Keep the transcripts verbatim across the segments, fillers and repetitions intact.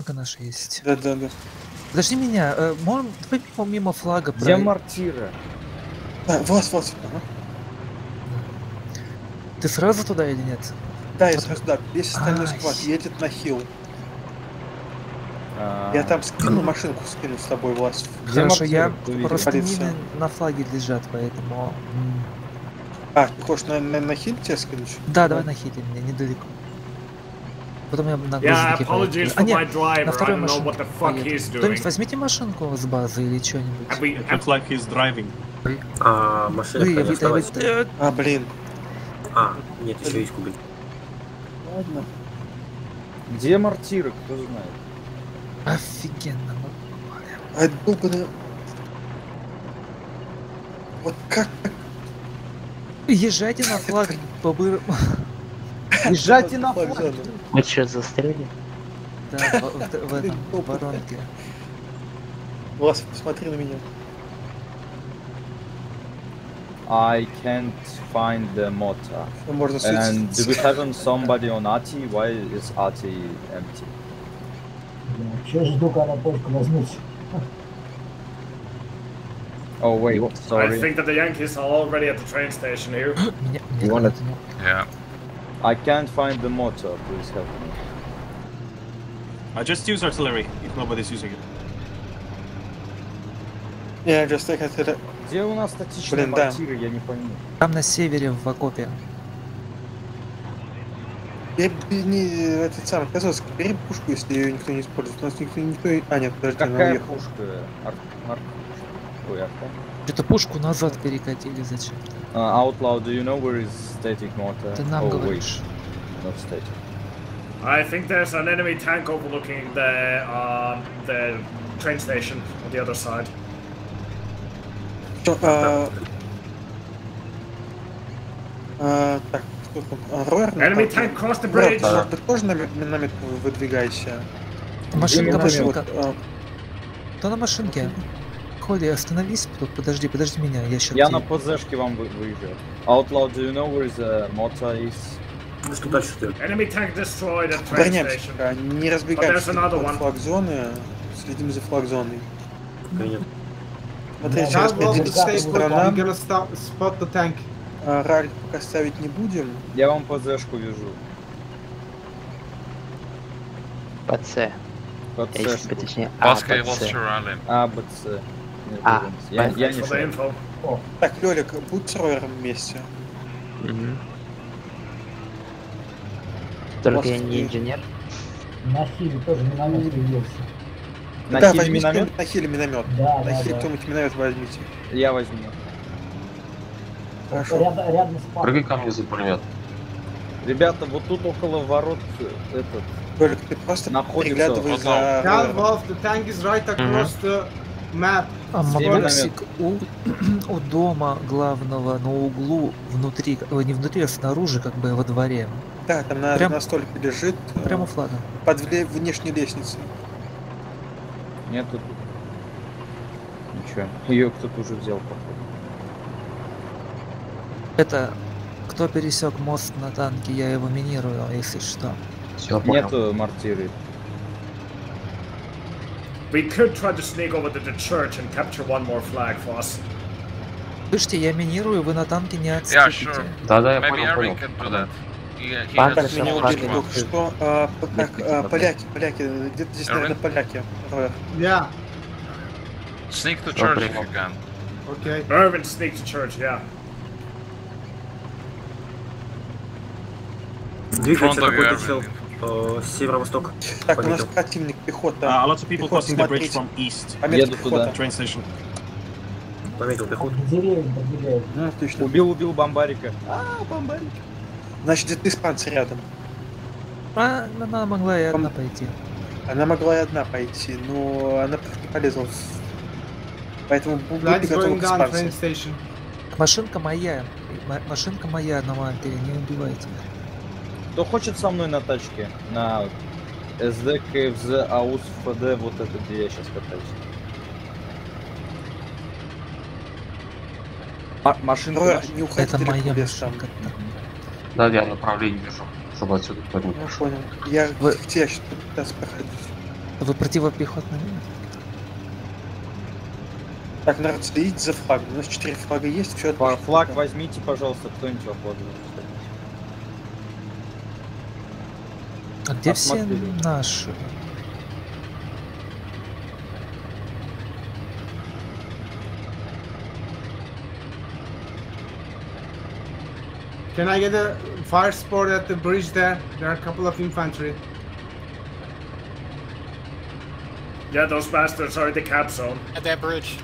машинка наша есть. Да, да, да. Подожди меня, э, можем давай мимо, мимо флага Где пройти. мортира? А, вот, вот. Ага. Ты сразу туда или нет? Да, я Вот. сразу, да. Весь остальной Ай. склад едет на хилл. А, Я там скину машинку, скину с тобой, Влас. Где Хорошо, мортира? я Кто видел? просто Полиция. мины на флаге лежат, поэтому... м. А, ты хочешь на, на, на хилл тебя скинуть? Да, давай нахили меня, недалеко. Потом я на Yeah, грузнике apologies поеду. А for my нет, driver. на I второй don't know машине what the fuck поеду. he's Кто-нибудь doing. возьмите машинку с базы или что-нибудь. And we, It looks like he's driving. А, машина Ой, я не вид- я оставайся. вид- А, блин. А, нет, еще есть кубик. Ладно. Где мортира? Кто знает? Офигенно. ну, А, долбаная... Вот как... Езжайте на флаг, побыр... Езжайте на флаг! зону. Мы что, застряли? Да, в, в- в этом, в воронке. Влас, посмотри на меня. I can't find the motor. Ну, можно And do светить. we have somebody on A T? Why is A T empty? Сейчас жду, когда точку возьмут. Oh wait, I sorry. think that the Yankees are already at the train station here. Меня, You меня wanna- как-то не- Yeah. I can't find the motor. Please help me. I just use artillery if nobody's using it. Я just like это... Где у нас статичные Блин, да. мортиры? Я не пойму. Там на севере в окопе. Я б- не... Этот самый, Козовский, бери пушку, если ее никто не использует. У нас никто... никто... А, нет, подожди, она Какая уехала. пушка? Ар... Ар... Ой, арта. Что-то пушку назад перекатили зачем-то. Uh, out loud, do you know where is static mortar? Ты нам oh, говоришь. wait, not static. I think there's an enemy tank overlooking the um, the train station on the other side. Что, а... А, так, кто там? А, Ройер? Enemy tank crossed the Ройер, bridge. ты, может быть, тоже на, на намет выдвигайся? Машинка, Где машинка. Вот, Кто на машинке? Холи, остановись тут, подожди, подожди меня, я сейчас... Я на ПЗшке вам вы- выезжаю. Out loud, do you know where the motor is? Ну что дальше ты? Enemy tank destroyed at train Обороняемся, station. пока, не But разбегаемся there's another от one. флаг зоны, следим за флаг зоной. Нет. Смотри, Да, сейчас да, поделись да, по да, сторонам. gonna stop, spot the tank. А, Раль пока ставить не будем. Я вам ПЗшку вяжу. По С. Под Если С-шку. бы точнее, А, Pascal по was С. surrounding. А, Б, С. Нет, А, я, я Thanks не for the шарю. info. Так, Лёлик, будь с Ройером вместе. Мгм. Только Вас я не и- инженер. На хиле тоже миномет появился. На да, хиле возьмите миномет? на хиле миномет. Да, На да, хиле да. кто-нибудь миномет возьмите. Я возьму. Хорошо. Рядом, рядом с парком. Прыгай ко мне за пулемет. Ребята, вот тут около ворот э, этот. Лёлик, ты просто Находится приглядывай вот за Tell Ройером. Wolf, the tank is right across the map. А Где Максик у, у дома главного на углу внутри, ой, не внутри, а снаружи, как бы во дворе. Да, там на, Прям- на столике лежит э, Прямо у флага. под вле- внешней лестницей. Нет тут. Ничего. Ее кто-то уже взял, походу. Это кто пересек мост на танке, я его минирую, если что. Все, понял. Нету мортиры. We could try to sneak over to the church and capture one more flag for us. Слышите, я минирую, вы на танке не Yeah, отступите. sure. Да-да, я Maybe понял, Erwin понял. can do that. He, he Панда has Так, Хорошо, меня хорошо. убили только что. А, п- так, а, поляки, поляки, где-то здесь, Эрвин? наверное, поляки. Ройер. Yeah, sneak to church if you can. okay. Irvin sneak to church, yeah. Двигается Front of you, какой-то Erwin. чел. э, с северо-востока. Так, у нас Полетел. противник, пехота. Uh, a lot of people Пехота, crossing the bridge смотрите. from east. Пометка Еду пехота. туда. Train station. Пометил пехоту. К деревьям подбегает. Ну, отлично. Убил, убил бомбарика. А, бомбарик. Значит, где-то испанцы рядом. А, она могла и одна пойти. Она могла и одна пойти, но она просто не полезла в... Поэтому бу- будьте Flags готовы going к down train испанцам. station. Машинка моя. М- машинка моя на мапе, не убивайте. Кто хочет со мной на тачке? На СД, КФЗ, АУС, ФД, вот это, где я сейчас катаюсь. А, машинка, Ройер, машинка. не уходи Это далеко моя в лес там. машинка. Да, я направление вижу, чтобы отсюда кто-нибудь Я пошел. понял. Я Вы- в тебя сейчас пытаюсь проходить. Вы противопехотные мины? Так, народ, следите за флагом. У нас четыре флага есть, все Флаг, флаг возьмите, пожалуйста, кто-нибудь охотно. А где все Осмотрели. наши? Can I get a fire support at the bridge there? There are a couple of infantry. Yeah, those bastards are in the cap zone. At that bridge.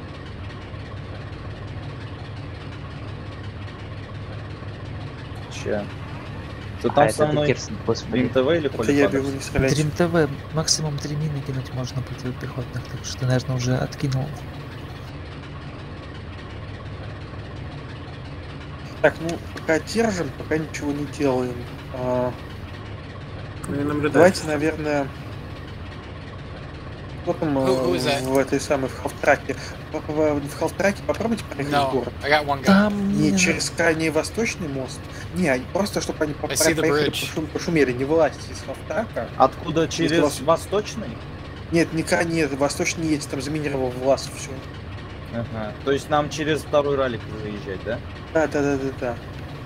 Че? Ты А там со это мной Кирсон, господи. Дрим ТВ или Это я бегу, Холли не стреляйте. Дрим ТВ максимум три мины кинуть можно противопехотных, так что, наверное, уже откинул. Так, ну, пока держим, пока ничего не делаем. А, Ну и наблюдать. давайте, наверное... Кто там Who- who is э, that? в этой самой, в халфтраке? В, в, в халфтраке попробуйте проехать в No, город. I got one guy. Там Не не через крайний восточный мост. Не, а просто чтобы они по- I see the поехали, bridge. пошум- пошумели, не вылазьте из халфтрака. Откуда? Через класс. Восточный? Нет, не крайний, нет, восточный едет, там заминировал влас, все. Ага. То есть нам через второй ралик заезжать, да? Да, да, да, да, да.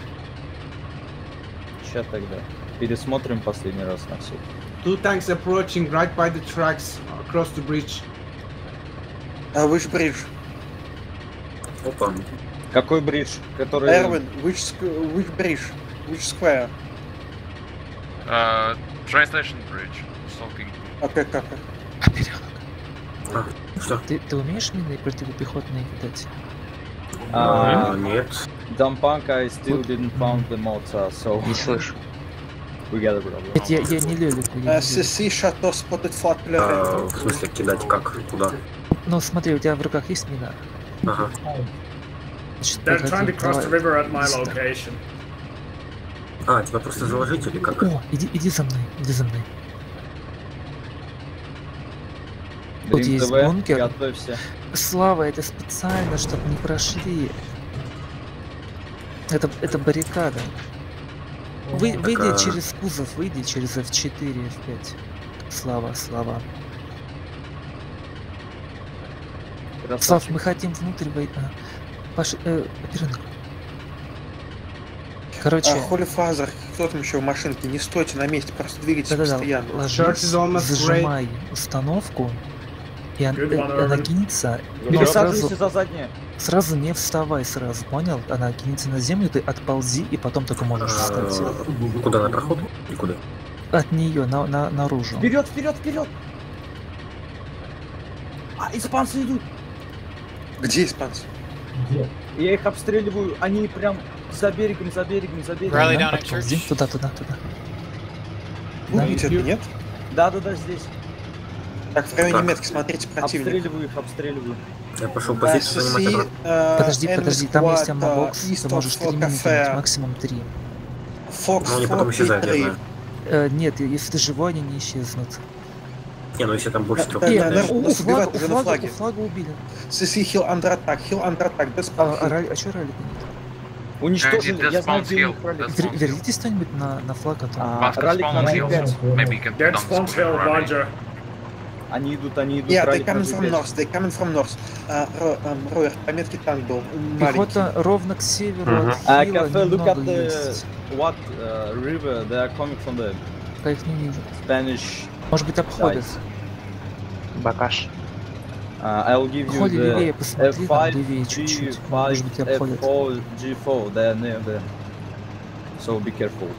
Сейчас тогда. Пересмотрим последний раз на все. Two tanks approaching right by the tracks across the bridge. А which bridge? Опа. Какой бридж? Который... Эрвин, which, sq- which bridge? Which square? Uh, train station bridge. Something. Окей, как? Оперенок. Что? Ты, ты умеешь мины противопехотные кидать? А, А, нет. Дампанк, I still didn't found the motor, so Не слышу. we got a problem. Нет, я, я не лелику, я Uh, не C лелику. C Chateau spotted flat А, pleuret. в смысле кидать как? Куда? Ну смотри, у тебя в руках есть мина? Ага. Значит, They're погоди, trying to cross the давай. river at my Иди сюда. location. А, тебя просто заложить или как? О, иди, иди за мной, иди за мной. Вот Дрим есть ТВ, бункер. готовься. Слава, это специально, чтобы не прошли. Это, это баррикада. Вы, Так, выйди а- через кузов, выйди через эф четыре, эф пять. Слава, Слава. Слав, Красавчик. мы хотим внутрь войти. А, Паш, э, оперенок. Короче, А, Holy Father, кто там еще в машинке? Не стойте на месте, просто двигайтесь да-да-да, постоянно. ложись, Church is almost зажимай установку, и он- Good э, one, она Irvin. кинется, но Пересаживайся сразу, за заднее. сразу не вставай сразу, понял? Она кинется на землю, ты отползи, и потом только можешь встать. А, Куда, на проход? И куда? От нее на, на, наружу. Вперед, вперед, вперед! А, испанцы идут! Где испанцы? Где? Я их обстреливаю, они прям за берегом, за берегом, за берегом. Rally Да, down at отползи. church. Туда, туда, туда. Вы Да. видите, нет? Да-да-да, здесь. Так, в районе Так. метки смотрите противника. Обстреливаю их, обстреливаю. Я пошел А, позицию C занимать. C, обратно. э, Подожди, enemy подожди, там есть squad, аммобокс, э, east ты of можешь три мины Cafe. кинуть, максимум три. Fox Ну, они потом исчезают, я forty-three. знаю. Э, нет, если ты живой, они не исчезнут. Не, ну если там больше трех. Да, Э, да, да, у, у нас флага, убивают у уже на флага, флаге. у флага убили. C C hill under attack, hill under attack, без А, а, hill. ралли- а чё ралли нет? Уничтожили, я знаю, где у них ралик. Вер- Вернитесь кто-нибудь на, на флаг, а то... А, ралик на джи пять. Get spawn hill, Roger. Они идут, они идут. Yeah, they ралик на coming джи from пять. north, they coming from north. Uh, Ро- um, Ровер, по метке танк был, маленький. Пехота ровно к северу Мгм. от А, Хила кафе, look немного at the... есть. What uh, river they are coming from the Я их не вижу. Spanish... Может быть, обходят. Бакаш. Uh, I'll give you Ходи левее, the посмотри, там F five, левее G чуть-чуть. five, Может быть, F обходят. four, G four, they are near there. So be careful.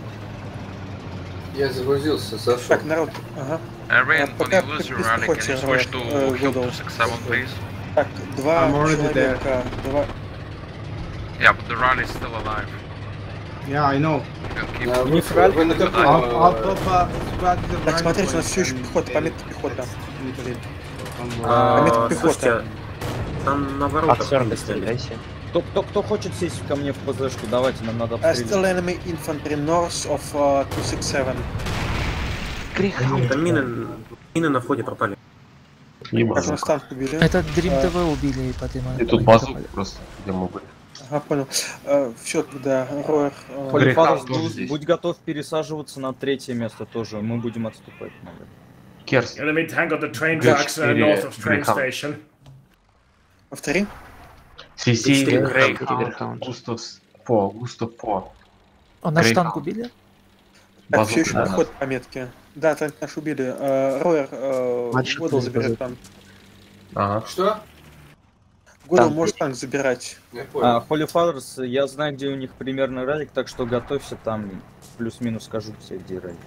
Я загрузился, зашел. Так, народ, ага. Irene, Uh, when you lose your rally, can you switch to Hill two six seven, please? Так, два I'm already there. человека, два... Yeah, but the rally is still alive. Yeah, I know. А, У них вы- ралли вы на какой-то. каком, I'll, I'll э, pop a squad to the Так, right смотрите, у нас point все еще and пехота, по they- метке пехота. Блин. А, Пометка пехота. слушайте, там на воротах От сорок не стояли. стреляйся. Кто, кто, кто хочет сесть ко мне в ПЗшку? Давайте, нам надо Uh, обстрелить. still enemy infantry north of uh, two six seven. Там мины, мины на входе пропали. Как у нас танк убили? Это Дрим А. ТВ убили, и потом... И тут базу просто, где мы были. Ага, понял. Все, тогда, Роер. э, Холифарус, тоже будь, здесь. будь готов пересаживаться на третье место тоже. Мы будем отступать. наверное. Керс. Enemy tank on the train Г tracks uh, четыре north of train Грейхаунд. station. Повтори. Си си Грейхаунд. Грейхаунд. Грейхаунд. Густав По. Густав По. Он наш Грейхаунд. танк убили? Так, все Базука, еще да. проход по метке. Да, танк наш убили. Э, Роер, э, Мальчик Годл без заберет базуки. танк. Ага. Что? Годл Танк может танк забирать. Я А, Holy Fathers, я знаю, где у них примерно ралик, так что готовься там, плюс-минус скажу тебе, где ралик.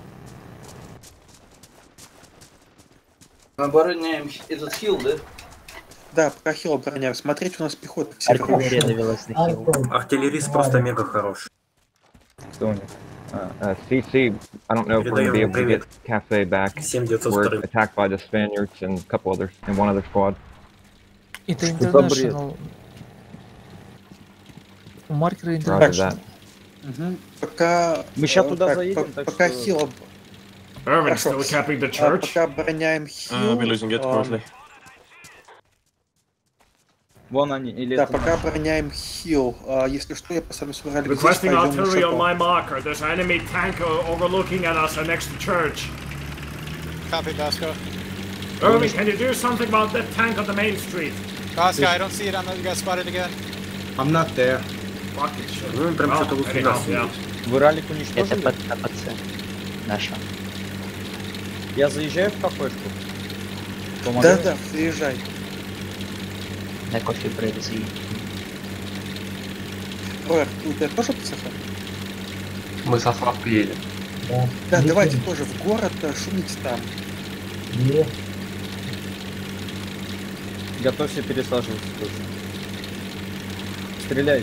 Мы обороняем этот хилл, да? Да, пока хил обороняем. Смотрите, у нас пехота к северу. Артиллерия навелась на хил. Артиллерист просто мега хорош. Кто у них? Uh, C C, I don't know if we're going to be able to get Cafe back. семь девятьсот We're два. attacked by the Spaniards and a couple others, and one other squad. Это Что за бред? International. У маркера Roger International. that. Мгм. Пока... Мы щас э, туда так, заедем, по- так Пока что- хил... об- Irving Хорошо. still capping the а, church. Пока обороняем Uh, хил... we're losing it, а, currently. Вон они, или Да, это пока наши? обороняем хил. А, Если что, я поставлю свой ралик здесь, Requesting пойдем на artillery on шато. my marker. There's an enemy tank uh, overlooking at us uh, next to church. Copy, Vasco. Irving, can you do something about that tank on the main street? Vasco, I don't see it. I know you got spotted again. I'm not there. Fucking shit. Ну, прям Well, что-то вот anyhow, нас yeah. Вы ралик Это уничтожили? под АПЦ. Наша. Я заезжаю в кафешку. Да, Помогаю? да, заезжай. На кофе брейк заедем. Роер, у тебя тоже ПЦХ? Мы со Славкой едем. Да. Да, Есть давайте ли? тоже в город, э, шумите там. Есть. Готовься пересаживаться тоже. Стреляй.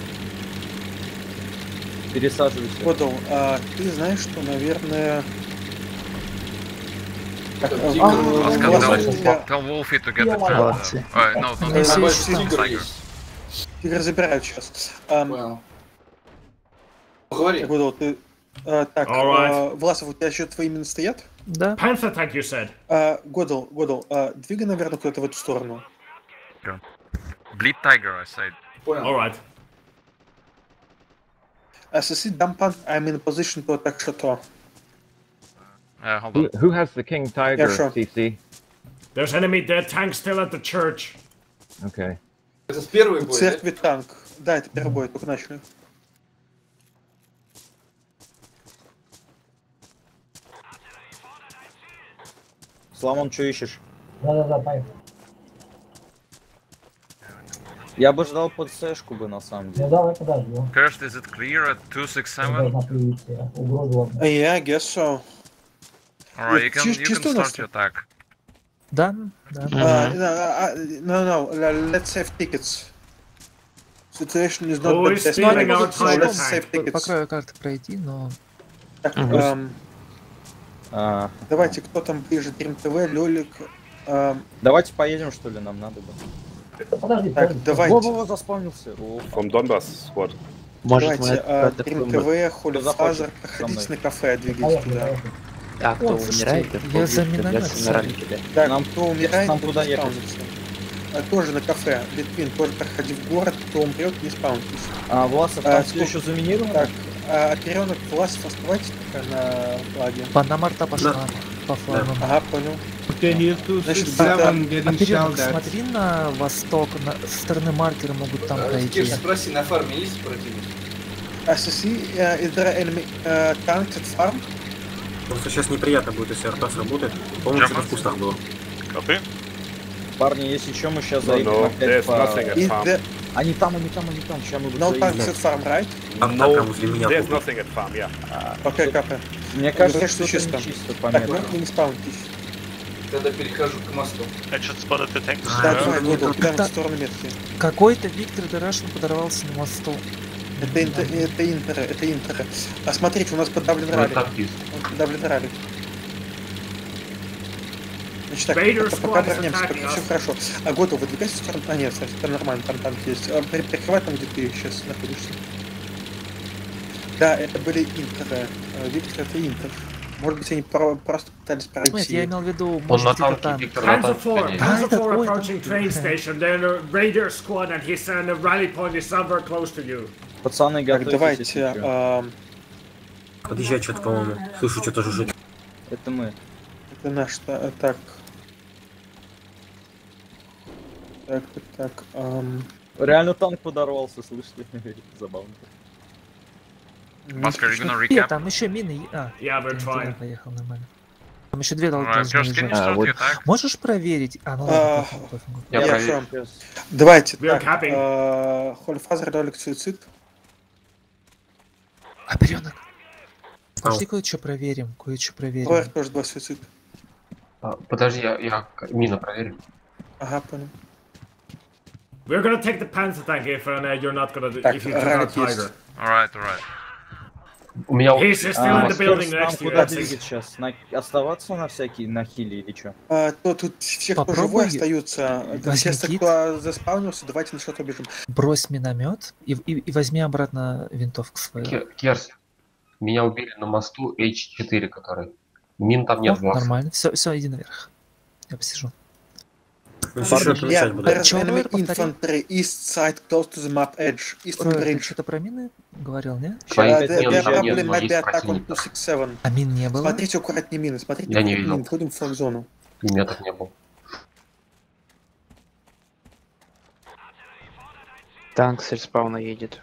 Пересаживайся. Годл, а ты знаешь, что, наверное... Так, э, Тигр. э, Pascal, Влас, tell, у тебя- tell Wolfie to get the tank. Молодцы. Uh, no, no, Если no, есть no, там- Tiger. Тигр забирают сейчас. Ам, Понял. Говори. Годл, ты... э, Так, Alright. э, Власов, у тебя еще твои мины стоят? Да. Panther tank, you said. А, Годл, Годл, а, двигай, наверное, куда-то в эту сторону. Bleed Tiger, I said. Понял. Alright. As I see Dampan, I'm in a position to attack Chateau. Uh, hold Who, on. who has the King Tiger, Yeah, sure. C C? There's enemy dead tank still at the church. Okay. Это с первой У бой, да? церкви танк. Да, это первый бой, только начали. Сламон, что ищешь? Да-да-да, поехали. Я бы ждал под сэшку бы, на самом Ну деле. давай подождем. Cursed, is it clear at two six seven? Должна появиться угроза вам. Yeah, I guess so. Alright, you can, Чис- you can чисто у нас start your attack. Да, да. Uh, no, uh, no, no, no, let's save tickets. Situation is not Who the is best. stealing right our now, so time? let's save По, по tickets. краю карты пройти, но... Так, Мгм. эм, А, давайте, кто там ближе? Дрим ТВ, Лёлик. эм, давайте поедем, что ли, нам надо бы. Подожди, Так, подожди. давайте. Во-во-во, заспавнился. О, From Donbass squad. Может, мы Давайте, от- э, от Дрим ФМБ. ТВ, Холли захочет Фазер, со проходите мной. на кафе, двигайтесь Поехали, туда. поехали. А, кто О, слушайте, умирает, я за для миномет умиральники, да. Так, Нам- кто умирает, нам тот туда не ехать. спаунится. А, тоже на кафе. Литвин, тоже проходи в город, кто умрет, не спаунтесь. А, Власов, А, там все сколько- еще заминировано? Так, а Оперенок, Власов, оставайтесь пока на флаге. Панна Марта пошла по флагу. Ага, понял. Okay, here's two Значит, six да, seven getting Оперенок, shelled at. смотри на восток, на со стороны маркера могут там пройти. Кирс, спроси, на фарме есть противник? As you see, uh, is there enemy uh, tanks at farm? Просто сейчас неприятно будет, если арта сработает. По-моему, что-то в кустах было. Copy? Парни, если что, мы сейчас No, заедем no, опять there's по... nothing at Is farm. there Они там, они там, они там, сейчас мы no будем tanks заедем. at farm, right? Арта No, прям возле меня. there's была. nothing at farm, yeah. Окей, капе. Мне кажется, Конечно, что это чисто. не чисто по Так, метру. вверх вы не спаунтесь. Тогда перехожу к мосту. Да, давай, Годл, прямо в сторону метки. Какой-то Виктор Дерашин подорвался на мосту. Это, интер, это интеры, это интеры. А смотрите, у нас подавлен Ну, ралли. танкист. Он подавлен ралли. Значит, так, Vader пока, squad пока is обороняемся, attacking пока us. все хорошо. А Годл, выдвигайся в сторону... А, нет, кстати, там нормально, там танк есть. А, при- прикрывай там, где ты сейчас находишься. Да, это были интеры. А, Виктор, это интер. Может быть, они про- просто пытались пройти. Нет, я имел в виду, Он может на быть, это танке, танк. Виктор на Panzer танке, four, конечно. Ah, Panzer это four твой approaching танк. train station. Then a Raider squad and his uh, rally point is somewhere close to you. Пацаны, Так, готовьтесь, давайте... если чё. а, Подъезжает что-то, по-моему. Слышу, что-то жужжит. Это мы. Это наш, та- так. Так, так, так. ам, Реально танк подорвался, слышите? Забавно. Oscar, you gonna Нет, recap? там еще мины. и- А, Yeah, we're я не туда trying. поехал нормально. Там еще две дол- Alright, должны Josh, can you лежать. start вот. the attack? Можешь проверить? А, ну А, ладно, пофигу, пофигу. Я Я проверю. сам. Давайте, We are так. capping. а, Хольфазер, ролик, суицид. Оперенок. Ау. Пошли кое-что проверим, кое-что проверим. Лоер тоже два суицид. А, подожди, я, я к- мину проверю. Ага, понял. We're gonna take the Panther tank if uh, you're not gonna Так, if you took out ранит есть. Tiger. Alright, alright. У меня... He's still А, in the building нам next to you. куда that's it. двигать сейчас? На... Оставаться на всякий, на хиле или что? А, то тут все, кто Попробуй живой, остаются. возьми Все, кит. кто заспаунился, давайте на что-то бежим. Брось миномет и, и, и возьми обратно винтовку свою. Ке- Керси, меня убили на мосту эйч четыре, который. Мин там нет, О, глаз. нормально. Все, все, иди наверх. Я посижу. Ну, еще Парни, писать Yeah, буду. there is Чё, enemy Лоер, повтори? infantry east side close to the map edge. Eastern Рой, ты bridge. что-то про мины говорил, не? Твои Uh, нет, there, there там probably нет, но might есть be attack on противник. two six seven. А мин не было? Смотрите аккуратнее мины, смотрите Я не аккуратнее видел. мины, входим в флаг-зону. И метод не был. Танк с респауна едет.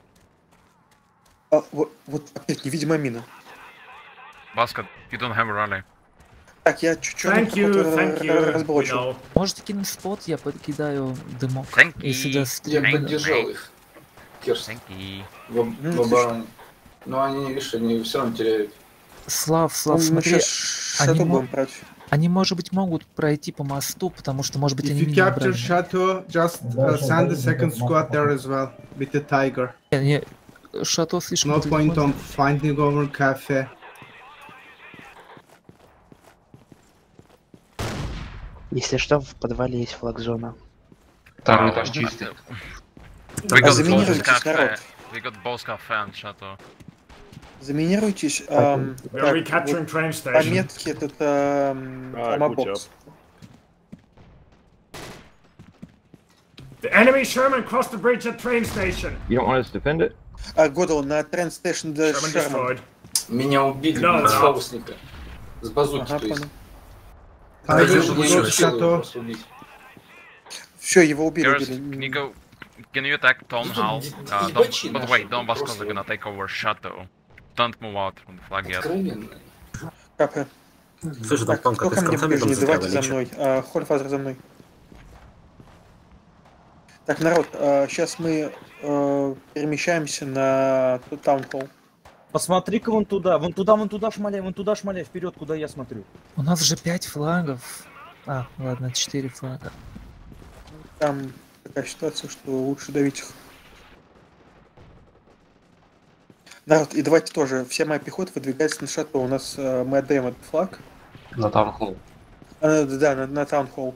А, вот, вот опять невидимая мина. Basket, you don't have a rally. Так, я чуть-чуть Thank you, thank you. We разброчу. know. Можете кинуть спот, я подкидаю дымок. Thank Если you. даст Я Thank поддержал you. их. Керс. Thank you. В, об- Ну, в обороне. Но они, видишь, они все равно теряют. Слав, Слав, Мы смотри, сейчас они шаттл мо- будем брать. они, может быть, могут пройти по мосту, потому что, может быть, If они you мины capture убрали. Chateau, just uh, send the second squad there as well with the Tiger. Не, не, шато слишком No далеко. point on finding over cafe. Если что, в подвале есть флагзона. Второй Wow. этаж чистый. We got заминируйтесь, both cafe. народ. We got both cafe and chateau. Заминируйтесь. ам, We are так, recapturing вот train station. пометки тут ам, А, амобокс. The enemy Sherman crossed the bridge at train station. You don't want us to defend it? А, Годл, на тренд стейшн до Sherman Шерман. destroyed. Меня убили No, блин, с no. фаустника. С базуки, Ага, то есть. понял. Tiger Я should не go to успел его Chateau. просто убить. Все, его убили. Girls, убили. can you go? Can you attack Town Hall? Uh, don't, but wait, Don Bosco's gonna take over Chateau. Don't move out from the flag yet. Откровенно. Капа. Слушай, Так, там как кто ко ты с мне концами ближе, там не давайте за застряли, мной. А, Хольфазер за мной. Так, народ, сейчас мы а, перемещаемся на таунхолл. Посмотри-ка вон туда, вон туда, вон туда шмаляй, вон туда шмаляй, вперед, куда я смотрю. У нас же пять флагов. А, ладно, четыре флага. Там такая ситуация, что лучше давить их. Народ, и давайте тоже, вся моя пехота выдвигается на шаттл. У нас а, мы отдаем этот флаг. На таунхолл. А, да, на, на таунхолл.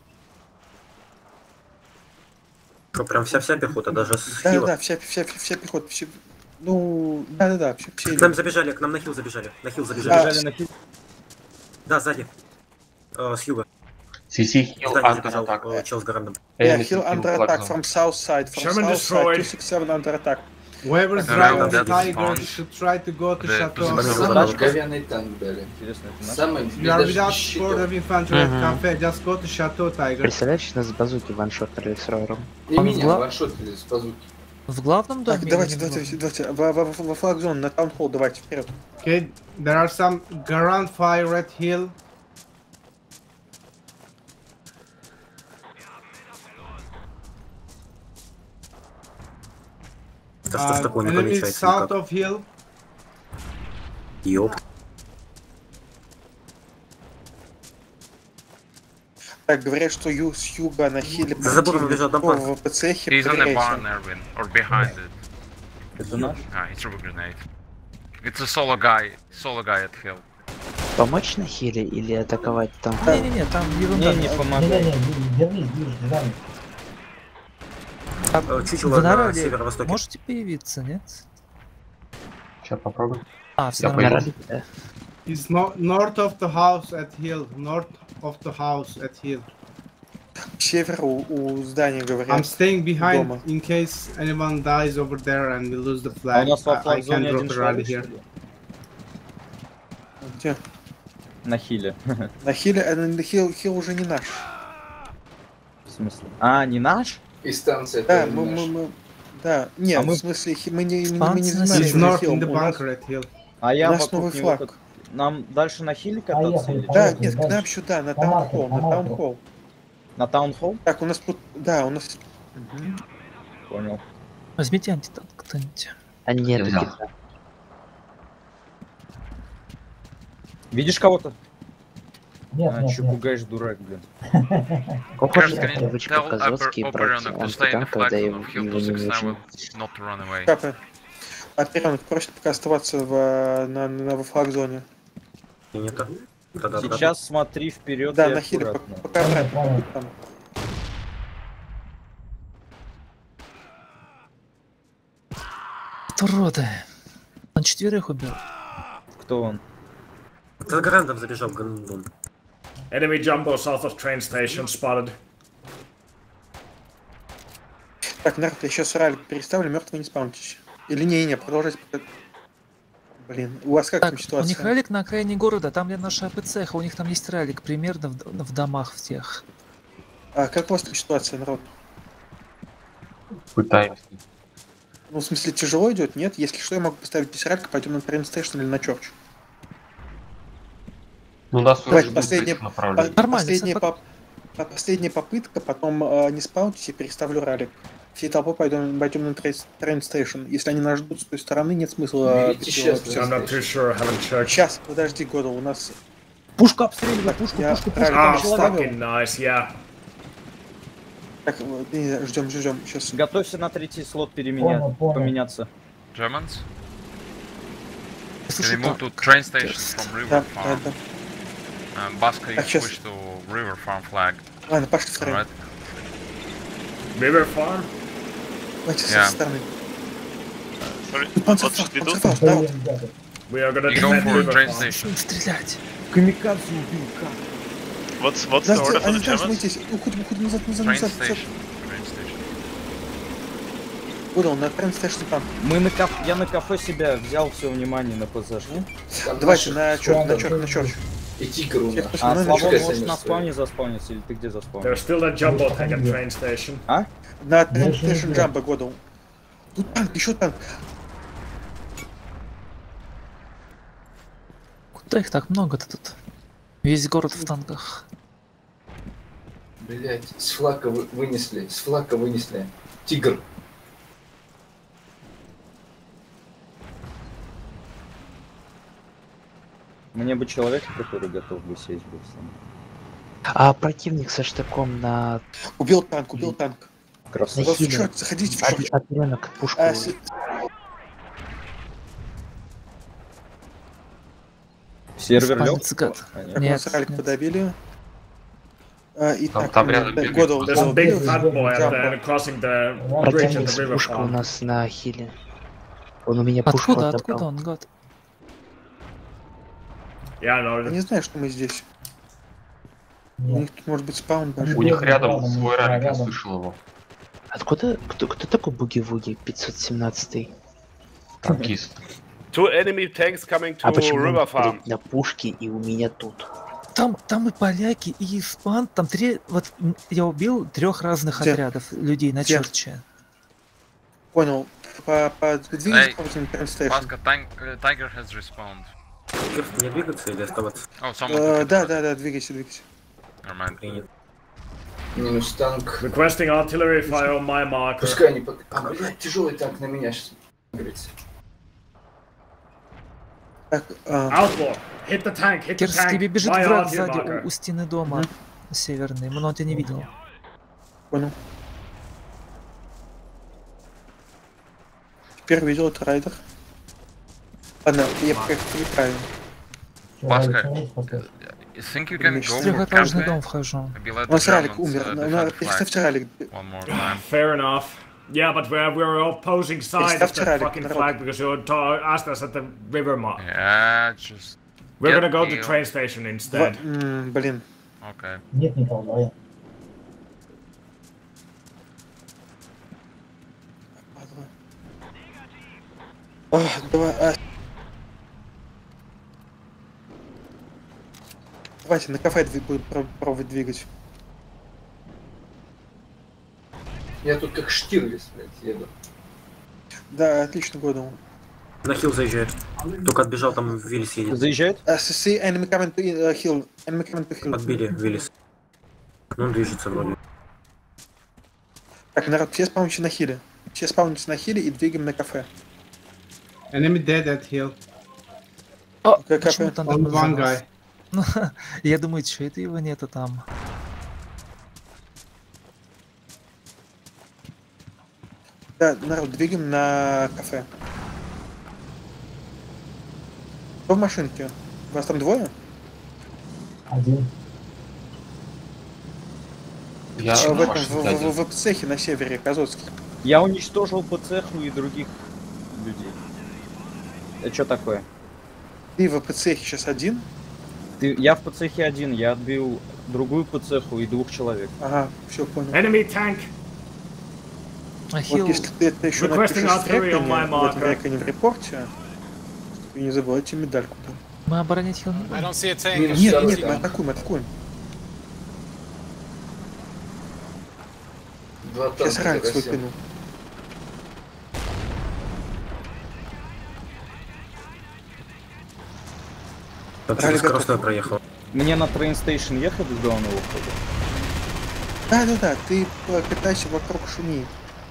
Что, прям вся-вся пехота, даже с Да, хила? да, вся, вся, вся пехота, все, ну, да, да, да, все, все. К нам забежали, к нам на хил забежали. На хил А, забежали. Бежали на хил. Да, сзади. Э, с юга. си си хил, Здание антер забежал, атак. э, чел с гарантом. Yeah, hill under attack from south side, from Sherman south side, destroyed. two six seven under attack. Whoever's Uh, driving that the is Tiger fine. should try to go to The- Chateau. to the- Самый говяный танк дали. Интересно, это наш? Самый You без are даже without щитов. support of infantry at Мгм. cafe, just go to Chateau, Tiger. Представляешь, нас с базуки ваншотали с Рором. Не Он меня, гла- ваншотили с базуки. В главном доме? Так, или давайте, не в давайте, главном? давайте, во, во, во, во флаг зону, на таунхолл, давайте, вперед. Okay, there are some Garand fire at hill. Да что ж Uh, такое не enemies помечается south никак? of hill. Ёп. Так, говорят, что ю, с юга на хиле За забором противник. лежат О, дампанк. в ПЦХе, He's on the проверяйте. barn, Erwin, or behind it. Это наш? Ah, it's rubber grenade. It's a solo guy, solo guy at hill. Помочь на хиле или атаковать там? Не-не-не, там ерунда. Не, не помогай. Не-не-не, держись, держись, держись. А Э, Чучело в на народе северо-востоке. можете появиться, нет? Сейчас попробуем. А, все Я нормально. понял. Да. It's no, north of the house at hill. North of the house at hill. К северу у здания I'm говорят. staying behind Дома. in case anyone dies over there and we lose the А у flag. нас во I, I флаг-зоне can один drop a rally шарик, here. что ли? Где? На хиле. На хиле, а на хил, хил уже не наш. В смысле? А, не наш? И станция Да, тоже мы, наша. мы, мы, да, нет, А мы- в смысле, хи- мы не, мы, не- мы не Станция на занимаемся It's севере. north хилом. in the У нас, bunker at hill. А я у нас вокруг новый него флаг. как- Нам дальше на хиле кататься Поехали, или? Да, Поехали, нет, к нам дальше. сюда, на По маркеру, таунхолл, по на маркеру. таунхолл. На таунхолл? Так, у нас тут, да, у нас... Мгм. Понял. Возьмите антитанк кто-нибудь. А нет, Я взял. где-то. Видишь кого-то? Нет, А, нет, чё нет. пугаешь, дурак, блин. Похоже Guys, на can you привычку tell Казоцкий Oper- брать Operator to stay in the антитанк, flag когда zone его of Hill его не two six nine нужно. not to run away? Капы. Оперенок просит пока оставаться в, на, на, во флаг-зоне. Принято. Тогда обратно. Сейчас смотри вперед Да, и на хиле, аккуратно. пока, пока Правильно, обратно. правильно. Там. Вот уроды. Он четверых убил. Кто он? За грандом забежал в гандон. Enemy jumbo south of train station spotted. Так, народ, я сейчас ралик переставлю, мертвые не спаунтись. Или не, не, продолжайте. пока- Блин, у вас как Так, там у них ситуация? ралик на окраине города, там где наша АПЦ, у них там есть ралик, примерно в, д- в домах в тех. А как у вас там ситуация, народ? Пытаемся. Ну, в смысле, тяжело идет? Нет? Если что, я могу поставить здесь ралик, пойдем на трейн стейшн или на черч. Ну, у нас уже Давайте ждут последнее, этих направлений. по- Нормально, последняя, всё поп- по- последняя попытка, потом э, не спаунтись и переставлю ралик. Всей толпой пойдем, пойдем на трейн стейшн. Если они нас ждут с той стороны, нет смысла. Берите сейчас, I'm not too sure, I haven't checked. Сейчас, подожди, Года, у нас... Пушка обстреливай, пушку, Я пушку, ралик пушку, там Ah, человек. fucking nice, yeah. Так, э, ждем, ждем, сейчас. Готовься на третий слот переменять, Понял, понял. поменяться. Germans? Can Слушай, we move to танк. train station from River Да, да, Farm? да. Um, Basca, you Так, щас. switch to River Farm flag. Ладно, пошли в трейн. Alright. River farm? Давайте Yeah. со стороны. Sorry, Панцерфаус, what should we do? панцерфаус, народ. Блин, ребята. We are gonna You go defend for River train farm. station. Стрелять. Камикадзе убил, как? What's what's the Нас- order for они the там Germans? жмитесь. Уходим, уходим назад, назад, Train назад. назад. station. Train station. Года, на трейн стейшн там. Мы на кафе, я на кафе себя взял все внимание на ПЗ. Там Давайте наши на черч, на флаги. черч, на черч. И тигр у Всех нас. пошли, А ну, на Славон черч. может на стоит. спавне заспавниться, или ты где заспавнил? There's still a jumbo tank at train station. А? На трейн Дальше не стейшн идёт. джамбо, Года. Тут танк, еще танк. Куда их так много-то тут? Весь город в танках. Блять, с флага вы- вынесли, с флага вынесли. Тигр. Мне бы человека, который готов бы сесть был с нами. А противник со штыком на... Убил танк, убил танк. Красавчик. Вот в хиле. черч, заходите в От- черч. Оперенок пушку. А, с- Сервер лег? Испанец, гад. А, нет. Нет, нас ралик нет. подавили. А, и Там- так, там ну, рядом да, бегает Года, просто. There's a Года big убил. fat boy up Jumbo. there crossing the bridge at Противник the с river пушкой у farm. нас на хиле. Он у меня пушку Откуда, отобрал. откуда он, гад? Yeah, I know. Я не знаю, что мы здесь. У Нет. них тут может быть спаун даже. У них рядом Рядом, свой ралик, я рядом. слышал его. Откуда? Кто, кто такой Буги-Вуги пятьсот семнадцатый? Танкист. Two enemy tanks coming to А почему он, River Farm. блин, на пушке и у меня тут? Там, там и поляки, и испан, там три, вот м, я убил трех разных Где? отрядов людей на Где? черче. Понял. По, по, двигайтесь Эй, по трейн стейшн. Basca, tank, uh, Tiger has respawned. Не двигаться или оставаться? Oh, someone Э, took it. Да, да, да, двигайся, двигайся. Never mind. Принято. Минус танк. Requesting artillery fire on my marker. Пускай они... под- А, блядь, тяжелый танк на меня сейчас. Говорится. Так, а, Outlaw, hit the tank, hit the Керс, тебе tank. бежит My враг artillery сзади marker. у, у стены дома северный, но тебя не видел. понял. Теперь видел это райдер. Ладно, я пока их переправим. Basca, Человек, человек, you think you can В go for трехэтажный cafe? дом вхожу. Maybe let У the нас ралик Germans умер. uh, На- defend на- the Переставьте flag ралик. one more time. Fair enough. Yeah, but we're, we're opposing side of Ставьте the ралик, fucking народ. flag because you ta- asked us at the river mark. Yeah, just We're get gonna go to the- train station Два- instead. м, Блин. Okay. Нет никого, давай. А, давай, а. Давайте на кафе дви- будем про- пробовать двигать. Я тут как Штирлиц, блядь, еду. Да, отлично, Годом. На хил заезжает. Только отбежал, там Виллис едет. Заезжает? Uh, see enemy coming to uh, hill. Enemy coming to hill. Отбили Виллис. Ну, он движется вроде. Так, народ, все спавнимся на хиле. Все спавнимся на хиле и двигаем на кафе. Enemy dead at hill. О, Как почему кафе? там Only такой one занос? guy. Ну, я думаю, что это его нету там. Да, народ, двигаем на кафе. Кто в машинке? Вас там двое? Один. Я А, в на этом, в, машинке один. в, в, в цехе на севере, Казоцкий. Я уничтожил по цеху и других людей. Это что такое? Ты в цехе сейчас один? Ты, я в цехе один, я отбил другую по цеху и двух человек. Ага, все понял. Enemy tank. А Вот хил... если ты это еще Requesting напишешь в artillery on my реконе, в этом marker. реконе в репорте, и не забывайте медальку-то. Мы оборонять хил не будем. Минус Нет, второй нет, мы танк. атакуем, атакуем. Два танка Сейчас ралик свой загасил. пинул. Там через скоростной проехал. Мне на трейнстейшн ехать с главного входа? Да-да-да, ты э, катайся вокруг шуми.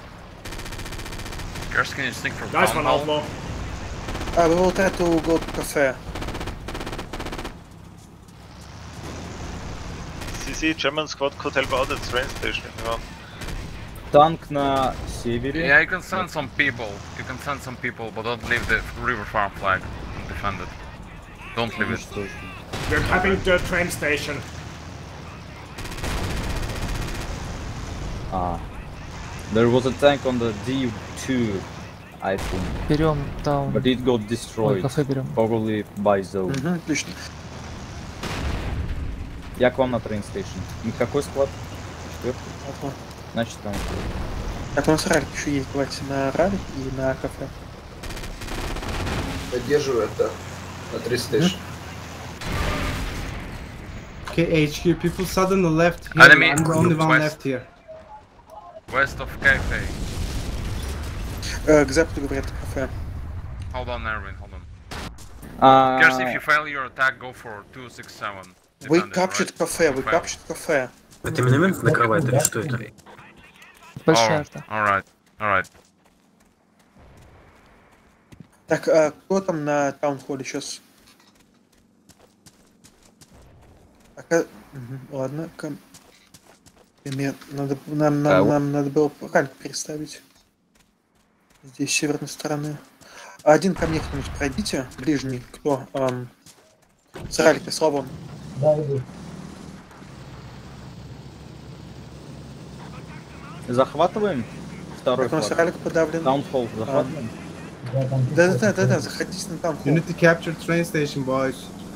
Girls, can you sneak from Nice town one, hall? Outlaw. А, we will try to go to cafe. C C, German squad could help out at train station if you want. Танк на севере. Yeah, you can send some people. You can send some people, but don't leave the river farm flag and defend it. Don't leave it. We're capping the train station. Ah. There was a tank on the D two, I think. Берем там... But it got Ой, destroyed. кафе берем. Probably by Zone. Угу, отлично. Я к вам на трейнстейшн. Какой склад? Четвертый? Ага. Значит там. Так, у нас ралик еще есть. Давайте на ралик и на кафе. Поддерживаю это на три station. Okay, H Q, people suddenly left here. Enemy I'm the only one west. left here. West of cafe. Э, к западу говорят кафе. Hold on, Erwin, hold on. А, Girls, if you fail your attack, go for two six seven. Вы Defend it, капчет right? кафе, вы Fail. капчет кафе. Это миномет накрывает или что это? Большая Oh, арта. alright, alright. Так, а кто там на таунхолле сейчас? Пока... Мгм, ладно, ком... Пример. Надо, нам, нам, А, нам надо было ралик переставить. Здесь, с северной стороны. А один ко мне кто-нибудь пройдите, ближний, кто? Ам... С ралика, Славон. Да, иду. захватываем второй Так, у нас флаг. ралик подавлен. Таунхолл захватываем. Да, там Да-да-да, заходите на You таунхолл. need to capture train station, boys.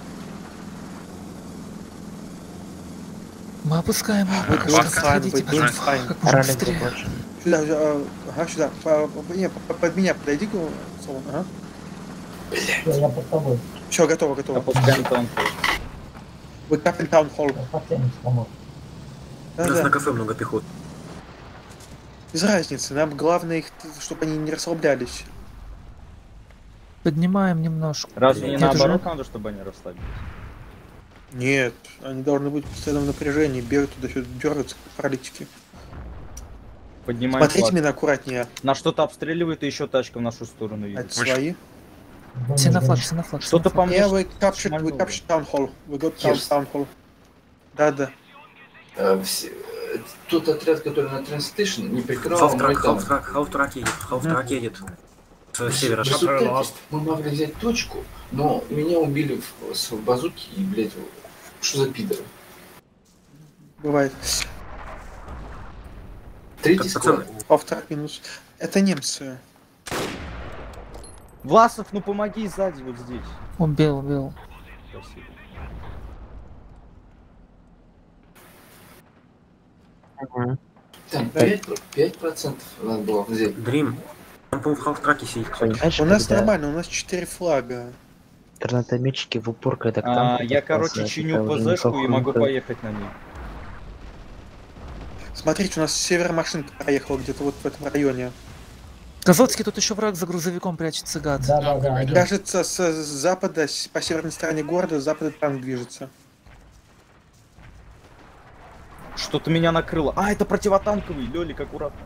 Мы опускаем. Вы Как doing раз fine, отходите, вы doing пожалуйста, fine. как можно Ралик быстрее. больше. Сюда, а, ага, сюда. По- по- не, по- под меня подойди, Славон. Ага. Всё, я под тобой. Все, готово, готово. Опускаем таунхолл. Вы капель таунхолл. Я подтянусь, помог. У нас Да-да. на кафе много пехот. Без разницы, нам главное их, чтобы они не расслаблялись. Поднимаем немножко. Разве не Нет, наоборот уже- надо, чтобы они расслабились? Нет, они должны быть в постоянном напряжении, бегают туда-сюда, дергаются, как паралитики. Поднимаем Смотрите флаг. меня аккуратнее. На что-то обстреливает, и еще тачка в нашу сторону А едет. это свои. Все на флаг, все на флаг. Что-то по мне Не, вы captured, вы шмальнуло. captured town hall. Вы got town, Yes. town hall. Да-да. А, все- э, Тот отряд, который на train station, не прикрывал мой Халфтрак, танк. халфтрак, халфтрак едет, халфтрак едет. С севера. В результате мы могли взять точку, но меня убили в- с базуки и, блядь, что за пидоры? Бывает. Третий склад. Half-track минус. Это немцы. Власов, ну помоги сзади, вот здесь. Убил, убил. Спасибо. Там пять процентов надо было взять. Дрим. Там, по-моему, в халфтраке сидит. У нас нормально, у нас четыре флага. Гранатометчики в упор, когда к А, танку я, короче, подползают, чиню это уже ПЗшку и никакой могу выход. поехать на ней. Смотрите, у нас с севера машинка проехала где-то вот в этом районе. Казоцкий, тут еще враг за грузовиком прячется, гад. Да, да, да. один. Кажется, с запада, с- по северной стороне города, с запада танк движется. Что-то меня накрыло. А, это противотанковый, Лёлик, аккуратно.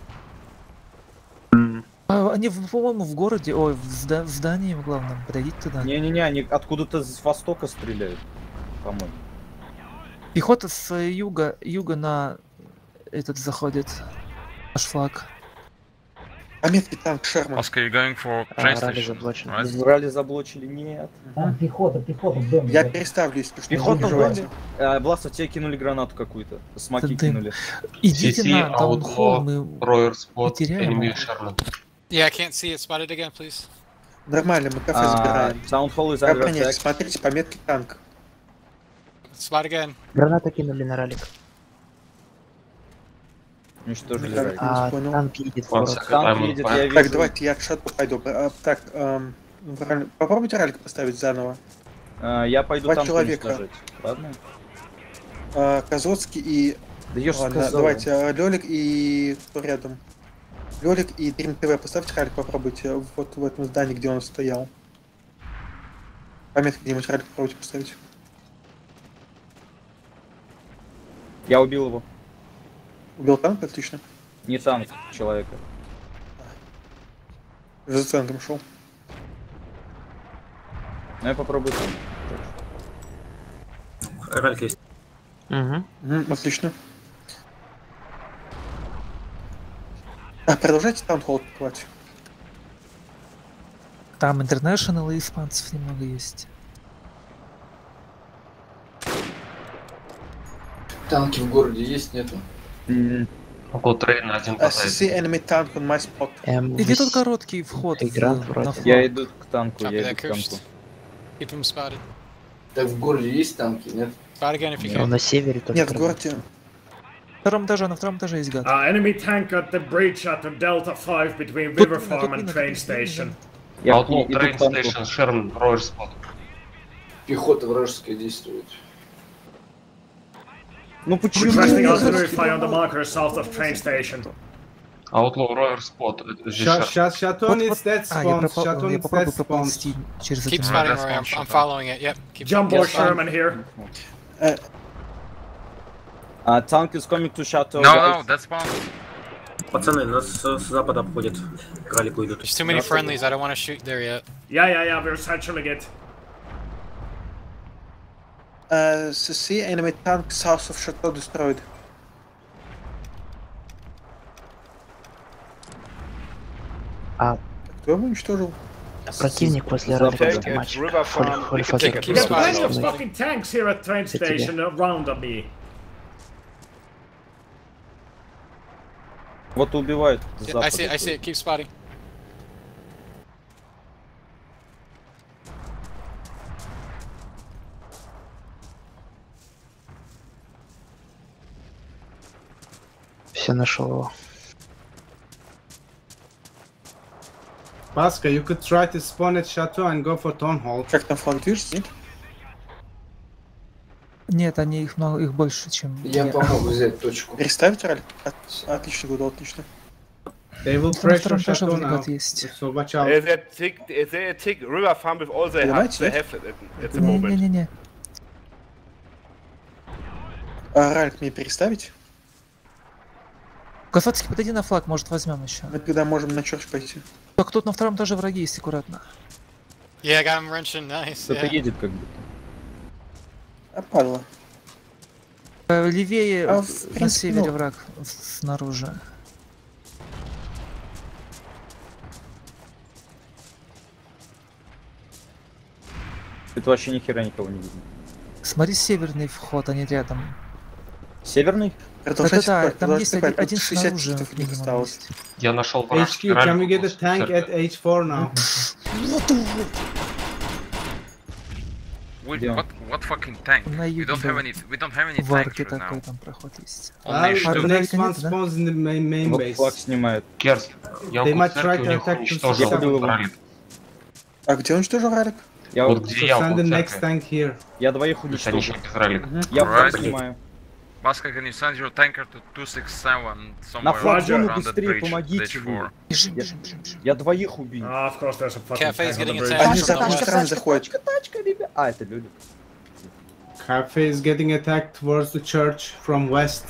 А, они, в- по-моему, в городе, ой, в, зда- в здании в главном. Подойдите туда. Не-не-не, они откуда-то с востока стреляют, по-моему. Пехота с э, юга, юга на этот заходит. Наш флаг. Пометки танк Шерман. Oscar, you going for А, train ралли station? заблочен. Right? Ралли заблочили? Нет. Там пехота, пехота в доме. Я да. переставлю, если что. Пехота не в переживайте. доме. А, Власов, тебе кинули гранату какую-то. Смоки Это дым. кинули. Идите Си-си, на таунхолл, Outlaw, мы Royer Spot, потеряем Enemy его. Sherman. Yeah, I can't see it. Spot it again, please. Нормально, мы кафе А, забираем. Townhall is Да, under понять, attack. смотрите, пометки танк. Spot again. Гранату кинули на ралик. Уничтожили Да. ралли. А понял. танк едет в One город. second, Танк I'm on едет, fire. я Так, вижу. давайте я к шатту пойду. А, так, эм, в ралли- попробуйте ралик поставить заново. А, я пойду Два танк человека. уничтожать. Ладно? А, Казоцкий и... Да я ж Ладно, сказал. давайте, а, Лёлик и... Кто рядом? Лёлик и Дрим ТВ. Поставьте ралик, попробуйте. Вот в этом здании, где он стоял. Пометки где-нибудь ралик попробуйте поставить. Я убил его. Убил танк? Отлично. Не танк, человека. За танком шел. Ну я попробую танк. Ралик есть. Угу. Мгм, отлично. А, продолжайте таунхолл открывать. Там интернешнл и испанцев немного есть. Танки в городе есть, нету? Около трейна один Uh, see пытается. enemy tank on my spot. Эм, Иди тут короткий вход в, Грант на вроде. флаг. Я иду к танку, Copy я that, иду к танку. Kirst. Keep him spotted. Так в городе есть танки, нет? Spot again if you Он can. на севере только. Нет, в городе... На втором этаже, на втором этаже есть гад. Uh, enemy tank at the bridge at the Delta five between Тут River мина, Farm тут and мина, train тут мина, station. Я Outlaw, иду Train к танку. Station, Sherman, Royer Spot. Пехота вражеская действует. Ну почему? Requesting artillery fire on the marker south of train station. Outlaw, Royer Spot. Здесь Ша- Sherman. ша- Шато Вот, needs вот. that А, я, spawns. пропал, Шато я needs that попробую spawns. проползти через Keep эти spotting, that's Rory. I'm, one shot. I'm following it. Yep. Keep Jumbo keep spotting. Sherman here. А, танк is coming to Chateau. No, no, that's one. Пацаны, нас с, с запада обходят. К ралику идут. There's too many friendlies. I don't want to shoot there yet. Yeah, yeah, yeah, we're satcheling it. Uh, see enemy tank south of Chateau destroyed. А Кто его уничтожил? противник возле ралика Take в матче. River Холли, Farm. Холли We can Факер. take it. There's Keep plenty of spotting. fucking tanks here at train Это тебе. station around on me. Вот убивают с Yeah, I запада. see it. I see it. Keep spotting. Все нашел его. Pasca, you could try to spawn at Chateau and go for Town Hall. Как там флаг движется, нет? Нет, они их много, их больше, чем... Я я. помогу взять точку. Переставить ралик? От- Отлично, Гудо, отлично. They will На втором pressure этаже Chateau now. враг есть. So watch out. They take, they take River Farm with all the hubs they have at, at the moment. Не-не-не. А ралик мне переставить? Касацкий, подойди на флаг, может возьмем еще. Мы тогда можем на черч пойти. Так, тут на втором этаже враги есть, аккуратно. Yeah, I got him wrenching. Nice. Кто-то Yeah. едет как будто. А падла. Э, Левее, А, в- в на принципе, севере ну. враг снаружи. Тут вообще ни хера никого не видно. Смотри, северный вход, они рядом. Северный? Продолжайте Да-да-да, копать, там есть продолжайте один, копать. один Тут шестьдесят снаружи. чистов не минимум осталось. есть. Я нашел H вражеский Q, can we ралик. get a tank at H four now? We, Где он? what, what fucking tank? На We юге, don't да. have any, we don't have any В арке tanks right такой now. там проход есть. Only Uh, shoot. the next one Нет, да? spawns in the main, main Вот base. флаг снимает. Керс, я They около might try церкви to у них attack to уничтожил Я убил его. ралик. А где уничтожил ралик? Я Вот где я Send the около next церкви. tank here. Я двоих То есть они еще уничтожил. без ралик. Я Alright. флаг снимаю. Baska, can you send your tanker to two six seven На somewhere флаг-зону around that быстрее bridge, помогите stage вы. four? Бежим, Я, бежим, бежим, бежим. я двоих убил. Ah, of course, there's a fucking Cafe is tank on the getting bridge. attacked Они from за the нашей west. стороны заходят. Тачка, тачка, ребят. А, это люди. Cafe is getting attacked towards the church from west.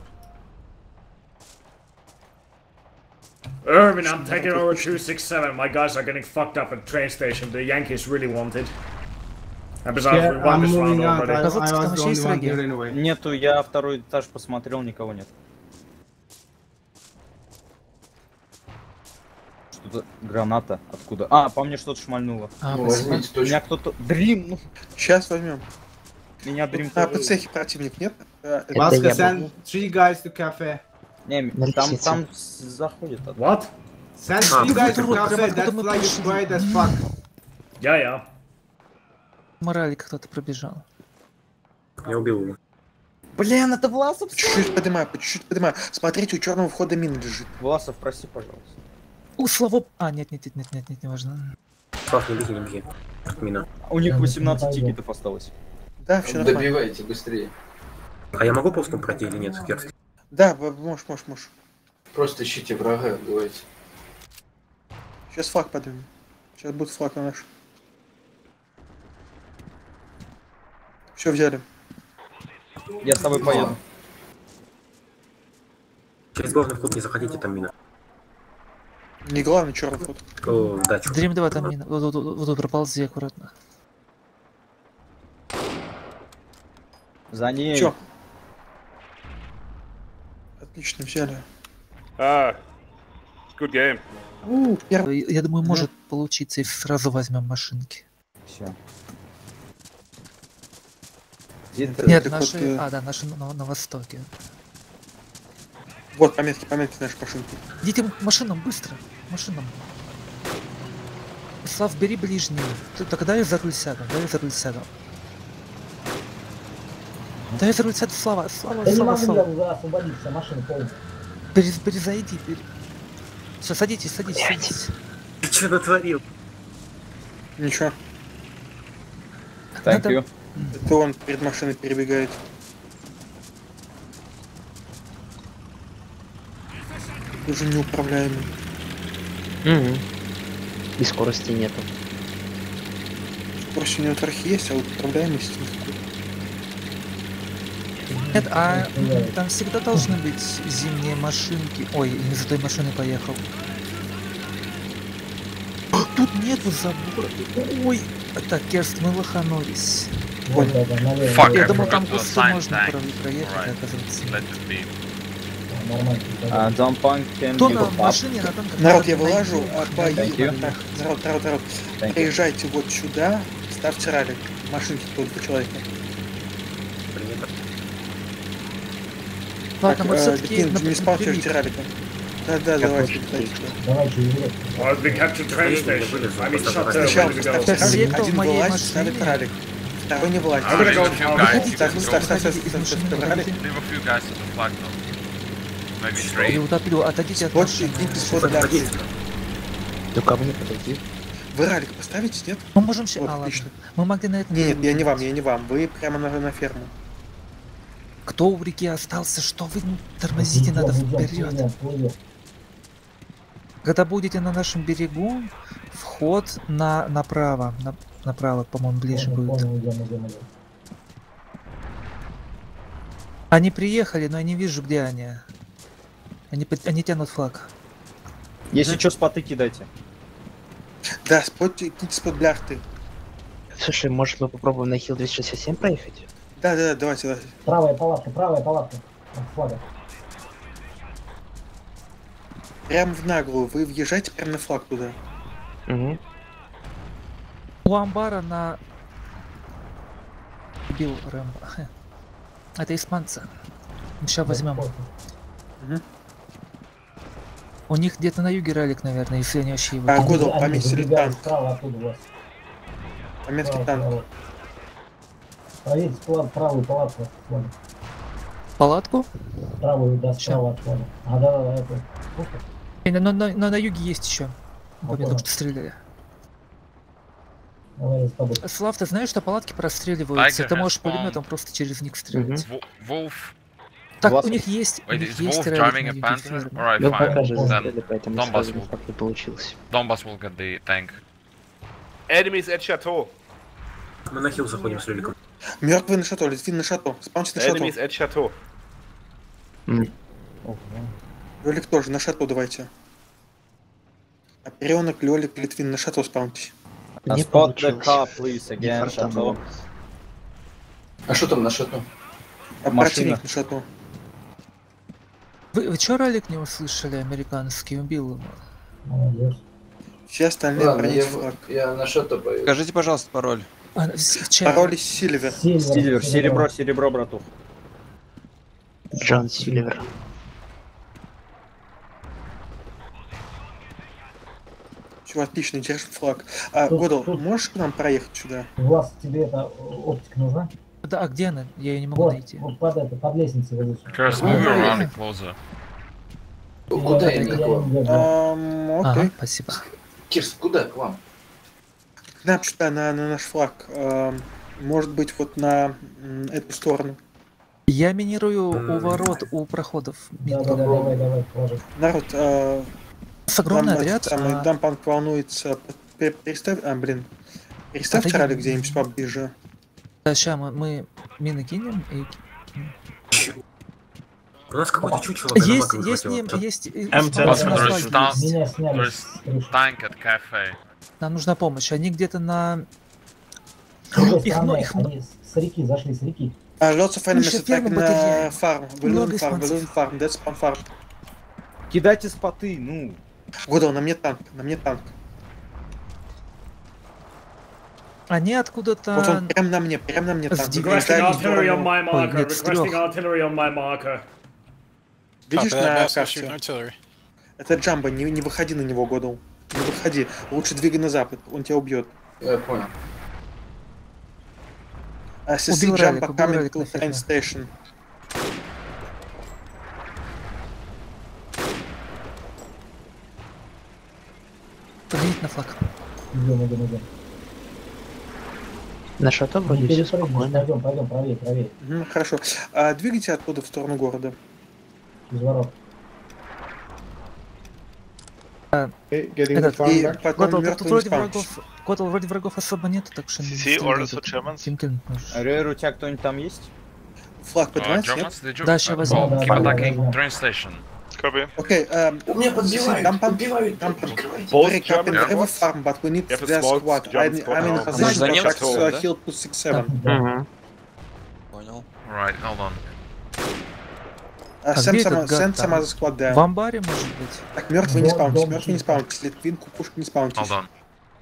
Irvin, I'm taking over two six seven. My guys are getting fucked up at train station. The Yankees really want it. And besides, Yeah, we won I'm this round moving out. I, already. I was the only one here anyway. Нету, я второй этаж посмотрел, никого нет. Что-то граната. Откуда? А, по мне что-то шмальнуло. А, Ну, спасибо. возьмите точку. Меня кто-то... Дрим, ну... Сейчас возьмем. Меня Дрим... А, по цехе противник нет? А, Это Vasca, я send был. three guys to cafe. Не, На там, лестнице. там с- заходит. от- What? Send Ah. three guys to Вот, cafe. вот, That вот мы flag is пришли. quiet as fuck. Yeah, yeah. Морали кто-то пробежал. Я убил его. Блин, это Власов! По чуть-чуть поднимаю, по чуть-чуть поднимаю. Смотрите, у черного входа мина лежит. Власов, проси, пожалуйста. У Славо... А, нет, нет, нет, нет, нет, нет, не важно. Слав, не беги, не беги. Мина. У них восемнадцать тикетов осталось. Да, все нормально. Добивайте быстрее. А я могу ползком пройти или нет, Керст? Да, б- можешь, можешь, можешь. Просто ищите врага, давайте. Сейчас флаг поднимем. Сейчас будет флаг на наш. Все взяли. Я с тобой поеду. Через главный вход не заходите, там мина. Не главный черный вход. О, да, чё. Дрим, давай там мина. Вот, вот, вот, вот тут проползи аккуратно. За ней. Чё? Отлично, взяли. Ah, good game. У, первый. Я думаю, может получиться, если сразу возьмем машинки. Все. Нет, Так наши... вот, э, А, да, наши на, на востоке. Вот, пометки, пометки наши машинки. Идите к машинам, быстро. Машинам. Слав, бери ближнюю. Ты, так дай за руль сяду, дай за руль сяду. Дай за руль сяду, Слава, Слава, Да не Слава, могу Слава. я освободиться, машина полная. Перез, перезайди, пере... Все, садитесь, садитесь, садитесь. Ты что натворил? Ничего. Thank you. Это он перед машиной перебегает. Уже неуправляемый. Угу. И скорости нету. Скорость у него трохи есть, а вот управляемости никакой. Нет, а там всегда должны быть зимние машинки. Ой, не за той машиной поехал. Тут нету забора. Ой, так, Керст, мы лоханулись. Вот это, наверное. Fuck, Я I думал, там forgot to густо assign можно tank. про- проехать, Alright, оказывается. let it be. Нормально. А, Dump can Кто you на pop? машине, на танках? Народ, я надо вылажу, найти. а по Thank you. Так, народ, народ, народ. Thank you. Приезжайте вот сюда, ставьте ралли. Машинки тут по человеку. Принято. Ладно, мы э, все-таки Дикин, не спалчивайте раллика. Да, да, давайте, давайте. Давайте, Юрий. Well, we captured train station. I mean, shut there, Сначала ready to go. поставьте Все, раллик, кто в один моей вылазит, машине. ставит раллик. Второй не вылазит. I'm gonna go Leave a few out. guys Выходите, to Так, control. ставь, ставь, ставь, выходите из ставь, машины, ставь раллик. выходите. Leave a few guys at the flag though. Maybe Я three. утоплю, отойдите от Вот машины. идите сюда. Подходите. Да ко мне подойди. Вы ралик поставите, нет? Мы можем сейчас... Вот, А, ладно. отлично. Мы могли на это... Нет, я не вам, я не вам. Вы прямо на, на ферму. Кто у реки остался? Что вы не тормозите? Надо вперед. Когда будете на нашем берегу, вход на направо. На, направо, по-моему, ближе будет. Они приехали, но я не вижу, где они. Они, под- они тянут флаг. Если что, споты кидайте. Да, спот, идите спот бляхты. Слушай, может мы попробуем на хил двести шестьдесят семь проехать? Да, да, да, давайте, давайте. Правая палатка, правая палатка. От флага. Прям в наглую. Вы въезжаете прямо на флаг туда. Угу. У амбара на... Бил Рэмбо. Хе. Это испанцы. Сейчас возьмем. Мгм. У них где-то на юге ралик, наверное, если они вообще его... А, кинут. Годал, Они пометили забегают танк. справа оттуда у вас. Пометки Справа, танк. справа. Проверьте склад, правую палатку. Вон. Палатку? Правую, да, справа от флага. А, да, да, да, это. Пушка. И на, на, на, на юге есть еще. А, По мне понял. только что стреляли. Слав, ты знаешь, что палатки простреливаются? Tiger Ты has можешь spawned. пулеметом просто через них стрелять. Wo- Wolf. Так, Вас- у них есть... у Wait, них is есть Wolf релик driving на a юге Panther? фермы. Alright, Ну, fine. пока же Then застряли, поэтому Donbass сразу will, никак не получилось. Donbass will get the tank. Enemies at Chateau. Мы на хил заходим с реликом. Мертвый на шато, Литвин на шато. Спаунчик на шато. Enemies at Chateau. Лёлик тоже, на шато давайте. Оперёнок, Лёлик, Литвин на шато спауньте. Uh, Не spot the получилось. car, please, Не again, фартануло. Chateau. А что там на шату? А Машина. противник на шато. Вы, вы чё ролик не услышали американский? Убил его. Молодец. Все остальные Ладно, броните я, флаг. я на шату поеду. Скажите, пожалуйста, пароль. А, в- в чате. Пароль Сильвер. Сильвер, серебро, серебро, братух. Джон Сильвер. Чего, отлично, держим флаг. А, Тут- Годал, тут- можешь к нам проехать сюда? Влас, тебе эта оптика нужна? Да, а где она? Я ее не могу Вот, найти. вот под, это, под лестницей вот здесь. Curse, move around closer. Куда я не к вам? Ам, Ага, окей. спасибо. Кирс, куда к вам? К нам сюда, на, на наш флаг. Ам, может быть, вот на м, эту сторону. Я минирую у ворот, у проходов. Да, да, да, давай, давай, положи. Народ, а, С огромный нам отряд. этот самый а, дампанк волнуется. Пе- Переставь, а, блин. Переставьте Отойди. ралли где-нибудь поближе. Да, ща мы, мы мины кинем и... У нас какой-то чучело на Есть, маковых есть, хватило. не, есть... э, М исполнители ten, на there is флаге down- есть. Меня сняли There's с крыши. tank at cafe. Нам нужна помощь. Они где-то на... С другой Их, стороны, ну, их... они с- с реки зашли, с реки. А, lots of enemies Еще ферму attacking потеряли. на фарм. Много Balloon farm, испанцев. balloon farm, that's spawn farm. Кидайте споты, ну. Годал, на мне танк, на мне танк. Они Вот откуда-то... он прям на мне, прям на мне танк. С Requesting Дальнюю artillery on сторону. my Ой, marker. нет, с Requesting трёх. artillery on my marker. Видишь Copy that, на Bass, we're shooting карте? artillery. Это Джамбо, не, не выходи на него, Годал. Не выходи. Лучше двигай на запад, он тебя убьет. Я понял. А если Убил Джамбо ралик, убил coming ралик to на ферме. train station. Поднимите на флаг. Идем, идем, идем. На шато Не вроде все перепрыгнем, спокойно. пойдем, пойдем, правее, правее. Мгм, хорошо. А, двигайте оттуда в сторону города. Из ворот. Getting the Этот, farm И back. потом Котл, тут мертвый вроде спаунчик. врагов... Котл, вроде врагов особо нету, так что... не See стреляй orders for тут. Germans? Тим кинуть можешь. Рейр, у тебя кто-нибудь там есть? Флаг Uh, поднимается, нет? Germans, did you? Да, ща uh, возьму. well, Да, keep да, да, attacking да. train station. Copy. Окей, эм, У меня подбивают, Дампан, подбивают. дампан. Прикрывайте. Both Break up in German river squads. farm, but we need You have a their small squad. German I'm, squad I'm in now. position За to немцев, attack uh, да? Hill two six seven. Угу. Понял. Right, hold on. Uh, А Sam где some, этот гад send там? some other squad there. В амбаре, может быть? Так, мертвый не Дом- спаунтись, дом мертвый не чисто. спаунтись, Литвин, кукушка не спаунтись. Hold on.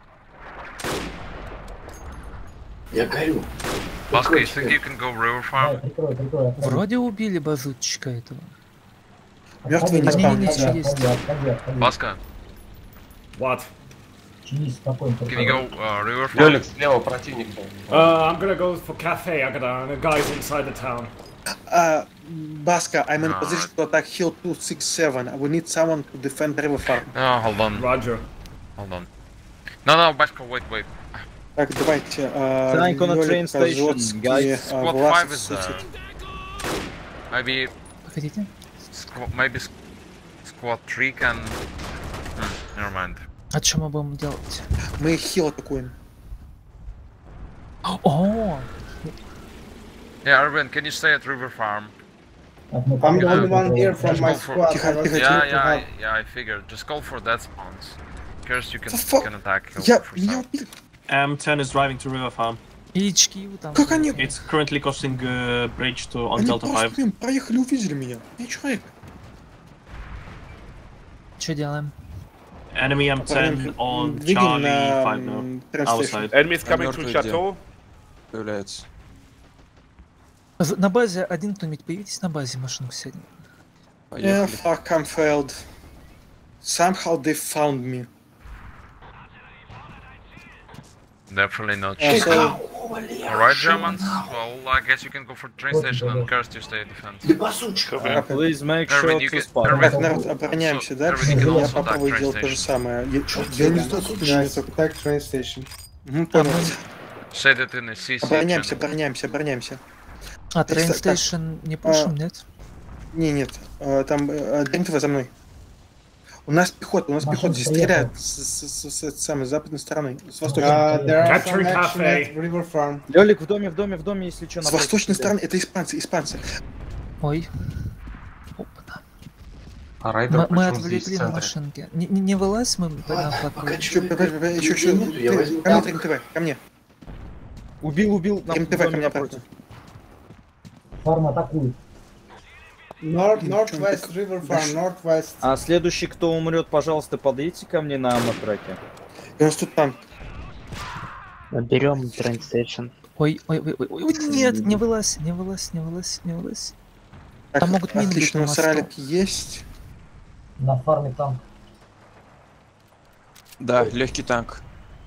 Я горю. Baska, you think you can go river Давай, farm? прикрой, прикрой. отходи. Вроде убили базутчика этого. Мертвый не Отходи, спаунтись. отходи, отходи, отходи, отходи. Baska, What? Чинись спокойно. can you go uh, river farm? Лёлик, слева противник. Uh, I'm gonna go for cafe. I got uh, guys inside the town. Uh, Baska, I'm in Ah. position to attack Hill two six seven. We need someone to defend river farm. Oh, hold on, Roger. hold on. No, no, Baska, wait, wait. Так, давайте. Uh, Tank on a Лёлик, train station, Казоцкий, guys. uh, Squad Власов five is сутит. there. Maybe, Погодите. squ- maybe squ- squad three can... Hmm, never mind. А что мы будем делать? Мы Хилл атакуем. О, Yeah, Urban, can you stay at river farm? Так, мы I'm the там- only one here from Just my go for- squad. Тихо, I was тихо, able Yeah, to yeah, I, help. yeah, I figured. Just go for dead spawns. Curse, you can, The fuck? can attack. Hill Я, for меня some. убили. M ten is driving to river farm. и эйч кью там. Как они? It's currently crossing uh, bridge to on Они Delta просто, five. блин, проехали, увидели меня. Я человек. Что делаем? Enemy M ten on Двигаем Charlie на five now. м, Our трансляцию. side. Enemies coming to Мертвый где? Chateau. Появляется. З- На базе один кто-нибудь появитесь на базе, машинку сядем. Yeah, Поехали. fuck, I'm failed. Somehow they found me. Definitely not Yeah, cheap. so- Alright, Germans. Well, I guess you can go for train station and Curse you stay defense. Copy. Please make Erwin, sure you to can- spot. Erwin, Так, народ, обороняемся, да? Erwin, you can Я also attack попробую train сделать то же station. самое. Я, я не знаю, тут Guys, attack train station. Угу, понял. Shaded in the C C. Обороняемся, обороняемся, обороняемся. А, Train Station не пушим, нет? Не, нет. А, там ДНТВ за мной. У нас пехота, у нас пехота здесь стреляют с, с, с, с самой западной стороны, с восточной. Лёлик в доме, в доме, в доме, если что. С восточной стороны, это испанцы, испанцы. Ой. А мы, мы отвлекли на машинке. Не, не, не вылазь, мы прям пока чуть-чуть. Еще чуть-чуть. Ко мне, ТМТВ, ко мне. Убил, убил. ТМТВ, ко мне обратно. Фарм атакует. North, Northwest River Farm, Northwest. А следующий, кто умрет, пожалуйста, подъедьте ко мне на аммотраке. У нас тут танк. Берем Train Station. Ой, ой, ой, ой, ой, нет, не вылазь, не вылазь, не вылазь, не вылазь. Так, там могут мины быть. Отлично, у нас ралик есть. На фарме танк. Да, легкий танк.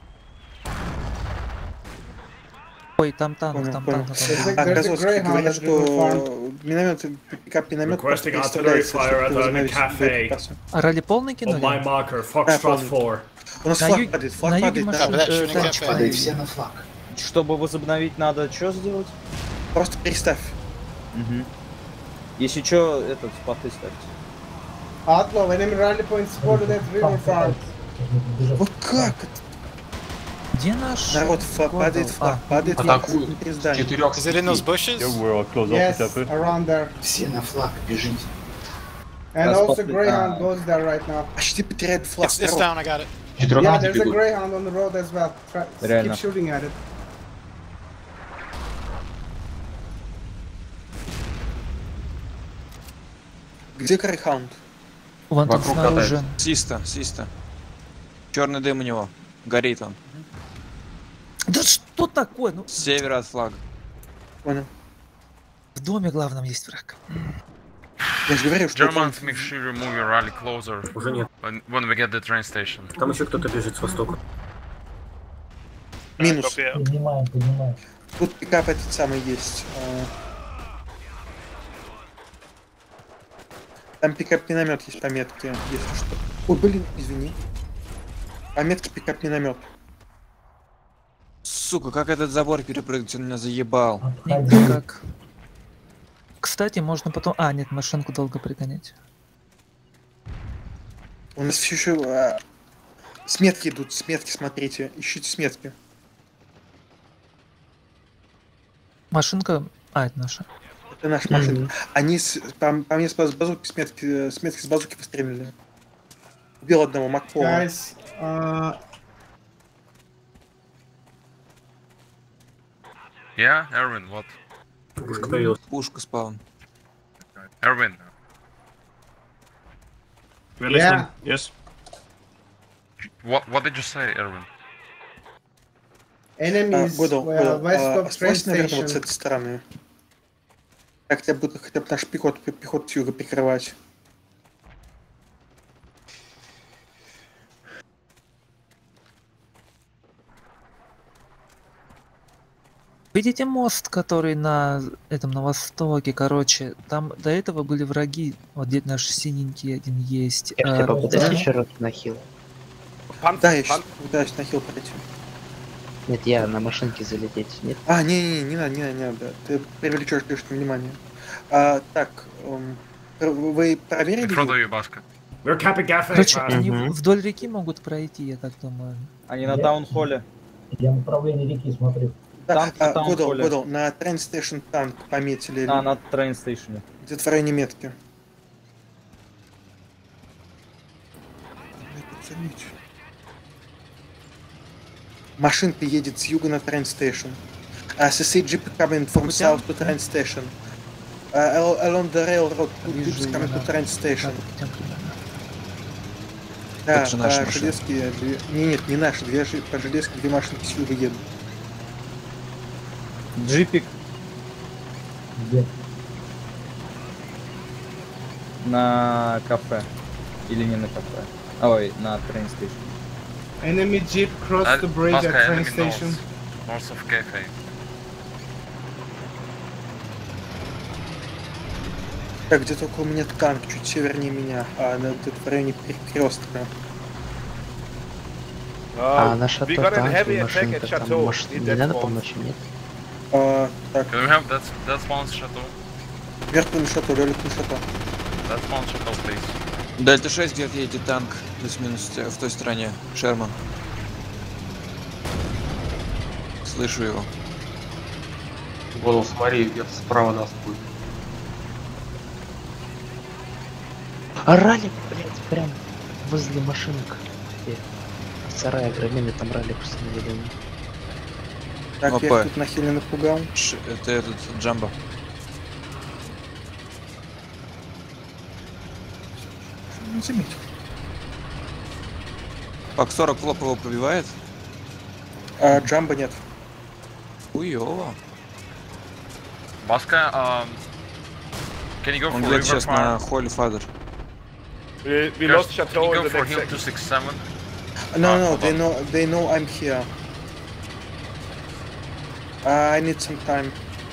Ой, там танк, понял, там понял. танк. А Газовский говорят, что миномет, пикап миномет просто переставляется, чтобы кафе. А ралли полный кинули? On my marker, Foxtrot four. У нас флаг падает, флаг падает. Падает все на флаг. Чтобы возобновить, надо что сделать? Просто переставь. Угу. Если что, этот споты ставьте. Outlaw, enemy rally point spotted at River Farm. Вот как это? Где наш? Народ, падает флаг, падает флаг. Is it in those bushes? Yes, around there. Все на флаг, бежите. And also Greyhound goes there right now. Почти потеряет флаг. It's, it's down, I got it. Yeah, there's a Greyhound on the road as well. Try, keep shooting at it. Где Greyhound? Вон там снаружи. Систа, систа. Черный дым у него. Горит он. Да что такое? Ну... С севера от флага. Понял. В доме главном есть враг. Я же говорю, что Germans, make sure you move your rally closer. Уже нет. When, when we get the train station. Там еще кто-то бежит с востока. Минус. Поднимаем, поднимаем. Тут пикап этот самый есть. Там пикап-миномет есть по метке, если что. Ой, блин, извини. По метке пикап-миномет. Сука, как этот забор перепрыгнуть, он меня заебал. Никак. Кстати, можно потом... А, нет, машинку долго пригонять. У нас все еще... А... Сметки идут, сметки, смотрите. Ищите сметки. Машинка... А, это наша. Это наша машина. Mm-hmm. Они с... по, по мне с базуки, сметки, сметки с базуки пострелили. Убил одного Макпола. Guys, uh... Yeah, Erwin, what? Пушка появилась. Пушка спаун. Erwin. We're listening. Yes. What What did you say, Erwin? Enemies uh, west of train station. Наверное, вот с этой стороны. Как тебя будут хотя бы наш пехот, пехот с юга прикрывать. Видите мост, который на этом на востоке, короче, там до этого были враги. Вот где наш синенький один есть. Я а, попытаюсь еще раз на хил. Да, я сейчас пытаюсь на хил пройти. Нет, я на машинке залететь, нет? А, не-не-не, не надо, не надо, не надо. Ты привлечешь лишнее внимание. А, так, эм, вы проверили? Короче, они mm-hmm. вдоль реки могут пройти, я так думаю. Они на таунхолле. Я направление реки смотрю. Да, танк а, выдал, выдал, на Train Station танк пометили. А, на Train Station. Где-то в районе метки. Машинка едет с юга на Train Station. Uh, C C Jeep coming from south to Train Station. Uh, along the railroad, Jeeps coming to Train Station. Да, по железке... Не, нет, не наши, две, по железке две машинки с юга едут. Джипик. Где? На кафе. Или не на кафе. Ой, на train station. Enemy jeep crossed the bridge at train station. North of cafe. Так, где-то около меня танк, чуть севернее меня, а на, тут в районе перекрестка. А на шато танки, машинка, там, может, не надо помочь, нет? А, так. Can we have that, that spawn shuttle? Мертвый шаттл, лёлитный шаттл. That spawn shuttle, please. Дельта шесть где-то едет танк, плюс-минус в той стороне. Шерман. Слышу его. Голову смотри, где-то справа нас будет. А ралик, блядь, прям возле машинок. Где? В сарае огроменный, там ралик установили. Так, Опа. я тут нахиленно напугал. Ш это этот Джамбо. Не заметил. Пак сорок флоп его пробивает? А, Джамбо нет. Хуёво. Баска, um, can you go Он for где-то river сейчас farm? на Холли Фадер. We, we Guys, lost can Chateau you in go the for next hill second. two six seven? No, Ah, no, hold they on. know, they know I'm here. Uh, I need some time.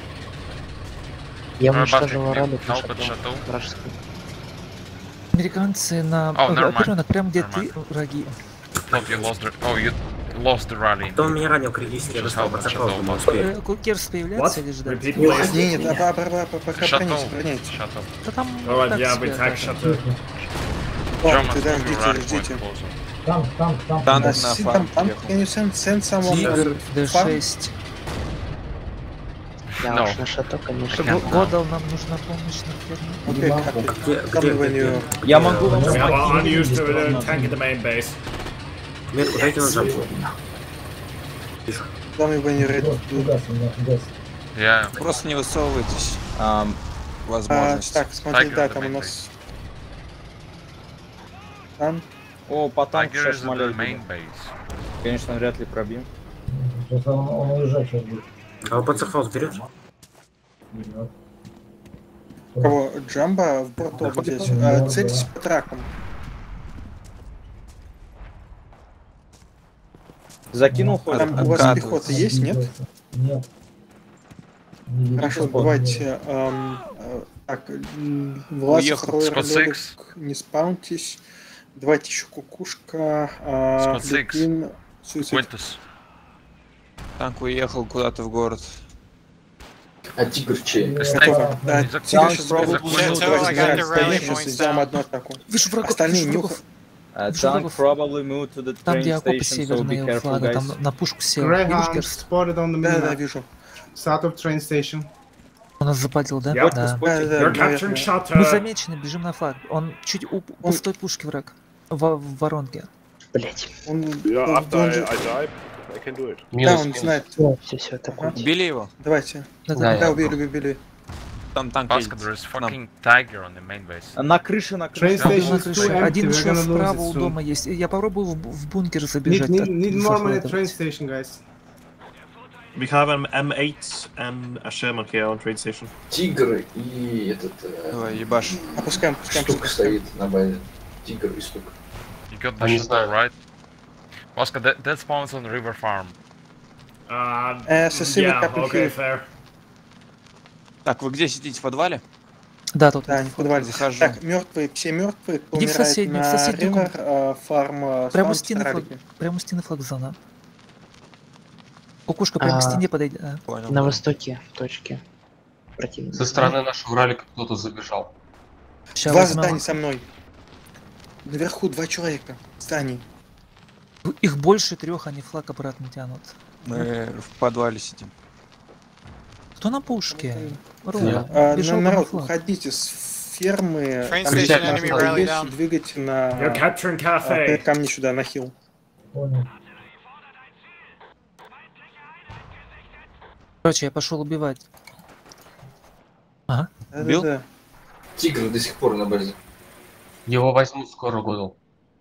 Я Uh, уничтожил Basket, ралик на help at шато. Chateau. Вражеский. Американцы на... Oh, never mind. Оперёнок, прям где Never ты, враги. Thought you lost the... Oh, you lost the rally. Кто меня ранил критически, я Just достал help at Бацаков, Chateau, думаю, Basket. успею. Э, Кукерс появляется или ждать? Repeat, Не, please. не, нет, а, пока, пока, пока, Chateau. броните, броните. Chateau. Да там Alright, так yeah, себе we take атака. Chateau. Ладно, Germans тогда move your ждите, rally point ждите. closer. Танк, танк, танк. Танк А, на си- фарм там, там, приехал. can you send, send someone Тигр, to farm? дэ шесть. Да No. уж на шато, конечно. Чтобы Годал, нам нужна помощь на ферме. Окей, Где, tell где, me when где? you... Я могу вам We have помочь. an unused uh, tank in the main base. Метку дайте на джампу. Вижу. Tell me when you're ready Гос, to do. угас, угас, угас. Yeah. Просто не высовывайтесь. Ам, А, Возможность. так, смотри, Tiger да, the там у main нас... Там, О, по танку Tiger сейчас is in the шмалять main будем. base. Конечно, вряд ли пробьем. Сейчас он, он уезжать сейчас будет. А вы Бацаков берет? Берет. кого? Джамбо в борту Да, здесь. да, А, да. Цельтесь по тракам. Закинул хоть? Там у вас пехота есть, нет? Нет. Не видно. Хорошо, Спот давайте... эм, э, так, м, Влас, Уехал. Ройер, Скотт Лёлик, Сикс. не спаунтесь. Давайте еще кукушка. а, Скотт Сикс. Лукин, Суицид. Quintus. Танк уехал куда-то в город. А тигр чей? Готово. Да, Из-за- Тигр из-за- сейчас из-за пробует. Quintus. Chateau, Давайте I got заряд the стоим, rally сейчас points сделаем down. одну атаку. Вижу врагов, Остальные вижу нюхов. врагов. Uh, Вижу tank врагов. probably moved to the Там, train где окопы station, so be северные careful, флага, guys. там на пушку сел. Видишь, Greyhound Керст? spotted on the Да, да, minimap. вижу. South of train station. Он нас запалил, да? Yep. Да. Да, да, You're да, capturing наверное. Мы Chateau. замечены, бежим на флаг. Он чуть у пустой пушки враг. В, в воронке. Блять. Он, Yeah, он- after он I, же- I die, I can do it. Да, Минус, он минус. знает. Все, все, все, атакуйте. Ага. Убили его? Давайте. Да, Да, да. я- Да, убили, убили. Там танк Basket, едет there is к нам. fucking tiger on the main base. На крыше, на Train крыше. Там station на is крыше. too empty. Один We're еще gonna lose справа it у soon. дома есть. Я попробую в, бу- в бункер Need, забежать. need, от- need normally a train захватывать. station, guys. We have an M eight and a Sherman here on train station. Тигр и этот... э, Давай, ебашь. Опускаем, опускаем. штука стоит на базе. Тигр и штука. You got the I Chateau, знаю. right? Basket, that, that spawns on river farm. Uh, Uh, so see yeah, what happened okay, here. fair. Так, вы где сидите? В подвале? Да, тут. Да, не в подвале. Захожу. Так, мертвые, все мертвые, кто Иди в умирает соседнюю, в на соседнюю ривер, э, фарм, э, Прямо у спаунтис стены флаг. ралики. Прямо у стены флаг зона. Кукушка прямо к А, стене подойдет. А. Понял. На востоке точки противника. Со стороны нашего ралика кто-то забежал. Ща Два возьмем. здания со мной. Наверху два человека. Зданий. Их больше трех, они флаг обратно тянут. Мы в подвале сидим. Кто на пушке? А, Рома, бежал на- на народ, флаг. уходите с фермы. Train там, station, где enemy можно rally здесь, down. двигайте на You're capturing а, cafe. ко мне сюда, на хил. Понял. Короче, я пошел убивать. Ага. Убил? Да-да-да. Тигр до сих пор на базе. Его возьмут скоро, Годал.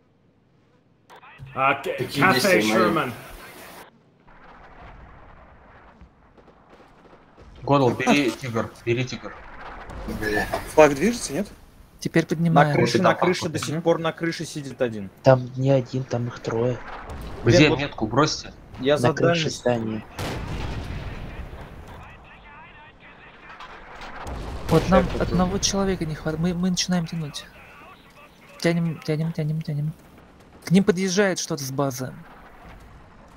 Uh, ca- Какие cafe действия мои? Sherman. Годал, бери тигр, бери тигр. Бля. Флаг движется, нет? Теперь На поднимаем. крыше, Вот на это крыше, похуй. до сих пор на крыше сидит один. Там не один, там их трое. Где вот- метку бросьте? Я На за крыше дальность. здания. Вот нам Шеф, одного человека не хватает. Мы, мы начинаем тянуть. Тянем, тянем, тянем, тянем. К ним подъезжает что-то с базы.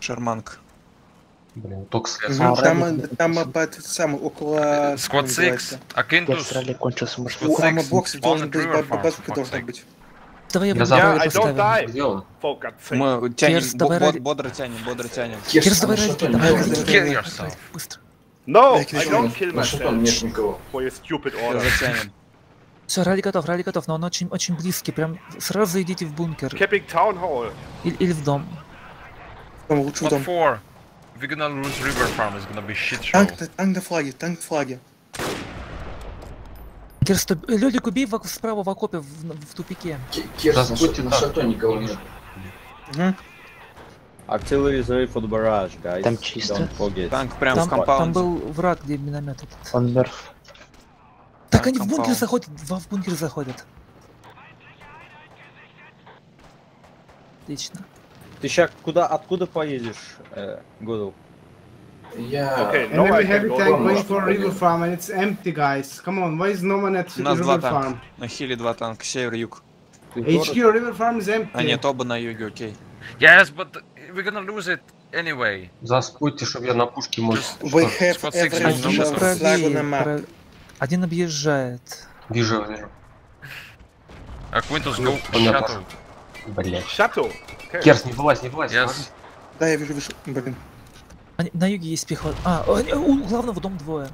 Шерманг. Блин, токс. Мгм, Там, там а, под самый, около... Squad six, Akintus. Австралия кончился, может У быть. амобоксов должен Spawned быть, river ба- farm, базука for должна fuck's быть. Давай я Я буду за- ралли Yeah, I don't поставим. die. Где он? For God's sake. Мы тянем, Керс, бо- давай бо- ради- бодро тянем, бодро тянем. Кирс, Кирс, давай там ради, шатон давай никого ради, нет. Kill давай, yourself. давай, быстро. No, Like I this don't one. kill На шатон myself нет никого. for your stupid Сейчас order. затянем. Все, ралли готов, ралли готов, но он очень, очень близкий, прям сразу идите в бункер Capping Town Hall. или, или в дом. Там лучше в Squad дом. four. If we're gonna lose river farm, it's gonna be shit show. Танк, на- танк на флаге, танк на флаге. Кирс, ты- э, Лёлик, убей в, ок- справа в окопе, в, в тупике. Ки- Кирс, на Здравствуйте, ша- на так. шатоне никого нет. Мгм. Artillery is ready for the barrage, guys. Там чисто. Don't forget. Танк прямо Там, в там компаунде. был враг, где миномет этот. Он мертв. Так Да, они в бункер компаунд. заходят, в, в бункер заходят. Отлично. Ты ща куда, откуда поедешь, э, Гудл? Я... Okay, no, Enemy I heavy can go tank down. going for river farm and it's empty, guys. Come on, why is no one at У нас два river танка. farm? На хиле два танка, север-юг. H Q river farm is empty. А нет, оба на юге, окей. Yes, but we're gonna lose it anyway. Заспойте, чтобы я на пушке мой... We have Squad six every is Они number flag правее, on the map. прав- Один объезжает. Вижу, вижу. Akintus, Ну, go понятно. shuttle. Блять. Chateau. Okay. Керс, не вылазь, не вылазь. Yes. Да, я вижу, вижу. Блин. Они- на юге есть пехота. А, они- у главного дом двое.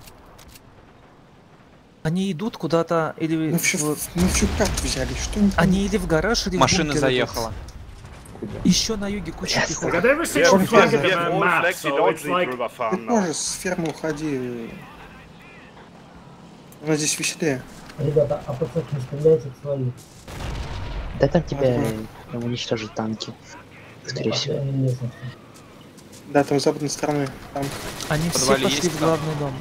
Они идут куда-то или... Мы всю, в- мы всю карту взяли, что они... Они или в гараж, или в Машина бункер заехала. идут. Еще на юге куча I пехоты. got every We single have, flag we of the have all map, flags, we so don't it's need like... river Ты farm now. тоже с фермы уходи. У нас здесь веселее. Ребята, а пацаны не стреляйте в своих. Да там тебя Ага. э, уничтожат танки. Скорее всего. Они лезут. Да, там с западной стороны. Там. Они В все подвале пошли есть в там? главный дом.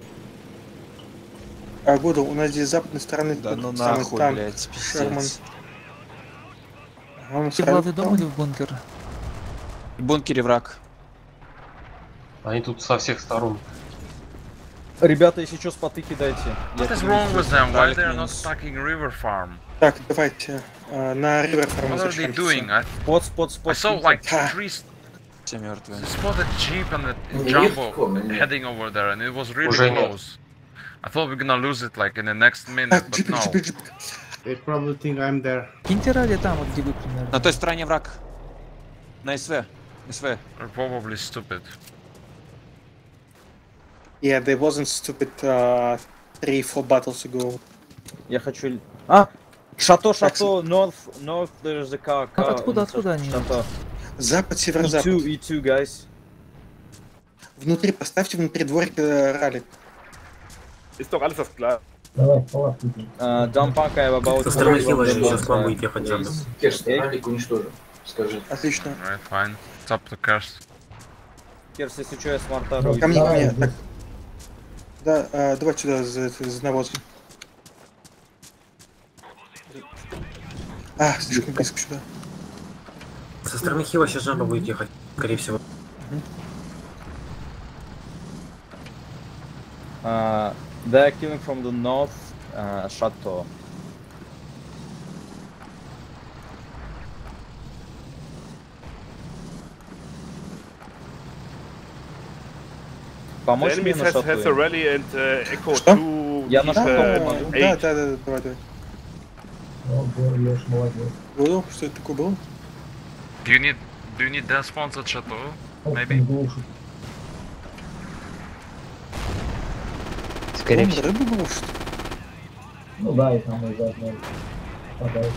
А, Гудл, у нас здесь с западной стороны. Да тут ну самый нахуй, танк, блядь, Шерман. пиздец. А он Ты в сразу главный дом там. или в бункер? В бункере враг. Они тут со всех сторон. Ребята, если что, споты кидайте. Я What is тебе wrong with them? Why Ралик they're not минус. attacking river farm? Так, давайте. а, на River Farm What are they doing? I, Спот, спот, I спот. saw киньте. like Ah. three s- Все мертвые. spotted jeep and a Ну, jumbo легко, но нет. heading over there, and it was really Уже нет. close. I thought we were gonna lose it like in the next minute, Так, but джипик, no. джипик, джипик. They probably think I'm there. Киньте ралли там, вот где вы примерно. На той стороне враг. На СВ. СВ. They're probably stupid. Yeah, they wasn't stupid uh, three, four battles ago. Я хочу... А! Шато, шато, north, north, there's a car, А car. откуда, on откуда они? Шато. Запад, И северо-запад. two, и two, guys. Внутри, поставьте внутри дворика э, ралли. Ist doch alles das klar. Давай, палатки. Uh, dump pack, I have about... Со стороны forty хила of them, сейчас к вам uh, будет ехать джамбо. Кирс, Окей. ралик уничтожен. Скажи. Отлично. Alright, fine. It's up to Kerst. Керс, если что, я с Мартару. Ко мне, ко мне. Давай, Так. Да, э, давай сюда, за, за навозом. А, слишком близко сюда. Со стороны хила сейчас джамбо будет ехать, скорее всего. Uh, they're killing from the north, uh, Chateau. The Помочь enemy мне на has, has a шатту? rally and uh, Echo Что? two. Я на uh, шатту помогу. Да, eight. да, да, да, давай, давай. О, Леш, молодец. Гудл, что это такое было? Do you need do you need their sponsored Chateau? Оп, Maybe. он глушит. Скорее Он всего. рыбу был, что ли? Ну да, и там и заодно подальше.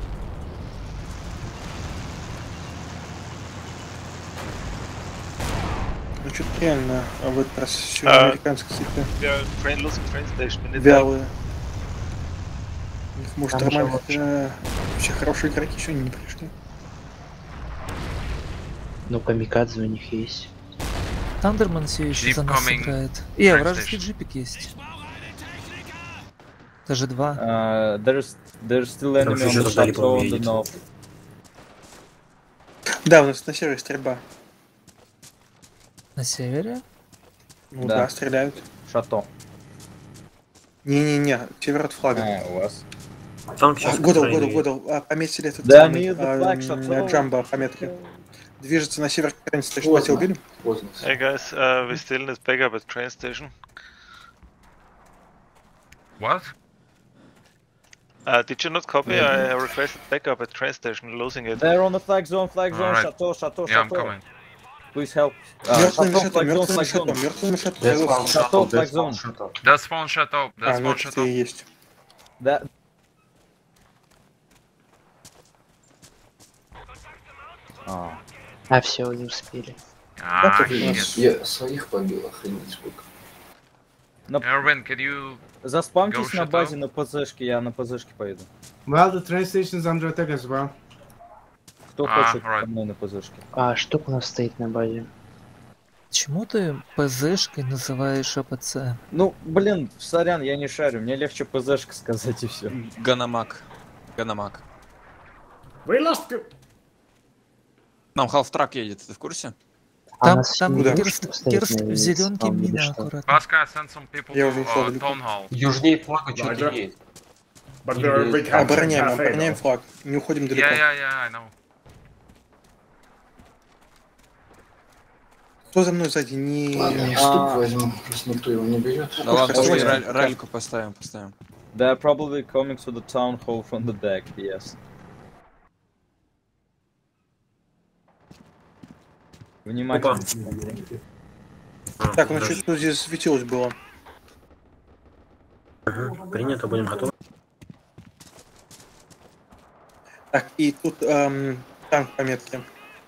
Ну что-то реально, а в этот раз все А. американские какие-то We are train losing train station. We need help. вялые. У них, может, Там еще нормальных, лучше. э, вообще хорошие игроки еще не пришли. Ну, камикадзе у них есть. Тандерман все еще Jeep за нас coming. играет. И, а, Train вражеский station. джипик есть. Даже два. Uh, there's there's still Там enemy on еще the задали, Chateau по-моему, on the едет. north. Да, у нас на севере стрельба. На севере? Ну Да. да, стреляют. Шато. Не-не-не, север от флага. А, у вас. Там А, сейчас... Годал, Годал, Годал, а, пометили этот Да, самый, они the а, flag м, shot, Джамбо, пометки. Движется на север к train station. Батя убили? Hey guys, uh, we still need backup at train station. What? Uh, did you not copy? I requested backup at train station, losing it. They're on the flag zone, flag zone, Alright. chateau, chateau, Yeah, I'm chateau. coming. Please help. Uh, Мертвый chateau, шато, flag zone, мертвый flag шато, zone. мертвый шато. Chateau, flag zone. That's spawn chateau. That's А, ну spawn это chateau. и есть. Да. А, а все, не успели. Ah, Я shit. своих побил, охренеть сколько. Erwin, can you Заспамьтесь go на chateau? базе на ПЗшке, я на ПЗшке поеду. Well, the train station is under attack as well. Кто А, хочет right. со мной на ПЗшке? А что у нас стоит на базе? Почему ты ПЗшкой называешь АПЦ? Ну, блин, сорян, я не шарю, мне легче ПЗшка сказать и все. Ганамак. Ганамак. We lost you. Нам халфтрак едет, ты в курсе? Там, там керст, керст в зеленке мина аккуратно. Pascal, send some people Я to уже ушел uh, далеко. Town Hall. Южнее флага что-то Roger. есть. But we're recapturing Обороняем, cafe, обороняем though. флаг. Не уходим далеко. Yeah, yeah, yeah, I know. Кто за мной сзади? Не... Ладно, я стук возьму, если никто его не берет. Да ладно, Хорошо, давай возьмем. раль- ральку поставим, поставим. They're probably coming to the town hall from the back, yes. Внимательно. Так, ну что-то здесь светилось было. Угу. Принято, будем готовы. Так, и тут эм, танк по метке.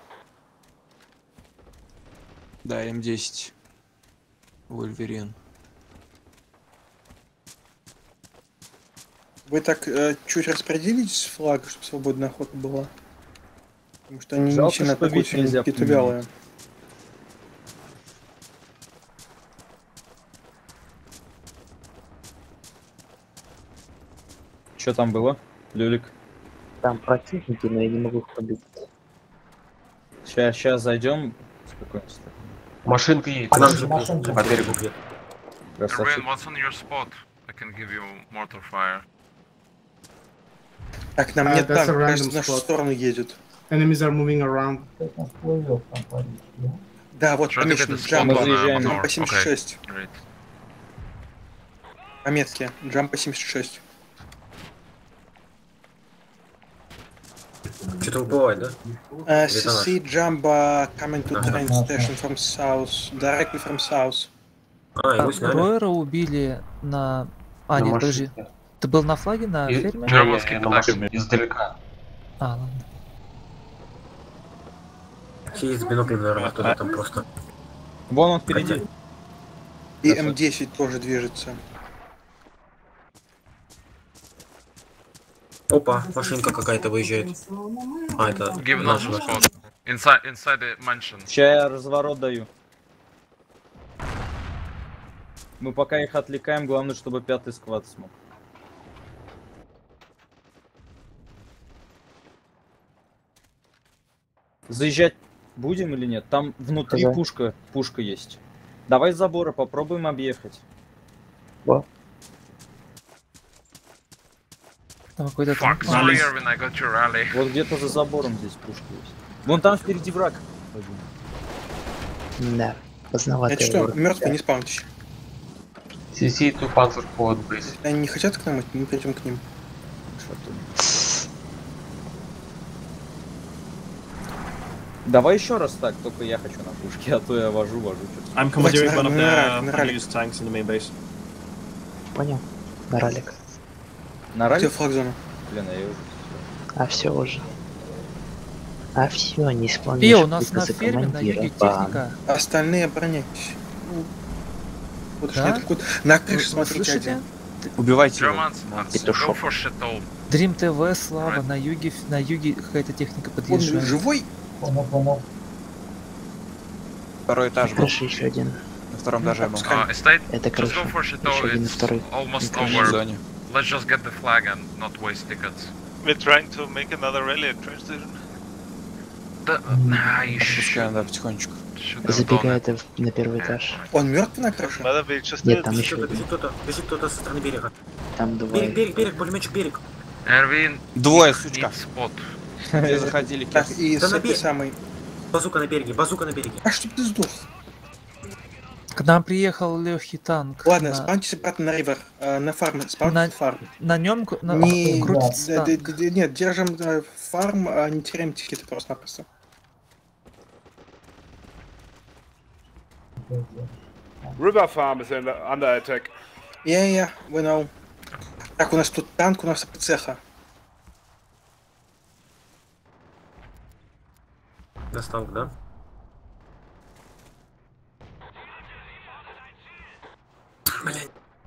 Да, М десять. Вольверин. Вы так э, чуть распределитесь флаг, чтобы свободная охота была. Потому что они Жалко, не сильно что атакуют, бить нельзя какие-то по нему. вялые. Что там было, Люлик? Там противники, но я не могу их побить. Сейчас, сейчас зайдем. Спокойно. Машинка едет. К нам же по Машинка. берегу бьет. Красавчик. Erwin, what's on your spot? I can give you mortar fire. Так, нам А, нет that's танка, a random кажется, в нашу spot. сторону едет. Enemies are moving around. Кто-то нас плывет там по речке, да? Да, вот Try to get помечен the spot джамп Мы on the заезжаем. motor. Джамп по Okay, семьдесят шесть. great. По метке. Джамп по семьдесят шесть. Что-то убывает, да? Uh, Где-то наш. see Jumbo coming to Ага. train station from south, directly from south. А, его А, сняли. Роера убили на... А, На нет, машине. подожди. Ты был на флаге на И- ферме? Не, не, не, на машине, издалека. А, ладно. Сидит с биноклем, наверное, кто-то там просто. Вон он впереди. И М десять тоже движется. Опа, машинка какая-то выезжает. А, это Give us наша a машина. spot. Inside, inside the mansion. Сейчас я разворот даю. Мы пока их отвлекаем, главное, чтобы пятый сквад смог. Заезжать будем или нет? Там внутри Да. пушка, пушка есть. Давай с забора попробуем объехать. Во. Там какой-то Fuck, танк. sorry, Erwin, I got your rally. Вот где-то за забором здесь пушка есть. Вон там впереди враг. Да, поздновато. Это что, мертвые не спаунтись. си си два Panzer Forward Base. Они не хотят к нам идти, мы пойдем к ним. Давай еще раз так, только я хочу на пушке, а то я вожу, вожу. что-то. I'm commandeering one of на- на the ралик. unused tanks in the main base. Понял. На ралик. На Где ралли? флаг зона? Блин, а я уже... А все уже. А все, не исполняешь Пио, у нас на приказы ферме на командира. юге Бам. техника. Остальные обороняйтесь. Ну, вот Да? что это куда- На крыше Вы- вы смотрите слышите? один. Убивайте его. Germans, go Петушок. for chateau. Дрим ТВ, Слава, Right. на юге, на юге какая-то техника Он подъезжает. живой? Понял, понял. Второй этаж был. Крыша еще один. На втором этаже был. Uh, estate, Это just крыша. go for chateau. Еще один, It's второй. almost Это В over. зоне. Let's just get the flag and not waste tickets. We're trying to make another rally at train station. The, nah, you Отпускаем, should, да, потихонечку. should have done it. Забегает в- на первый этаж. Он мертв на крыше? Mother, we just Нет, did. там Бежит еще кто-то, один. бежит кто-то, бежит кто-то со стороны берега. Там Берег, двое. берег, берег, пулеметчик, берег. Erwin, Двое, need сучка. spot. Где заходили, Так, Керс? и Да с набей. этой самой... Базука на береге, базука на береге. А что ты сдох? К нам приехал легкий танк. Ладно, на... спамьтесь обратно на ривер, э, на фарм, спамьтесь на... на фарм. На нем на... Не... крутится да, танк. да, да, нет, держим э, фарм, а не теряем тикеты просто-напросто. River farm is in, under attack. Я, я, we know. Так, у нас тут танк, у нас АПЦХ. Достал, да? Блять.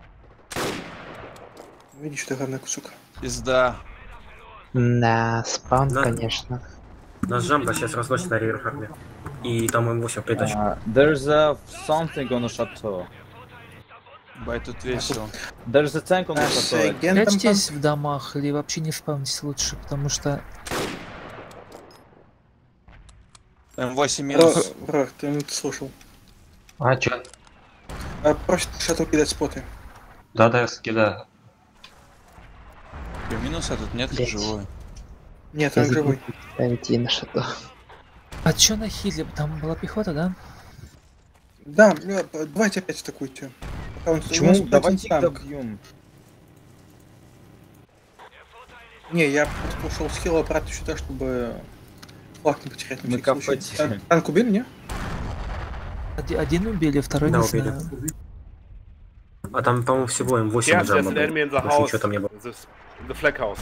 Видишь, что главный кусок. Пизда. На спам, На- конечно. Нас Джамба сейчас разносит на ривер фарме. И там эм восемь притащит. Uh, there's a something on the chateau. Бай, тут весело. There's a tank on the chateau. Прячьтесь в домах или вообще не спамьтесь лучше, потому что... эм восемь Ро, минус. Ро, ты не слушал. А, чё? А, просит шаттл кидать споты. Да-да, я скидаю. Минус, а тут нет, Блять. живой. Нет, он живой. Ставить ей на шато. А чё на хиле? Там была пехота, да? Да, бля, давайте опять атакуйте. Пока он- у нас Почему? один Давайте их танк. добьем. Не, я просто ушел с хила обратно сюда, чтобы флаг не потерять. на Мы всякий случай. копать. Тан- Танк убили, не? Оди- Один убили, второй Да, не убили. знаю. А там, по-моему, всего эм восемь Yes, there's Джамба an enemy in был. the Больше house. ничего там не было. In the, in the flag house.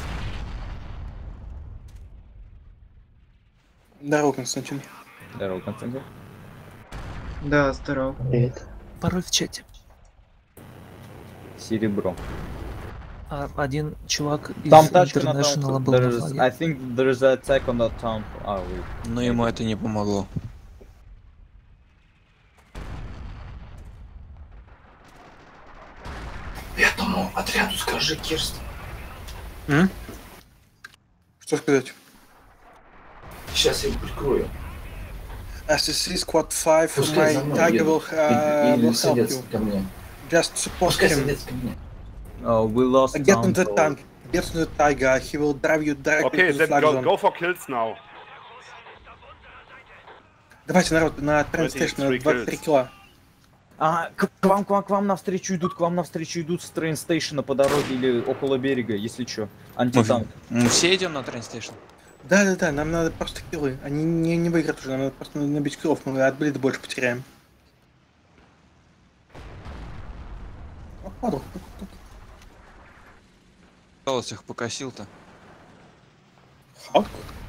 Здорово, Константин. Здорово, Константин. Да, здорово. Привет. Пароль в чате. Серебро. А один чувак из Там тачка на International танке. был на There's- флаге. I think there's an attack on that town. А, wait. Но ему это не помогло. Этому отряду скажи, Кирст. М? Что сказать? Сейчас я их прикрою. эс эс си Squad five, Пускай за my мной Tiger едут. will, uh, Или will help садятся you. ко мне. Just support Пускай him. садятся ко мне. Oh, we lost Get on town, the so- tank. Get on the Tiger. He will drive you directly Okay, to the then flag go, zone. go for kills now. Давайте, народ, на трейнстейшн на двадцать три килла. А, к, к вам, к вам, к вам навстречу идут, к вам навстречу идут с трейнстейшена по дороге или около берега, если чё. Антитанк. Мы все идем на трейнстейшн? Да-да-да, нам надо просто киллы. Они не, не выиграют уже, нам надо просто набить киллов, мы от блида больше потеряем. О, падал. Осталось их покосил-то. Халк?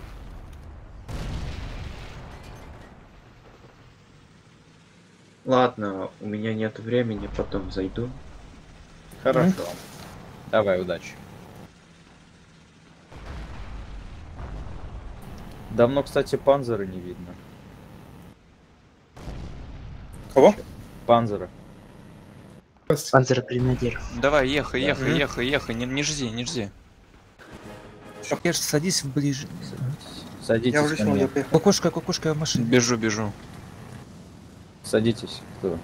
Ладно, у меня нет времени, потом зайду. Хорошо. Давай, удачи. Давно, кстати, панзера не видно. Кого? Панзера. Панзер-гренадер. Давай, ехай, ехай, Мгм. ехай, ехай, не, не жди, не жди. Кеш, садись ближе. Садитесь Я уже ко сел, мне. я поехал. Кукушка, кукушка в машине. Бежу, бежу. Садитесь. Кто?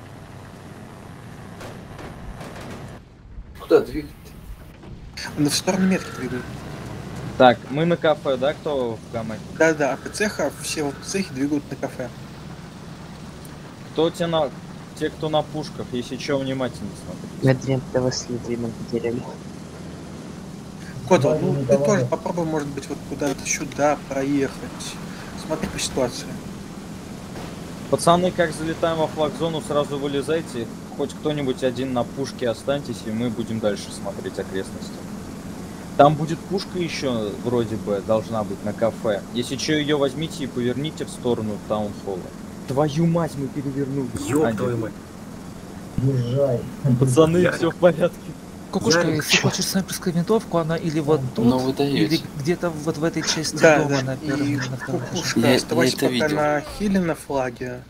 Куда двигать? Он в сторону метки двигают. Так, мы на кафе, да, кто в команде? Да-да, АПЦХ, все в АПЦХе двигают на кафе. Кто те на... Те, кто на пушках, если что, внимательно смотрите. Медведева следы мы потеряли. Котл, Давай, ну не ты давай. тоже попробуй, может быть, вот куда-то сюда проехать. Смотри по ситуации. Пацаны, как залетаем во флаг-зону, сразу вылезайте. Хоть кто-нибудь один на пушке останьтесь, и мы будем дальше смотреть окрестности. Там будет пушка еще, вроде бы, должна быть на кафе. Если что, ее возьмите и поверните в сторону таунхолла. Твою мать, мы перевернулись. Ёб А, твою нет. мать. Езжай. Пацаны, Я- все в порядке. Кукушка, Я- если хочешь снайперскую винтовку, она или вот тут, Но вы даете. или где-то вот в этой части Да, дома да, на первом и или на втором этаже. кукушка, Я- я оставайся это пока видел. на хиле на флаге.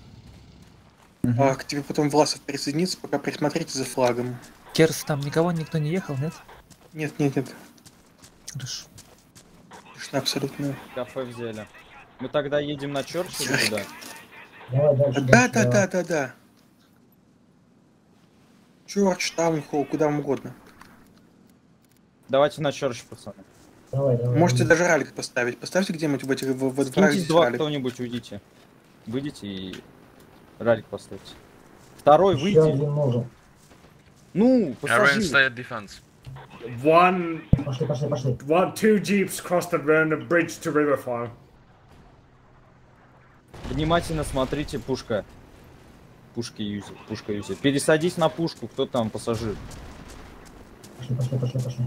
А к тебе потом Власов присоединится, пока присмотрите за флагом. Керс, там никого, никто не ехал, нет? Нет, нет, нет. Хорошо. Точно, абсолютно. Кафе взяли. Мы тогда едем на Чёрчилл или куда? Давай дальше. Да, дальше, да, давай. да, да, да. Чёрч, Таунхолл, куда вам угодно. Давайте на Чёрч, пацаны. Давай, давай. Можете даже ралик поставить. Поставьте где-нибудь в этих в, в, в Скиньтесь два ралик. кто-нибудь, уйдите. Выйдите и ралик поставьте. Второй, Еще выйди. один нужен. Ну, Arrange пассажир. the defense. One, Пошли, пошли, пошли. one, two jeeps crossed the run the bridge to River Farm. Внимательно смотрите, пушка. Пушки юзер, пушка юзер. Пересадись на пушку, кто там пассажир. Пошли, пошли, пошли, пошли.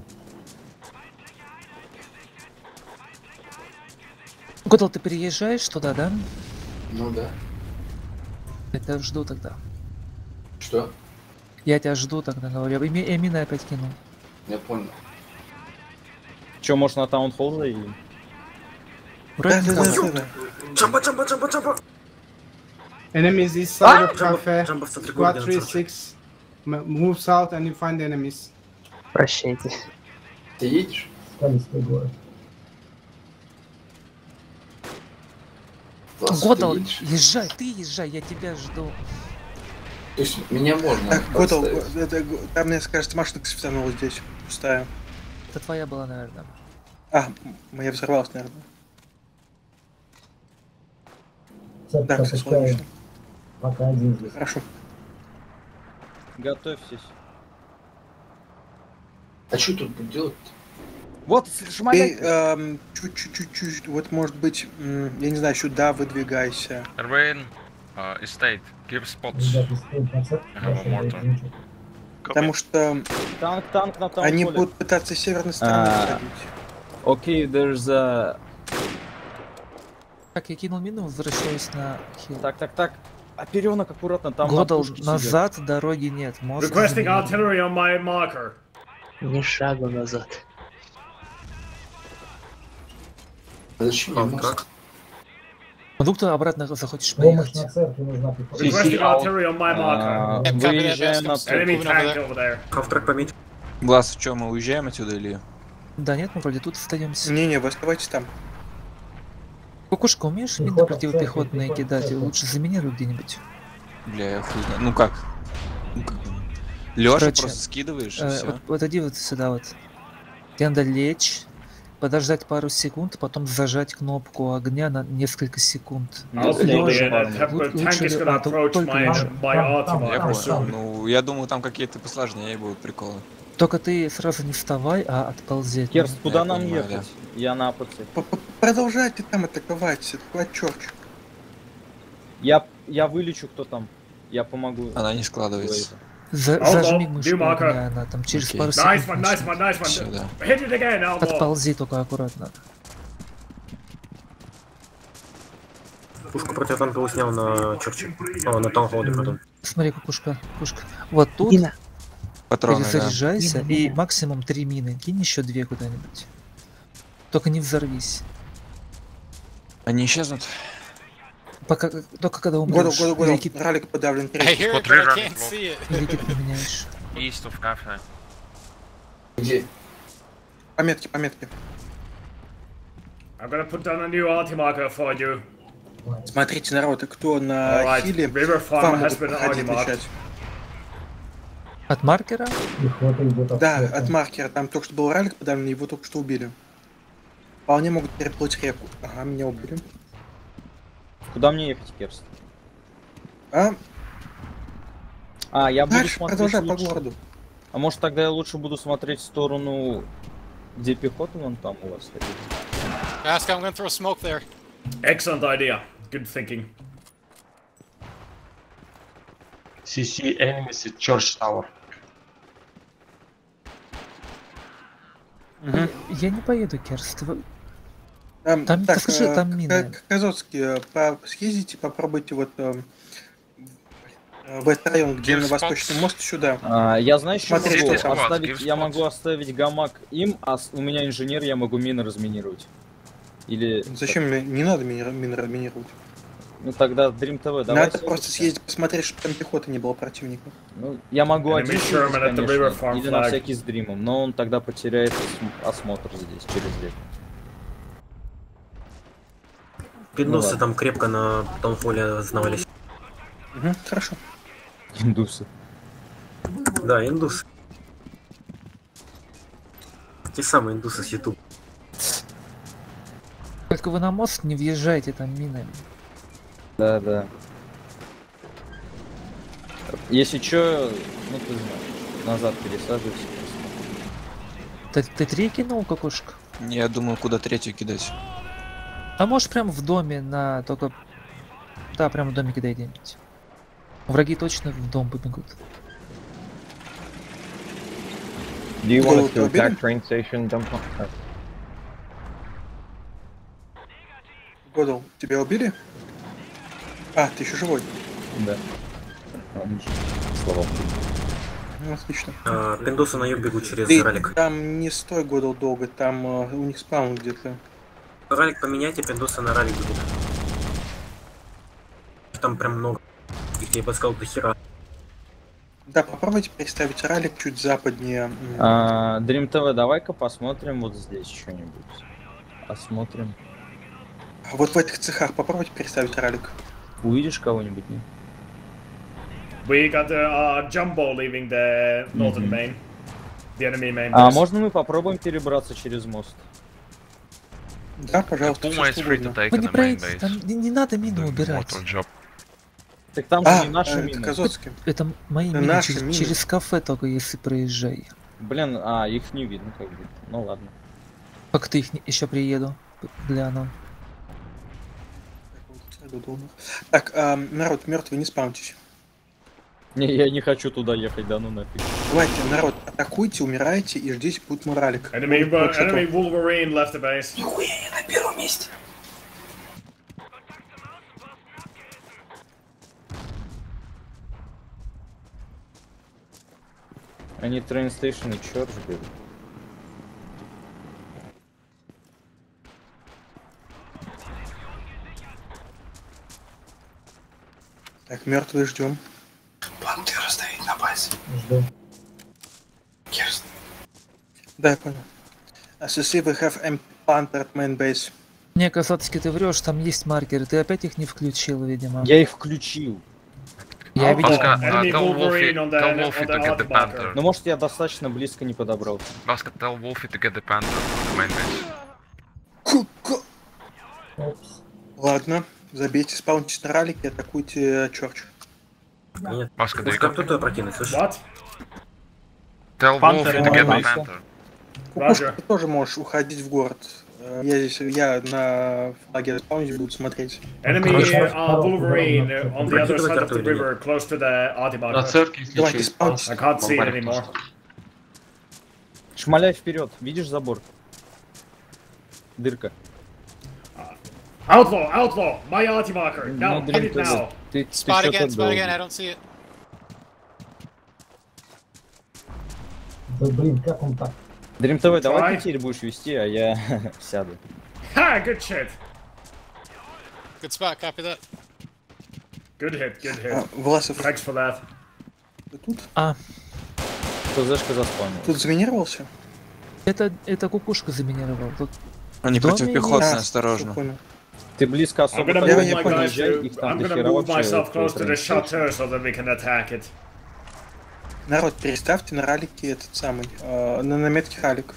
Годал, ты переезжаешь туда, да? Ну да. Я тебя жду тогда. Что? Я тебя жду тогда, говорю. И, ми- и мины опять кинул. Я понял. Че, может на таунхолл заедем? Вроде Да, да, того. да, да. Джамба, джамба, джамба, джамба! Enemies this side of Jump up, cafe. jump up, смотри, Squad Гордон, three смотри. six. M- move south and you find the enemies. Прощайте. Ты едешь? Скалистый город. Влас, Годал, ты едешь? езжай, ты езжай, я тебя жду. То есть меня можно Так, Годал, подставить? это, там, мне кажется, машина светанула здесь, пустая. Это твоя была, наверное. А, моя взорвалась, наверное. Цепь Да, все пропускаю. логично. Пока один здесь. Хорошо. Готовьтесь. А что тут будет делать? Вот, Ты шмаляй. эм, чуть-чуть-чуть, вот может быть, м, я не знаю, сюда выдвигайся. Erwin, uh, estate, give spots. Ребята, стоит на цепь. I have a mortar. Потому что Танк, танк на они таунхолле. будут пытаться с северной стороны А. заходить. Окей, there's a... Так, я кинул мину, возвращаюсь на хилл. Так, так, так. Оперенок, аккуратно, там на Годал, пушке сидят. назад дороги нет. Мост Requesting заменен. artillery on my marker. Ни шагу назад. Зачем мне мост? Вдруг ты обратно захочешь Помощь поехать. на церкви нужна. пехота. Requesting artillery on my А, marker. Выезжаем на Enemy цепь. tank over there. Хавтрак пометь. Глаз, что, мы уезжаем отсюда или... Да нет, мы вроде тут остаемся. Не-не, вы оставайтесь там. Кукушка, умеешь мины Пехота, противопехотные церковь, кидать? пехота. Лучше заминируй где-нибудь. Бля, я хуй знаю. Ну как? Ну как бы... Лёша, Короче, просто скидываешь и Э, все. вот, вот иди вот сюда вот. Тебе надо лечь, подождать пару секунд, потом зажать кнопку огня на несколько секунд. I'll Если follow лежа, the пару the Лу- tank лучше is ли- gonna а, то- approach только my лежа. my Я Я artillery понял. soon. Ну, я думаю, там какие-то посложнее будут приколы. Только ты сразу не вставай, а отползи. от Керс, него. куда Я нам понимаю, ехать? Я на апоце. П- п- Продолжайте там атаковать, атаковать черч. Я, я вылечу, кто там. Я помогу. Она не складывается. За- Aldo, зажми do мышку marker. огня, она там через Окей. пару Nice секунд one, nice начнет. one, nice one. Сюда. Hit it again, Almo. Отползи только аккуратно. Пушку противотанковую снял на черче. О, на таунхолле, пардон. Смотри, кукушка, кукушка. Вот тут Мина. Патроны, да. перезаряжайся Мина, и мина. максимум три мины. Кинь еще две куда-нибудь. Только не взорвись. Они исчезнут? Пока, только когда Году, умрешь. году, году. Или кит, Ралик подавлен. I третий. hear it, Squad but I three can't running see it. или кит поменяешь. East of cafe. Где? Пометки, пометки. I'm gonna put down a new anti-marker for you. Смотрите, народ, и кто на Alright, хиле, River вам Farm has могут been проходить already marked. начать. От маркера? Пехота идет от Да, церкви. от маркера. Там только что был ралик подавлен, его только что убили. Вполне могут переплыть реку. Ага, меня убили. Куда мне ехать, Керс? А, А, я буду дальше смотреть продолжай по лучше. городу. А может тогда я лучше буду смотреть в сторону, где пехота вон там у вас стоит? Ask, I'm gonna throw smoke there. Excellent idea. Good thinking. си си enemies at Church Tower. Я не поеду, Керс. ты вы- Там, Там, так, скажи, э, там К- мины. К- Казоцкий, э, по- съездите, попробуйте вот э, в этот район, где Give на spots. восточный мост, сюда. А, я знаю, что Смотри, могу что- оставить, Give я spots. могу оставить гамак им, а с- у меня инженер, я могу мины разминировать. Или... Зачем мне- не надо мини- мины разминировать? Ну тогда Dream ти ви, давай. Надо просто съездить, посмотреть, чтобы там пехоты не было противников. Ну, я могу Enemy один Sherman съездить, at the River конечно, Farm или на flag. всякий с Дримом, но он тогда потеряет ос- осмотр здесь, через реку. Пиндусы ладно. там крепко на таунхолле знавались. Угу, хорошо. Индусы. Да, индусы. Те самые индусы с YouTube. Только вы на мост не въезжайте там минами. Да, да. Если чё, ну ты знаешь, назад пересаживайся. Ты, ты три кинул, кукушка? Я думаю, куда третью кидать. А можешь прям в доме на только... Да, прям в доме кидай где-нибудь. Враги точно в дом побегут. Do you want us to attack train station, dump on? Годл, тебя убили? А, ты еще живой? Да. Слава богу. Ну, отлично. А, пиндосы на юг бегут через Ты ралик. там не стой, Годл, долго, там uh, у них спаун где-то. Ралик поменяйте, пиндосы на ралик бегут. Там прям много. Их, я бы сказал, до хера. Да, попробуйте переставить ралик чуть западнее. А, Dream ти ви, давай-ка посмотрим вот здесь что-нибудь. Осмотрим. Вот в этих цехах попробуйте переставить ралик. Увидишь кого-нибудь, нет? We got the uh, jumbo leaving the northern main. The enemy main. А можно мы попробуем перебраться через мост? Да, пожалуйста. Puma is free to take Вы the не main проедете, base. там не, не надо мину Doing убирать. mortal job. Так там же А, не наши это мины. Казоцкий. Это мои Это мины, наши через, мины. через кафе только если проезжай. Блин, а, их не видно как бы. Ну ладно. Как ты их не- еще приеду, гляну. Так, а, народ, мертвый, не спаунтесь. Не, я не хочу туда ехать, да ну нафиг. Давайте, народ, атакуйте, умирайте и ждите путь моралик. Enemy, uh, enemy Wolverine left the base. Нихуя не на первом месте. Они train station и черт берут. Так, мертвый ждем. Пантера стоит на базе. Жду. Керст. Да, я понял. As you see, we have M Panther at main base. Не, Касатский, ты врешь, там есть маркеры, ты опять их не включил, видимо. Я их включил. Я видел. Баска, там. uh, tell Wolfie, tell Wolfie to get the Panther. Ну может я достаточно близко не подобрался. Баска, tell Wolfie to get the Panther from the main base. Опс. Ладно, забейте, спаунтесь на ралике, атакуйте Чёрч. Нет. Баска, do you Пускай copy? кто-то опрокинет, слышишь? What? Tell Panther Wolfie to get the in Panther. Кукушка, ты тоже можешь уходить в город. Э, Я здесь, я на флаге спаунить буду смотреть. Enemy uh, Wolverine uh, on the other side of the river, close to the Artibac. Давайте, спаунтесь. I can't see it anymore. Шмаляй вперед, видишь забор? Дырка. Outlaw, outlaw, my arty marker. Now, Ну, hit it Dream ти ви. now. Ты, ты Spot что-то again, spot again, I долго. don't see it. Да блин, как он так? Dream ти ви, давай Try. ты теперь будешь вести, а я сяду. Ha, good shit. Good spot, copy that. Good hit, good А, hit. Власов, Thanks for that. ты тут? А, ПЗшка заспавнилась. Тут заминировался? это, это кукушка заминировал. Тут Они в доме противопехотные, А, осторожно. всё понял. Ты близко I'm особо gonna так Я- move не я my понял. guys подъезжай, to. их там I'm gonna дохера move вообще. myself в close to the train station. chateau so that we can attack it. Народ, переставьте на ралике этот самый, э, на наметке ралик.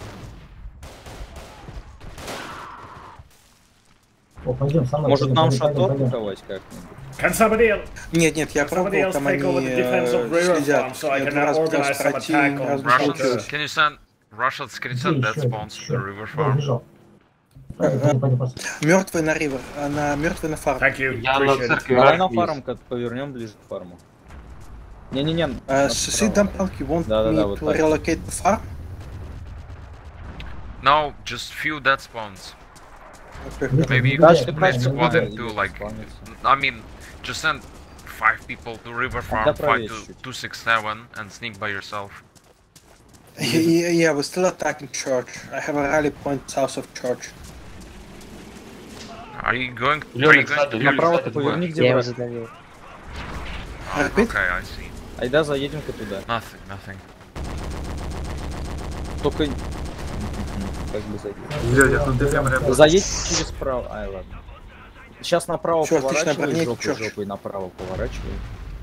О, пойдем со мной. Может пойдем, нам пойдем, шатор пойдем. буковать как-нибудь? Can somebody else, Нет, нет, я somebody пробовал, else там take они over the defense of э, River следят. Farm so I Я can два раза organize пытался some пройти, attack ни on разу не Russians, получилось. can you send Russians, can you Где send dead еще? spawns to Еще. the river Я farm? убежал. Пойдем, пойдем, пойдем, пойдем. Мертвый на ривер, а на мертвый на фарм. Thank you, Я на appreciate it. церкви Давай на арк фарм есть. как повернем ближе к фарму. Не-не-не. Uh, направо. see, Dumpunk, you want Да, да, me да, вот to так. relocate the farm? No, just few dead spawns. Okay. Maybe you Дальше could дальше split squad будет into like, спавниться. I mean, just send five people to river farm, Да, five проверь to чуть. two six seven, and sneak by yourself. Yeah, yeah, we're still attacking church. I have a rally point south of church. Are you going? Лёля, Are you going кстати, to Лёля, Направо-то кстати, поверни, бывает. где Я его брат. задавил. Repeat? Okay, I see. Айда заедем-ка туда. Nothing, nothing. Только... Мгм, как бы заедем. Лёля, тут ты прям рядом. Заедь через право. Ай, ладно. Сейчас направо Чё, отлично, поворачивай, обгоняй, жопой, чё? жопой направо поворачивай.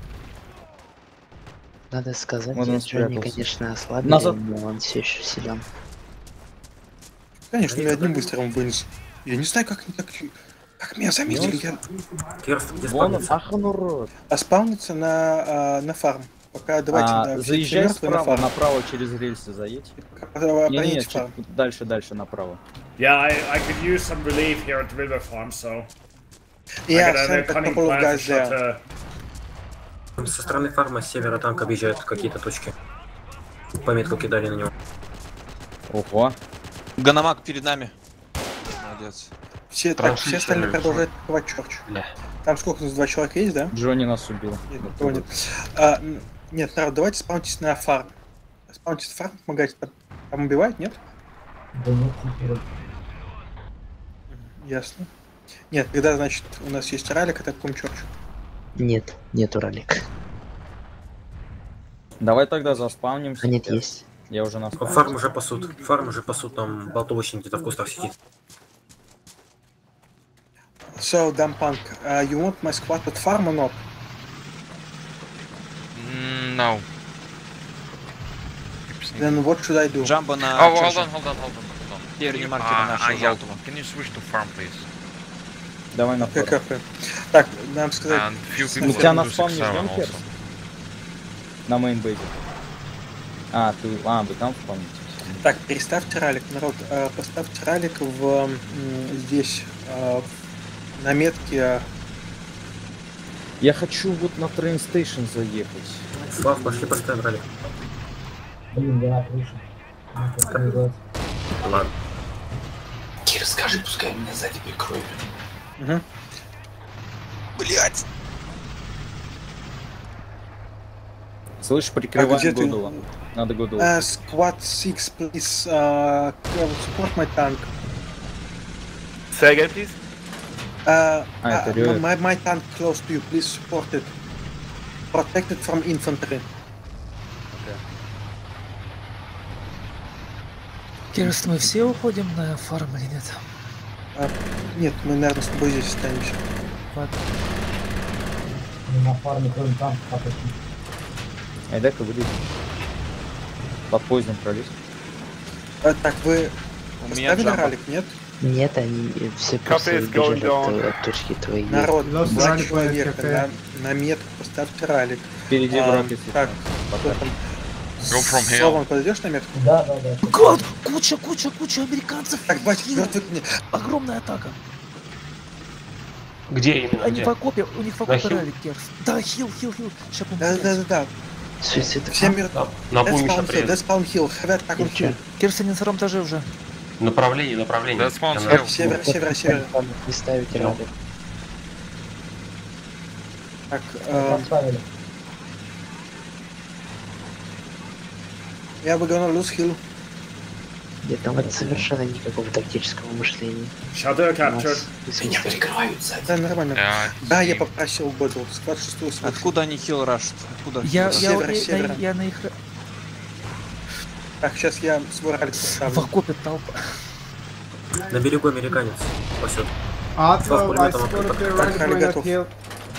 Надо сказать, Вот он Джонни, спрятался. конечно, ослабили, Назад. но он все еще силен. Конечно, я одним выстрелом вынес. Я не знаю, как, как, как меня заметили. Я... Керст, где Вон, спавнится? ах он урод. А спавнится на, а, на фарм. Пока давайте, А, да, заезжай мертвые на справа, фарм. направо через рельсы заедь. А, Не, не, обороните фарм. чуть дальше, дальше направо. Yeah, I, I could use some relief here at the river farm, so... Yeah, I got a sent a cunning couple of plan guys to shut, there. uh, Со стороны фарма с севера танк объезжает какие-то точки. Пометку кидали на него. Ого. Ганамак перед нами. Молодец. Все, так, все остальные продолжают атаковать Чёрч. Там сколько у нас, два человека есть, да? Джонни нас убил. Нет, никого нет. А, нет, народ, давайте спаунтесь на фарм. Спаунтесь на фарм, помогайте. Там, там убивают, нет? Да нет, теперь. Ясно. Нет, когда, значит, у нас есть ралик, атакуем Чёрч. Нет, нету ралик. Давай тогда заспавнимся. А нет, есть. Я уже на Фарм уже пасут. Фарм уже пасут, там болтовочник где-то в кустах сидит. So, dumb punk, uh, you want my squad at farm or not? Mm, no. Then what should I do? Джамбо на... Oh, hold on, hold on, hold on, hold on. Перед You- маркера uh, нашего uh, yeah, желтого. Can you switch to farm, please? Давай на форум. ККП. Так, нам сказать... And few Мы people тебя from на two спавне six seven ждем, also. Керс? На мейнбейзе. А, ты... А, вы там спавните. Так, переставьте ралик, народ, э, поставьте ралик в м, здесь, э, в- на метке. Я хочу вот на train station заехать. Слав, пошли поставим ралик. Блин, я на крыше. Ладно. Кир, скажи, пускай меня сзади прикроют. Угу. Блять! Слышь, А прикрываем где ты? Годула. Надо Годула. Uh, squad six, please, uh, support my tank. Say again, please. Uh, А, это uh, Рёет. my, my tank close to you, please support it. Protect it from infantry. Керст, мы все уходим на фарм или нет? А, нет, мы, наверное, с тобой здесь останемся. Ладно. На фарме, кроме танка, а почти. Ай, дай-ка вылезь. Под поездом пролез. А, так, вы У меня поставили джампа. ралик, нет? Нет, они все просто is going убежали от, down. от точки твоей. Народ, Lost два rally человека, point, на, на метку поставьте ралик. Впереди А, враг, если так, что. кто там? Go from here. Словом, подойдешь на метку? Да, да, да. Год! Куча, куча, куча американцев! Так, батя, мертвый мне. Огромная атака! Где именно? Они Где? в окопе, у них в На окопе хил? ралик, Керс. Да, хил, хил, хил. Сейчас Да, да, да, да. Суицид. Все мертвы. На Let's Пумиша spawn hill, приедет. let's spawn hill, have attack on hill. Керс, они на втором этаже уже. Направление, направление. That's one Она- hill. Север, север, север. Не ставите ралик. Так, эм, Поставили. я бы gonna lose hill. Нет, там вот совершенно никакого тактического мышления. Shadow captured. Нас- Меня прикрывают сзади. Да, нормально. Yeah, Да, я team. попросил Бодл, склад шестого свыше. Откуда они хил рашат? Откуда? Я, С я, севера, я, с севера. я на их... Так, сейчас я свой ралик В поставлю. окопе толпа. На берегу американец пасет. Also, Слав, I пулеметом supported открыто. the Так, rally ралли point at готов. hill.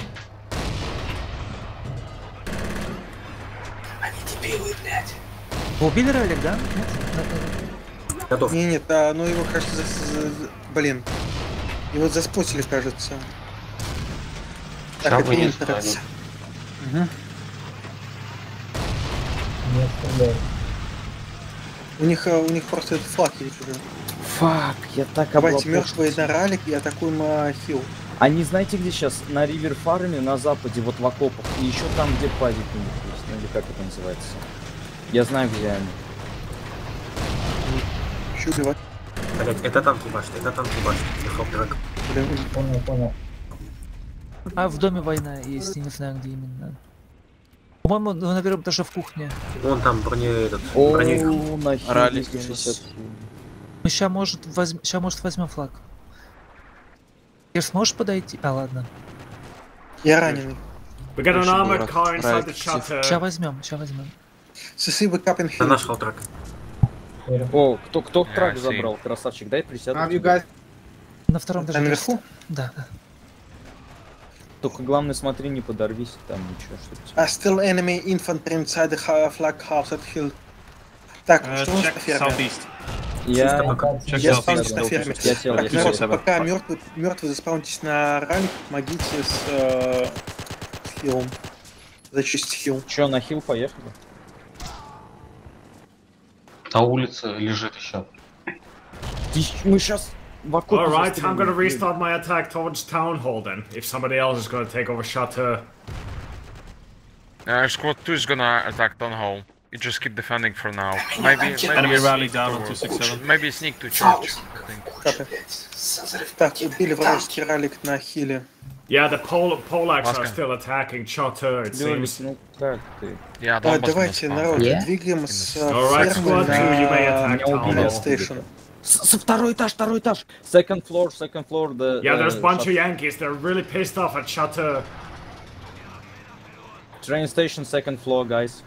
Они дебилы, блядь. Вы убили ралик, да? Нет? Да, да, да. Готов. Не, нет, а, ну его, кажется, за, за- за- блин. Его заспотили, кажется. Так, Сейчас это вынесу, Интерекс. найду. Угу. Не оставляю. У них, а, у них просто этот флаг есть уже. Фак, я так Давайте облапошился. мертвые на ралик и атакуем а, хил. Они знаете где сейчас? На ривер фарме на западе, вот в окопах. И еще там, где пазик у них есть. Ну или как это называется. Я знаю, где они. Еще убивать. Блять, это танки башни, это танки башни. Ехал драк. Блин, Понял, понял. А в доме война есть, я не знаю, где именно. По-моему, ну, на первом этаже в кухне. Вон там броне этот. О, Броню. на хил Ралик двести шестьдесят. Мы ща может возьмем, ща может возьмем флаг. Керс, сможешь подойти? А, ладно. я раненый. We got an Очень armored дурак. car inside the Right. shutter. Ща возьмем, ща возьмем. Сысы, вы капен На хил. наш халтрак. О, кто, кто Yeah, трак I see. забрал? Красавчик, дай присяду. Have you guys? На втором этаже. А Керс. наверху? Да, да. Только главное, смотри, не подорвись, там ничего, что А still enemy infantry inside the ha- flag house at hill. Так, Uh, что у нас check по ферме? southeast. Я... Я спаунтись на ферме. Я сел, я Народ, сел. пока мертвый, мертвый заспаунтись на ралик, помогите с, э, с хилом. Зачистить хил. Че, на хил поехали? На улице лежит еще. Мы сейчас в окопе. Alright, I'm gonna restart my attack towards Town Hall then, if somebody else is gonna take over Chateau. Uh, squad two is gonna attack Town Hall. You just keep defending for now. Maybe, maybe Enemy rally sneak down to- on two six seven. Maybe sneak to church, I think. Так, убили вражеский ралик на хиле. Yeah, the Pol Polacks are Maska. still attacking Chateau, it seems. Ну как ты? Yeah, А, Donbass давайте, gonna народ, spawn. двигаем с Alright, фермы squad two, you may на attack Town Union Hall. Station. Со второй этаж, второй этаж. Second floor, second floor. The, Yeah, there's a uh, bunch shut- of Yankees, they're really pissed off at Chateau. Train station, second floor, guys.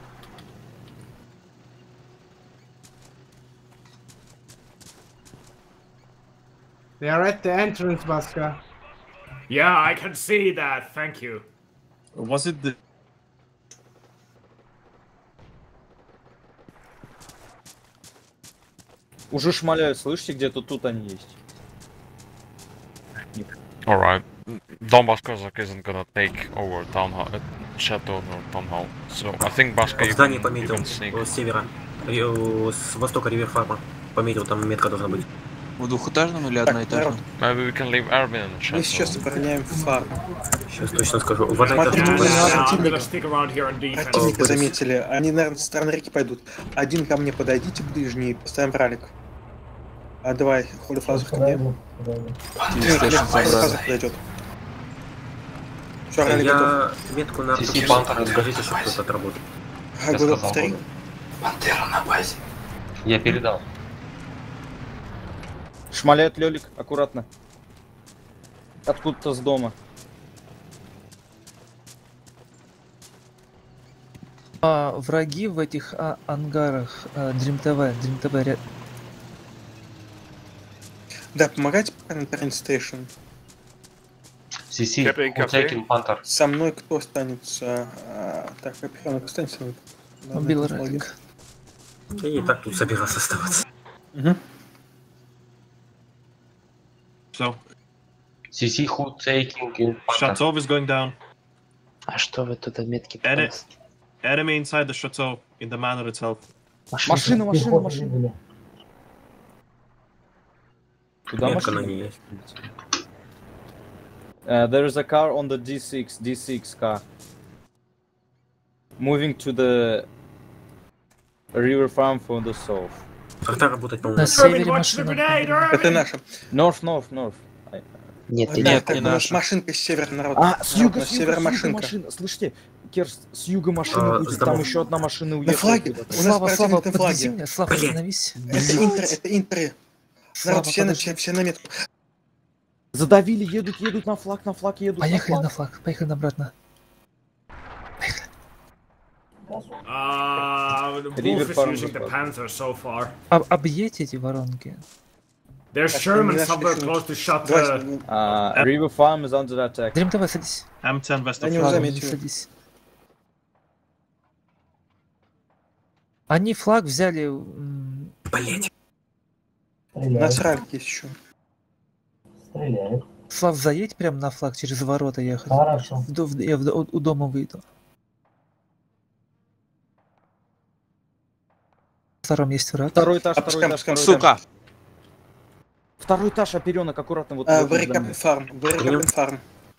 They are at the entrance, Baska. Yeah, I can see that, thank you. Was it the... Уже шмаляют, слышите, где-то тут они есть. Alright. Donbass Cossack isn't gonna take over Town Hall, uh, Chateau or Town Hall. So I think Baska, you Здание can, you пометил can sneak. с севера, Ри- с востока Риверфарма. Пометил, там метка должна быть. В двухэтажном или одноэтажном? Maybe we can leave Erbil in Chateau. Мы сейчас обороняем фарм. Сейчас точно скажу. В Смотрите, одноэтажном. вы Yeah, I'm противника, gonna stick around here and defend. противника заметили. Они, наверное, со стороны реки пойдут. Один ко мне подойдите ближний, поставим ралик. А давай, Holy Father ко мне. Нет, Holy Father подойдет. Все, ралик готов. Я метку на Си Си Пантер. скажите, что кто-то отработает. А, готов, повтори. Пантера на базе. Я передал. Шмаляет Лёлик, аккуратно. Откуда-то с дома. А, враги в этих а, ангарах а, Dream ти ви, Dream ти ви ря- Да, помогайте пока на Train Station. Си Си, Капитан Кафе. Хутекин Пантер. Со мной кто останется? А, так, оператор, останется со мной. Да, убил да, Ралик. Я не так тут собирался оставаться. Мгм. So, Си Си Хутекин Пантер. Chateau is going down. А что вы тут отметки Ene- показываете? enemy inside the chateau, in the manor itself. Машина, машина, машина. Куда Метка на машина? ней есть. Uh, there is a car on the ди сикс, ди сикс car. Moving to the river farm from the south. Арта работать, по-моему. На севере Watch the машина. grenade, Irving! Это наша. North, north, north. Нет, Да, ты Нет, так, не у нас наша. машинка с севера, народ. А, с Народ, юга, на с севера юга, с юга машинка. машина. Слышите, Керст, с юга машина А, будет, с там домов. еще одна машина На уехала. флаге. куда-то. У нас Слава, Слава, противник на подвези флаге. меня, Слава, Блин. остановись. Это интеры, это интеры. Слава, Народ, все на, подожди. все, все на метку. Задавили, едут, едут на флаг, на флаг едут. Поехали на на флаг. флаг, поехали обратно. Uh, Wolf River is Farm using the was- Panther so far. Об- объедьте эти воронки. There's Так, Sherman мы нашли somewhere машину. close to Chateau. Давайте, ну, Uh, river farm is under attack. Dream ти ви, садись. M ten west Да of не Chateau. Ладно, не заметил. садись. Они флаг взяли... м, Блять. у нас ралик есть еще. Стреляют. Слав, заедь прям на флаг через ворота ехать. Хорошо. В до- в- Я в- у у дома выйду. В втором есть враг. Второй этаж, второй Опускаем, этаж, опускаем. второй этаж. Сука! Второй этаж, оперенок, аккуратно. Вот, А, вот возле Баррикапен меня. фарм, Баррикапен фарм.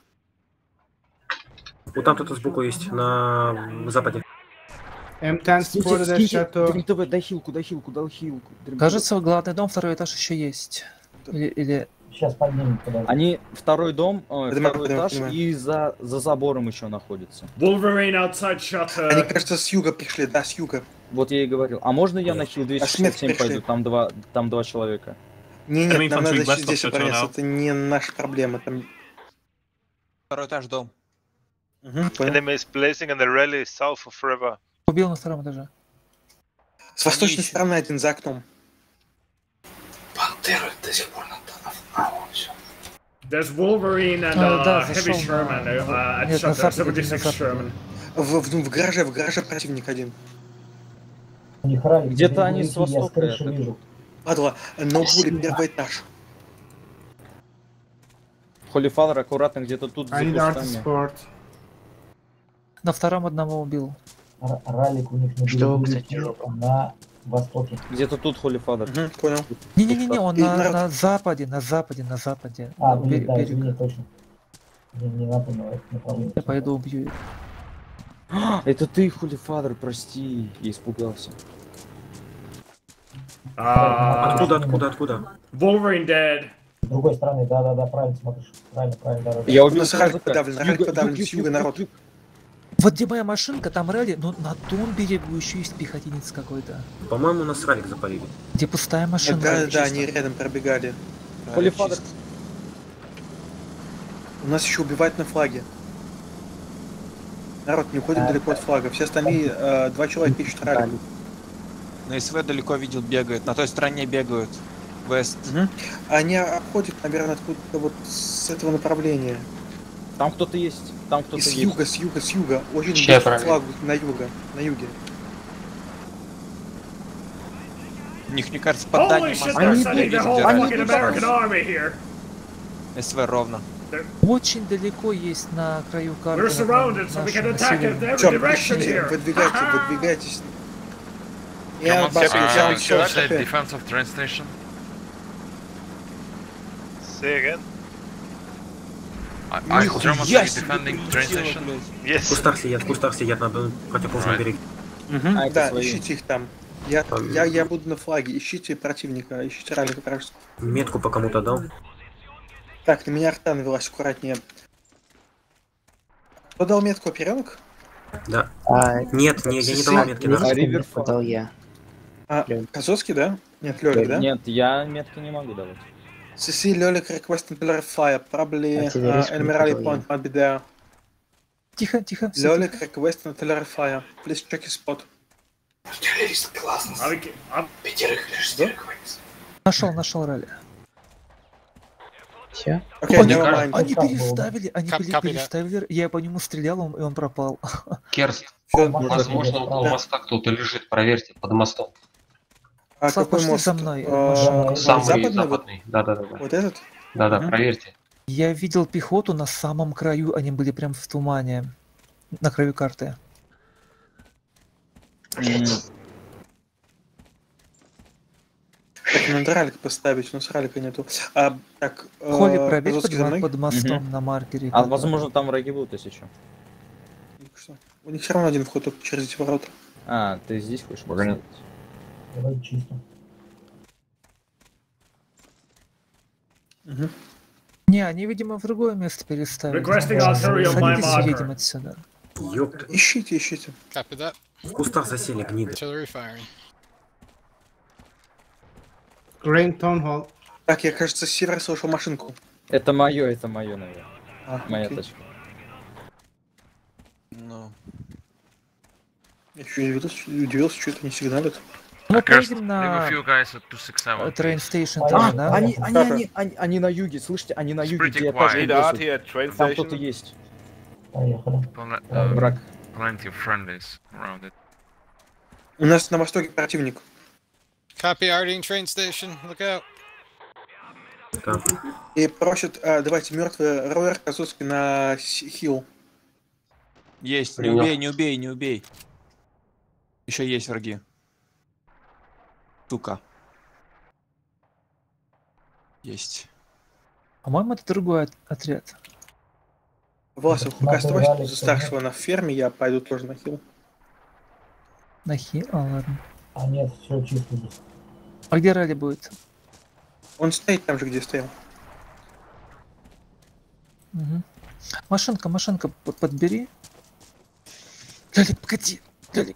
Вот там кто-то сбоку есть, на западе. эм десять Скиньте, spotted at скиньте, Chateau. Dream ти ви, дай хилку, дай хилку, дай хилку. Dream ти ви. Кажется, главный дом, второй этаж еще есть. Или, или... Сейчас поднимем подожди. Они второй дом, ой, Понимаю, второй понимаю, этаж понимаю. и за, за забором еще находится. Wolverine outside Chateau. Они, кажется, с юга пришли, да, с юга. Вот я и говорил. А можно я на хил двести шестьдесят семь А смерть пойду? Там два, там два человека. Не, Enemy нет, нам infantry надо west of здесь Chateau обороняться, now. это не наша проблема. Там... Второй этаж дом. Угу, понял. Enemy is placing in the rally south of river. Убил на втором этаже. С восточной стороны один за окном. Пантера до сих пор на танах. А, вот всё. There's Wolverine and А, uh, да, Heavy зашел Sherman на- uh, at Нет, на Chateau, западе, seventy на six западе. Sherman. В, в, в гараже, в гараже противник один. У них ралик. Где-то на они берегу с реки, я востока крыши это- вижу. Падла, на угле первый этаж. Холлифадер аккуратно где-то тут за I need art кустами. support. На втором одного убил. Р- Ралик у них на Что, берегу кстати, реки, жопа? на востоке. Где-то тут Холлифадер. Угу, понял. Не-не-не, он И на, народ- на западе, на западе, на западе. А, на блин, бе- да, берег. извини, точно. Не, не напомнил это направление. Я пойду убью их. Это ты, Холлифадер, прости, я испугался. Uh, Откуда, откуда, откуда? Wolverine dead. С другой стороны, да-да-да, правильно смотришь. Правильно, правильно, да-да. Я У убил нас ралик сразу подавлен, как. ралик Юга, подавлен, юг, с юг, юга юг, народ. юг. Вот где моя машинка, там ралли, но на том берегу еще есть пехотинец какой-то. По-моему, нас ралик запалили. Где пустая машина. Да, да, чисто. они рядом пробегали. А, Холлифадер. чисто. У нас еще убивают на флаге. Народ, не уходим далеко от флага. Все остальные э, два человека ищут ралик. На СВ далеко видел, бегает. На той стороне бегают. Вест. Угу. Они обходят, наверное, откуда-то вот с этого направления. Там кто-то есть. Там И кто-то с есть. юга, с юга, с юга. Очень Чья близко к правильно? флагу, на юга, на юге. У них, мне кажется, под Holy дальним shit, мостом they're я sending the вижу, whole где fucking ралик. American army here. СВ ровно. Очень далеко есть на краю карты. We're surrounded, so we наше can attack in население. every Всё, direction ищите, here. выдвигайте, выдвигайтесь. Come Я on, бас- я uh, всё, should I всё. defense of train station? Say again? I, I Нихуя German себе, defending train прилетело, station? блядь. В Yes. кустах сидят, в кустах сидят на противоположном Right. берегу. Мгм, А, это да, свои. ищите их там. Я, Там- я, я буду на флаге. Ищите противника, ищите ралика, пожалуйста. Метку по кому-то дал. Так, на меня арта навелась, аккуратнее. Кто дал метку, оперенок? Да. А, Нет, не, я не дал метки. Левицкую Да. Ривер метку дал я. А, Лёлик. Козовский, да? Нет, Лёлик, да? Нет, я метки не могу давать. Сиси, Лёлик, requesting to fire. Probably Артиллерийскую uh, enemy rally метку дал point might be there. Тихо, тихо. всё Лёлик, requesting to fire. Please check his spot. Артиллерист классно. А вы ки- а- Пятерых или шестерых вынес. Нашел, нашел ралли. Все? Окей, Они, never mind. они Так было. переставили, они Кап- пере- капли, да. переставили, я по нему стрелял, он- и он пропал. Керст, Всё, возможно, около Да. моста кто-то лежит, проверьте, под мостом. А Слав, какой пошли мост? за мной, А, машина. Самый западный, вот, западный. Да-да-да. вот этот? Да-да, Мгм. проверьте. Я видел пехоту на самом краю, они были прям в тумане. На краю карты. М, Так, надо ралик поставить, у нас ралика нету. А, так, Холли, э, проверь под, Козовский за мной? под мостом Мгм. на маркере. А как- возможно там враги будут, если что. Что? У них все равно один вход только через эти ворота. А, ты здесь хочешь We're gonna- поставить? Давай чисто. Мгм. Не, они, видимо, в другое место переставили. Requesting artillery on my Садитесь, marker. едем отсюда. Ёпта. Ищите, ищите. Copy that. В кустах засели гниды. Artillery firing. Green Town Hall. Так, я, кажется, с севера слышал машинку. Это мое, это мое, наверное. А, Моя окей. тачка. Ну, Я еще удивился, удивился, что это не сигналит. Мы Cursed, поедем leave на a few guys at two six seven. трейн стейшн А, тоже, да? Они, они, они, они, они на юге, слышите? Они на It's юге, pretty где я quiet. тачку Need art несу. here at train Там кто-то station. есть. Поехали. Pl- Э, uh, Враг. plenty of friendlies around it. У нас на востоке противник. Copy Arding train station. Look out. Так. И просят, а, давайте мертвый Роер Козовский на с- хил. есть. Не Принял. убей, не убей, не убей. Еще есть враги. Сука. Есть. По-моему, это другой от- отряд. Власов, пока оставайся за старшего на ферме, я пойду тоже на хил. На хи... А, ладно. А нет, все чисто здесь. А где ралли будет? Он стоит там же, где стоял. Мгм. Машинка, машинка, п- подбери. Лялик, погоди. Лялик.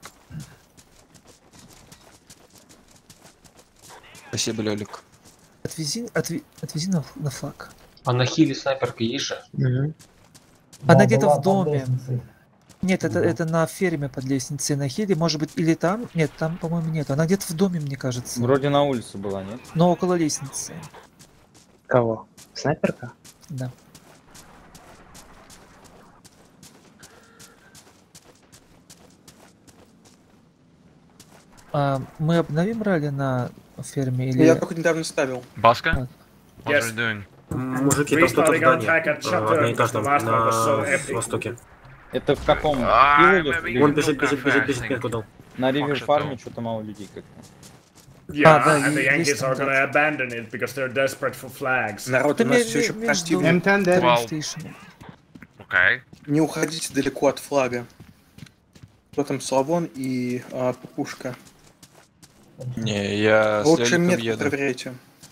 Спасибо, Лёлик. Отвези, отве- отвези на, на флаг. А на хиле снайперка есть же? Она Да, где-то была в под доме. лестницей. Нет, это, это на ферме под лестницей на хиле. Может быть, или там? Нет, там, по-моему, нет. Она где-то в доме, мне кажется. Вроде на улице была, нет? Но около лестницы. Кого? Снайперка? Да. А, мы обновим ралли на ферме или... Я только недавно ставил. Баска? What Yes. are you doing? Мужики, там кто-то в здании, э, одноэтажном, на востоке. Это в каком? А, Пилуле? Он бежит, бежит, бежит, бежит, метку дал. На Ривер Фарме что-то мало людей как-то. Yeah, да, and the есть Yankees там, are да. gonna abandon it because they're desperate for flags. Народ, у нас все еще между противник. эм десять dead. Station. Окей. Не уходите далеко от флага. Кто там, Славон и а, Пупушка? Не, я с Лучше Лёликом метку еду. проверяйте.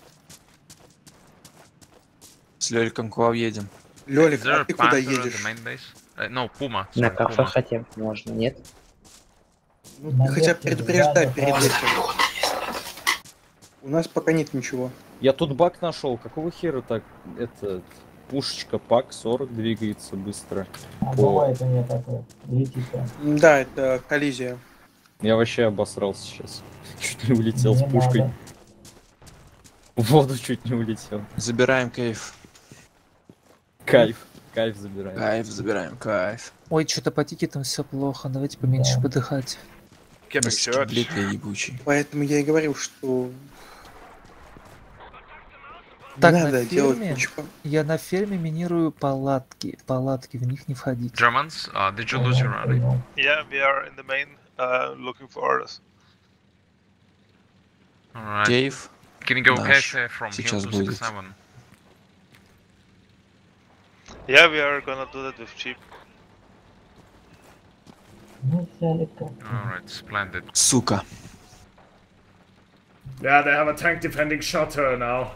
С Лёликом к вам едем. Лёлик, Is there а a ты куда Panther at едешь? the main base? Uh, no, Puma. На Sorry, кафе Puma. хотя бы можно, нет? Ну, ты хотя бы предупреждай перед этим. У нас пока нет ничего. Я тут бак нашел. Какого хера так? Это пушечка пак сорок двигается быстро. А По- бывает у меня такое. Летит там. Да, это коллизия. Я вообще обосрался сейчас. Чуть не улетел с Не пушкой. надо. В воду чуть не улетел. Забираем кайф. Кайф. Кайф забираем. Кайф забираем, кайф. Ой, что-то по тикетам все плохо, давайте поменьше подыхать. Camping Church. Блин, я ебучий. Поэтому я и говорил, что Так, не на надо делать ферме, ничего. я на ферме минирую палатки. Палатки, в них не входить. Germans, uh, did you lose your rally? Yeah, we are in the main, uh, looking for orders. Alright. Кейф. Can you go наш cafe from сейчас Hill будет. two six seven? Yeah, we are gonna do that with cheap. Ну, взяли как. Alright, splendid. Сука. Yeah, they have a tank defending shutter now.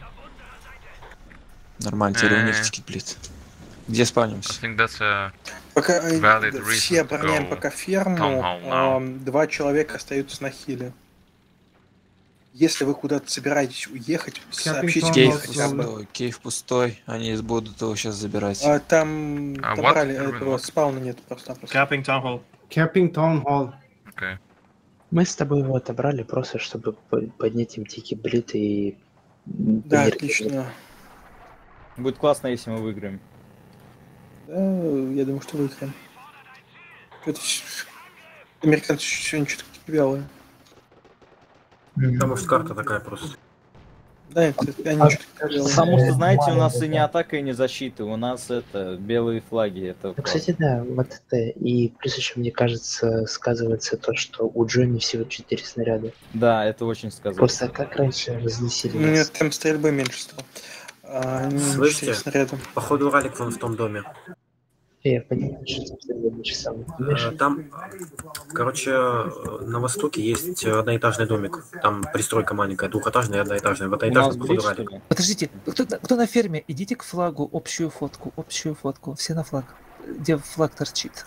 Нормально, теперь у них Э. тикет, блядь. Где I спавнимся? think that's a Пока э, valid да, reason все to обороняем go пока ферму, town hall now. ам, два человека остаются на хиле. Если вы куда-то собираетесь уехать, сообщите мне Кейф хотя бы. пустой, кейф пустой. Они будут его сейчас забирать. А, там А, там what? брали Terminal этого what? спауна нет просто-напросто. Capping Town Hall. Camping Town Hall. Okay. Мы с тобой его отобрали просто, чтобы по- поднять им тикет блит и... Да, померить. отлично. Будет классно, если мы выиграем. Да, я думаю, что выиграем. Что-то щ- американцы сегодня что-то какие-то вялые. Потому что карта такая просто. Да, это, они А, что-то какие-то вялые. Потому что, знаете, у нас и маленькая, не да. атака, и не защита. У нас это белые флаги. Это Ну, кстати, да, вот это. И плюс еще, мне кажется, сказывается то, что у Джонни всего четыре снаряда. да, это очень сказано. Просто как раньше разносили Ну, нас. нет, там стрельбы меньше стало. А, они Слышите? четыре снаряда. Походу ралик вон в том доме. Я понимаю, что там стрельбы меньше самых. Э, Там, короче, э, на востоке есть одноэтажный домик. Там пристройка маленькая, двухэтажная и одноэтажная. В У нас одноэтажном, походу, блиц, что ралик. ли? Подождите, кто, на- кто на ферме? Идите к флагу, общую фотку, общую фотку. Все на флаг. Где флаг торчит.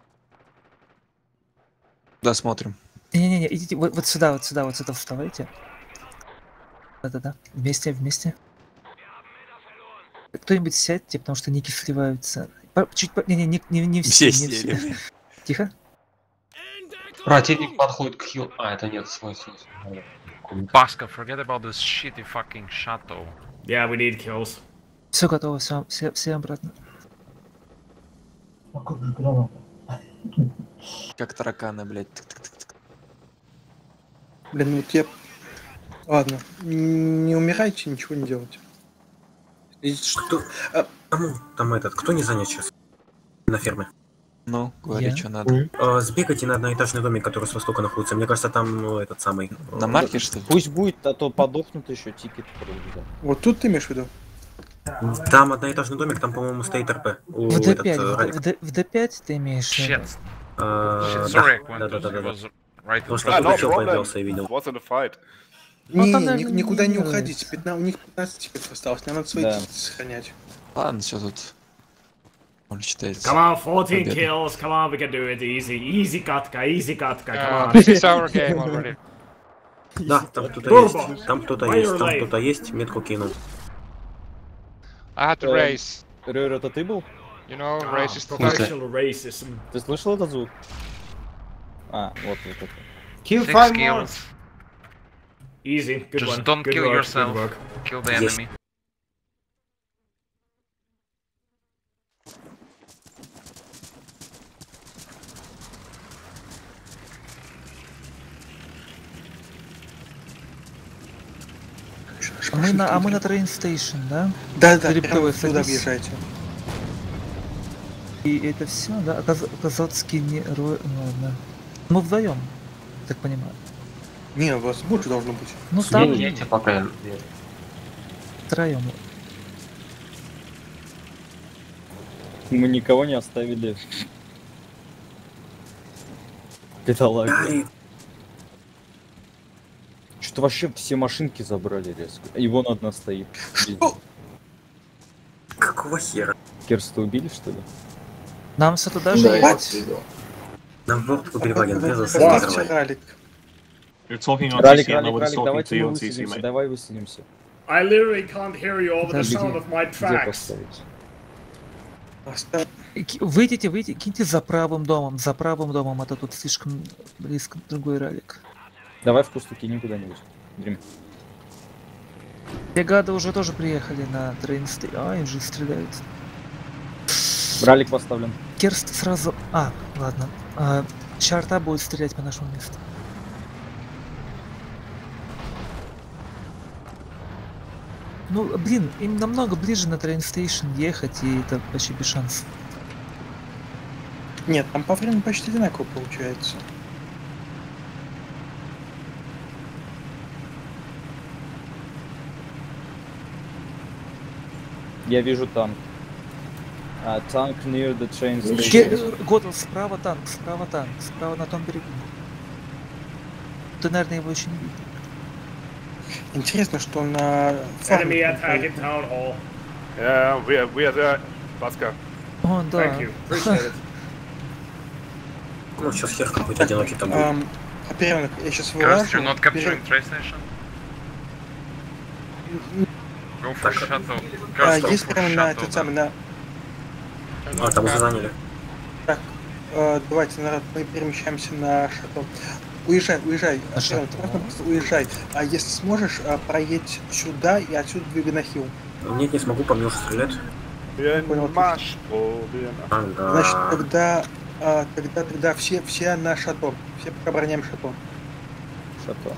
Да, смотрим. Не-не-не, идите вот, вот сюда, вот сюда, вот сюда вставайте. Да-да-да, вместе, вместе. Кто-нибудь сядьте, потому что ники сливаются. По- Чуть по... Не-не, не, не, не все, Все не сели. все. Тихо. Противник подходит к хил. А, это нет, свой, свой. свой. Басka, forget about this shitty fucking chateau. Yeah, we need kills. Все готово, все, все, все обратно. А как же граната? Как тараканы, блядь. Тык-тык-тык-тык. Блин, вот я... Ладно, не умирайте, ничего не делайте. И что? А, кому там этот, кто не занят сейчас? На ферме. Ну, говори, Я? что надо. А, сбегайте на одноэтажный домик, который с востока находится. Мне кажется, там ну, этот самый... На марке, что ли? Пусть будет, а то подохнут еще тикет. Вот тут ты имеешь в виду? Там одноэтажный домик, там, по-моему, стоит РП. У В этот, Д пять, э, в, ралик. Д- в, Д- в Д пять ты имеешь в виду? Shit. А, Shit, да, sorry, да, да, Quintus, да, he да. was right in Потому что Ah, front кто-то no of еще you. problem. появился, я видел. It was in a fight. Ну, Не, там, ни- наверное, никуда не не уходите. пятнадцать, у них пятнадцать тикетов осталось, нам надо свои Да. тикеты сохранять. Ладно, все тут. Он читается. Come on, fourteen Победа. kills. Come on, we can do it easy. Easy катка, easy катка. Come Uh, on. this is our game already. Да, там кто-то Турбо. есть. Там кто-то Fire есть, там lane. кто-то есть. Метку кинул. I had to Э, race. Рёр, это ты был? You know, Ah, racist stuff. professional racism. Ты слышал этот звук? А, вот, вот это. Kill Six five more. kills. Easy. Good Just one. don't Good kill work, yourself. Good work. Kill the Yes. enemy. Мы на, а мы на Train Station, да? Да, да, Переплывай, прямо туда садись. въезжайте. И это все, да? Каз- Казацкий не... ро- ну, ладно. Мы вдвоем, так понимаю. Не, у вас больше должно быть. Ну там Едете пока. втроем. Мы никого не оставили. Бедолага. Что-то вообще все машинки забрали резко. И вон одна стоит. Что? Какого хера? Керста убили, что ли? Нам все туда же Да, я ехать? отсюда. Нам в борт Купельваген без Ставьте остановки. ралик. You're talking on Ралик, T C and I ралик, was ралик, talking давайте to you мы on T C, высадимся, mate. давай высадимся. I literally can't hear you over the Подожди. sound of my Где tracks. поставить? Оставь. Ки- Выйдите, выйдите, киньте за правым домом, за правым домом, а то тут слишком близко другой ралик. Давай в кусту кинем куда-нибудь. Дрим. Те гады уже тоже приехали на Train Station. А, им же стреляют. Ралик поставлен. Керст сразу... А, ладно. А, Чарта будет стрелять по нашему месту. Ну, блин, им намного ближе на Train Station ехать, и это почти без шансов. Нет, там по времени почти одинаково получается. Я вижу танк. А, танк near the train Ке- station. Готл, справа танк, справа танк, справа на том берегу. Ты, наверное, его еще не видел. Интересно, что на Enemy attack in town hall. Yeah, we are, we are there, Pascal. О, да. Thank you. Appreciate it. Ну, сейчас хер какой-то одинокий там будет. Ам, Оперенок, я сейчас Curse, вылажу. you're not capturing train station? Go for shuttle. А, Curse, go есть for прямо на shuttle. этот самый, на... А, там уже заняли. Так, э, давайте, народ, мы перемещаемся на шаттл. Уезжай, уезжай, Оперенок, ты просто просто уезжай. А если сможешь, а, проедь сюда и отсюда двигай на хилл. Нет, не смогу, по мне уже стреляют. Понял, Маш, блин. Ага. Значит, тогда, а, тогда, тогда все, все на шато. Все пока обороняем шато. Шато.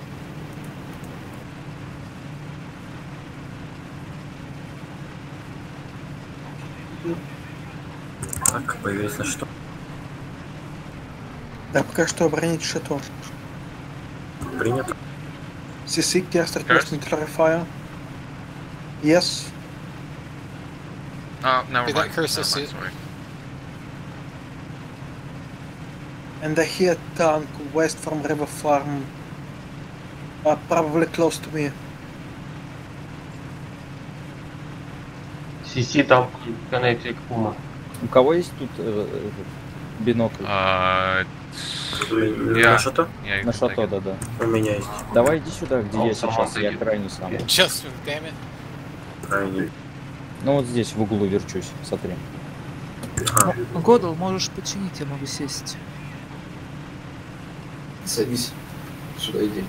Так, появились на что? Да, пока что оборонить шато. Принято. C C, Kerst, request military fire. Yes. Oh, never Hey, mind. that curse Never is mind, it. sorry. And I hear tank west from river farm. Uh, probably close to me. Си Си там Kinetic Puma. У кого есть тут э, э, бинокль? Uh, На yeah. шато? Yeah, you На can take шато, it. да-да. У меня есть. Давай иди сюда, где Он я сам сейчас, я отойдет. крайний сам. Just damn it. Крайний. Ну вот здесь в углу верчусь, смотри. А, Годл, можешь починить, я могу сесть. Садись. Сюда иди.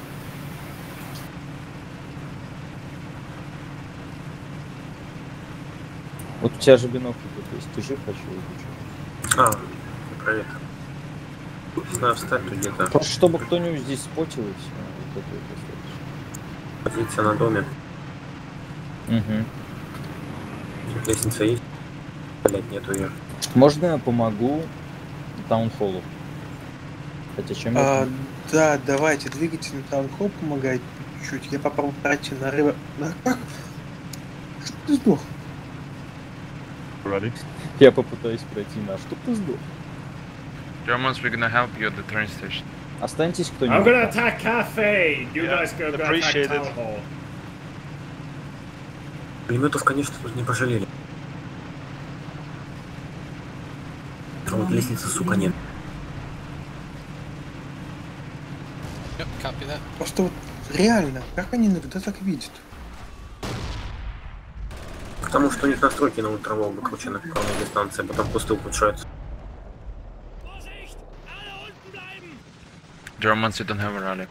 Вот у тебя же бинокль тут есть, ты жив хочу или а, проверь. Не знаю, встать тут где-то. Просто чтобы кто-нибудь здесь спотил и все. Вот это вот достаточно. Позиция на доме. Угу. Тут лестница есть? Блять, нету ее. Можно я помогу таунхоллу? Хотя чем А, я... да, давайте, двигайте на таунхолл, помогайте чуть-чуть. Я попробую пройти на рыба. На как? Что ты сдох? Ready? Я попытаюсь пройти на... Что ты сдох? Germans, we're gonna help you at the train station. Останьтесь I'm кто-нибудь. gonna attack cafe. You Yeah, guys go, go attack appreciate it. town hall. Пулеметов, конечно, тут не пожалели. А вот лестницы, сука, нет. Yep, copy that. Просто вот реально, как они иногда так видят? Потому что у них настройки на ультравол выкручены по полной дистанции, а потом пусты улучшаются. Germans, you don't have a rally.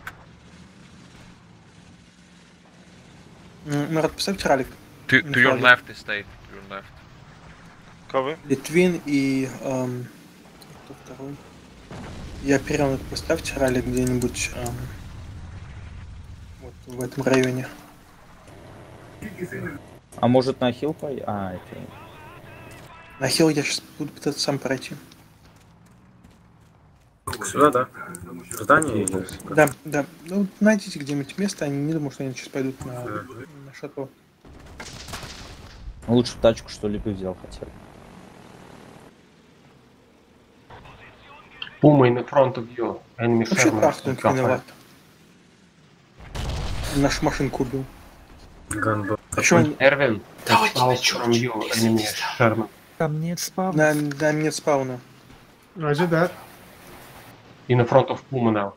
М, Народ, поставьте ралик. To, to your left, estate. To your left. Copy. Литвин и... эм, кто второй? И оперенок поставьте ралик где-нибудь эм, вот в этом районе. А может на хил пой? А, это... На хил я сейчас буду пытаться сам пройти. Сюда, да? Здание или... Да, да. Ну, найдите где-нибудь место, они не думаю, что они сейчас пойдут на, на шаттл. Лучше тачку, что ли, бы взял хотя бы. Puma in front of you. Enemy Вообще Sherman. Тахтунг виноват. Нашу машинку убил. Ганбо. А чё он... Эрвин, Давайте south на from you, чёрт, enemy Sherman. Там нет спавна. На, да, нет спауна. Roger that. In front of Puma now.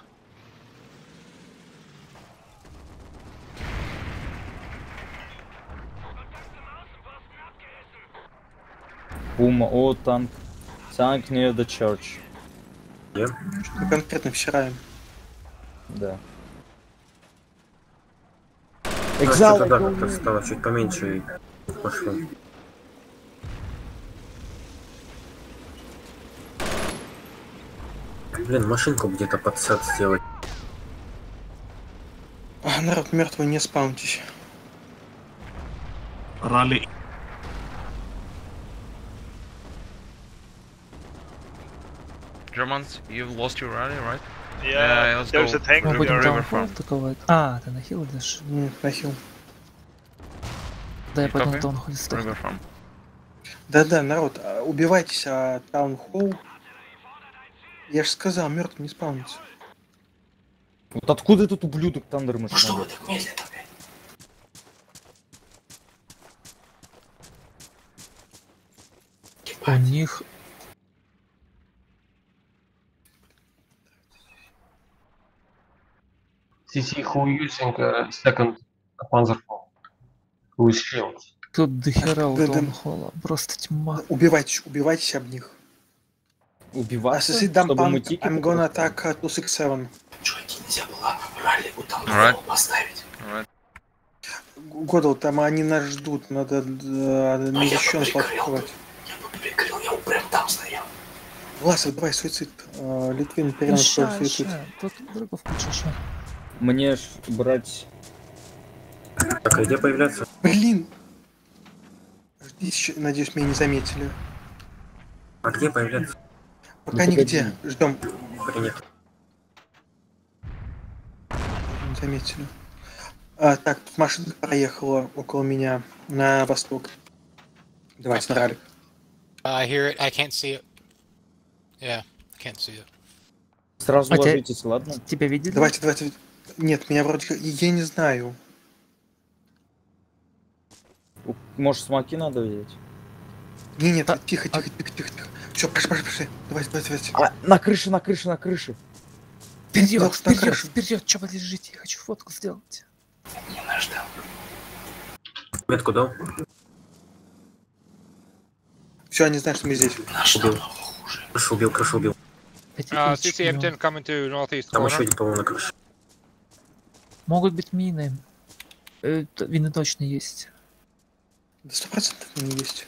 Пума, о, танк. Танк near the church. Yeah. Что конкретно вчера. Да. Экзал, да, как-то стало чуть поменьше и пошло. Блин, машинку где-то под сет сделать. А, народ мертвый, не спаунтись. Ралли. Germans, you've lost your rally, right? Yeah, let's there's go. a tank Мы to будем your river таунхолл farm. атаковать. А, ты на хил идешь? Нет, на хил. Да, я You пойду copy? на таунхолл сдохну. River farm. Да-да, народ, а, убивайтесь, а таунхолл. Я же сказал, мертвый не спаунится. Вот откуда этот ублюдок Тандермыш? Ну что вы так медленно опять? У них... си си, who using uh, second Panzerform? With shields. Тут дохера у Да, да. таунхолла. Просто тьма. Убивайтесь, убивайтесь об них. Убиваться, Если чтобы дампанк, мутики I'm gonna attack uh, two six seven. Чуваки, нельзя было ралли у там Alright. поставить. Alright. Годал, там они нас ждут, надо э, Ну, я еще бы прикрыл. атаковать. Я бы прикрыл, я бы прям там стоял. Власов, давай суицид. Э, Литвин, перейдем Ну, свой ща, суицид. ща. Тут другу включу, ща. Мне ж брать... Так, а где появляться? Блин! Ждите, еще, надеюсь, меня не заметили. А где появляться? Пока Ну, нигде. Ждем. Принято. Не заметили. А, так, тут машина проехала около меня на восток. Давайте на ралик. I hear it. I can't see it. Yeah, I can't see it. Сразу А те- ложитесь, ладно? Тебя видели? Давайте, давайте. Нет, меня вроде как... Я не знаю. У- Может, смоки надо взять? Не, нет, тихо, тихо, тихо, тихо, тихо. Все, пошли, пошли, пошли. Давайте, давайте, давайте. А, на крыше, на крыше, на крыше. Вперед, Лёш, на вперед, крышу. вперед, чё полежите? Я хочу фотку сделать. Не наш там. Метку дал? Все, они знают, что мы здесь. Наш Убил. намного хуже. Крышу убил, крышу убил. Uh, C C M ten coming to northeast Там еще corner. один, по-моему, на крыше. Могут быть мины. Э, т- Вины точно есть. Да сто процентов не есть.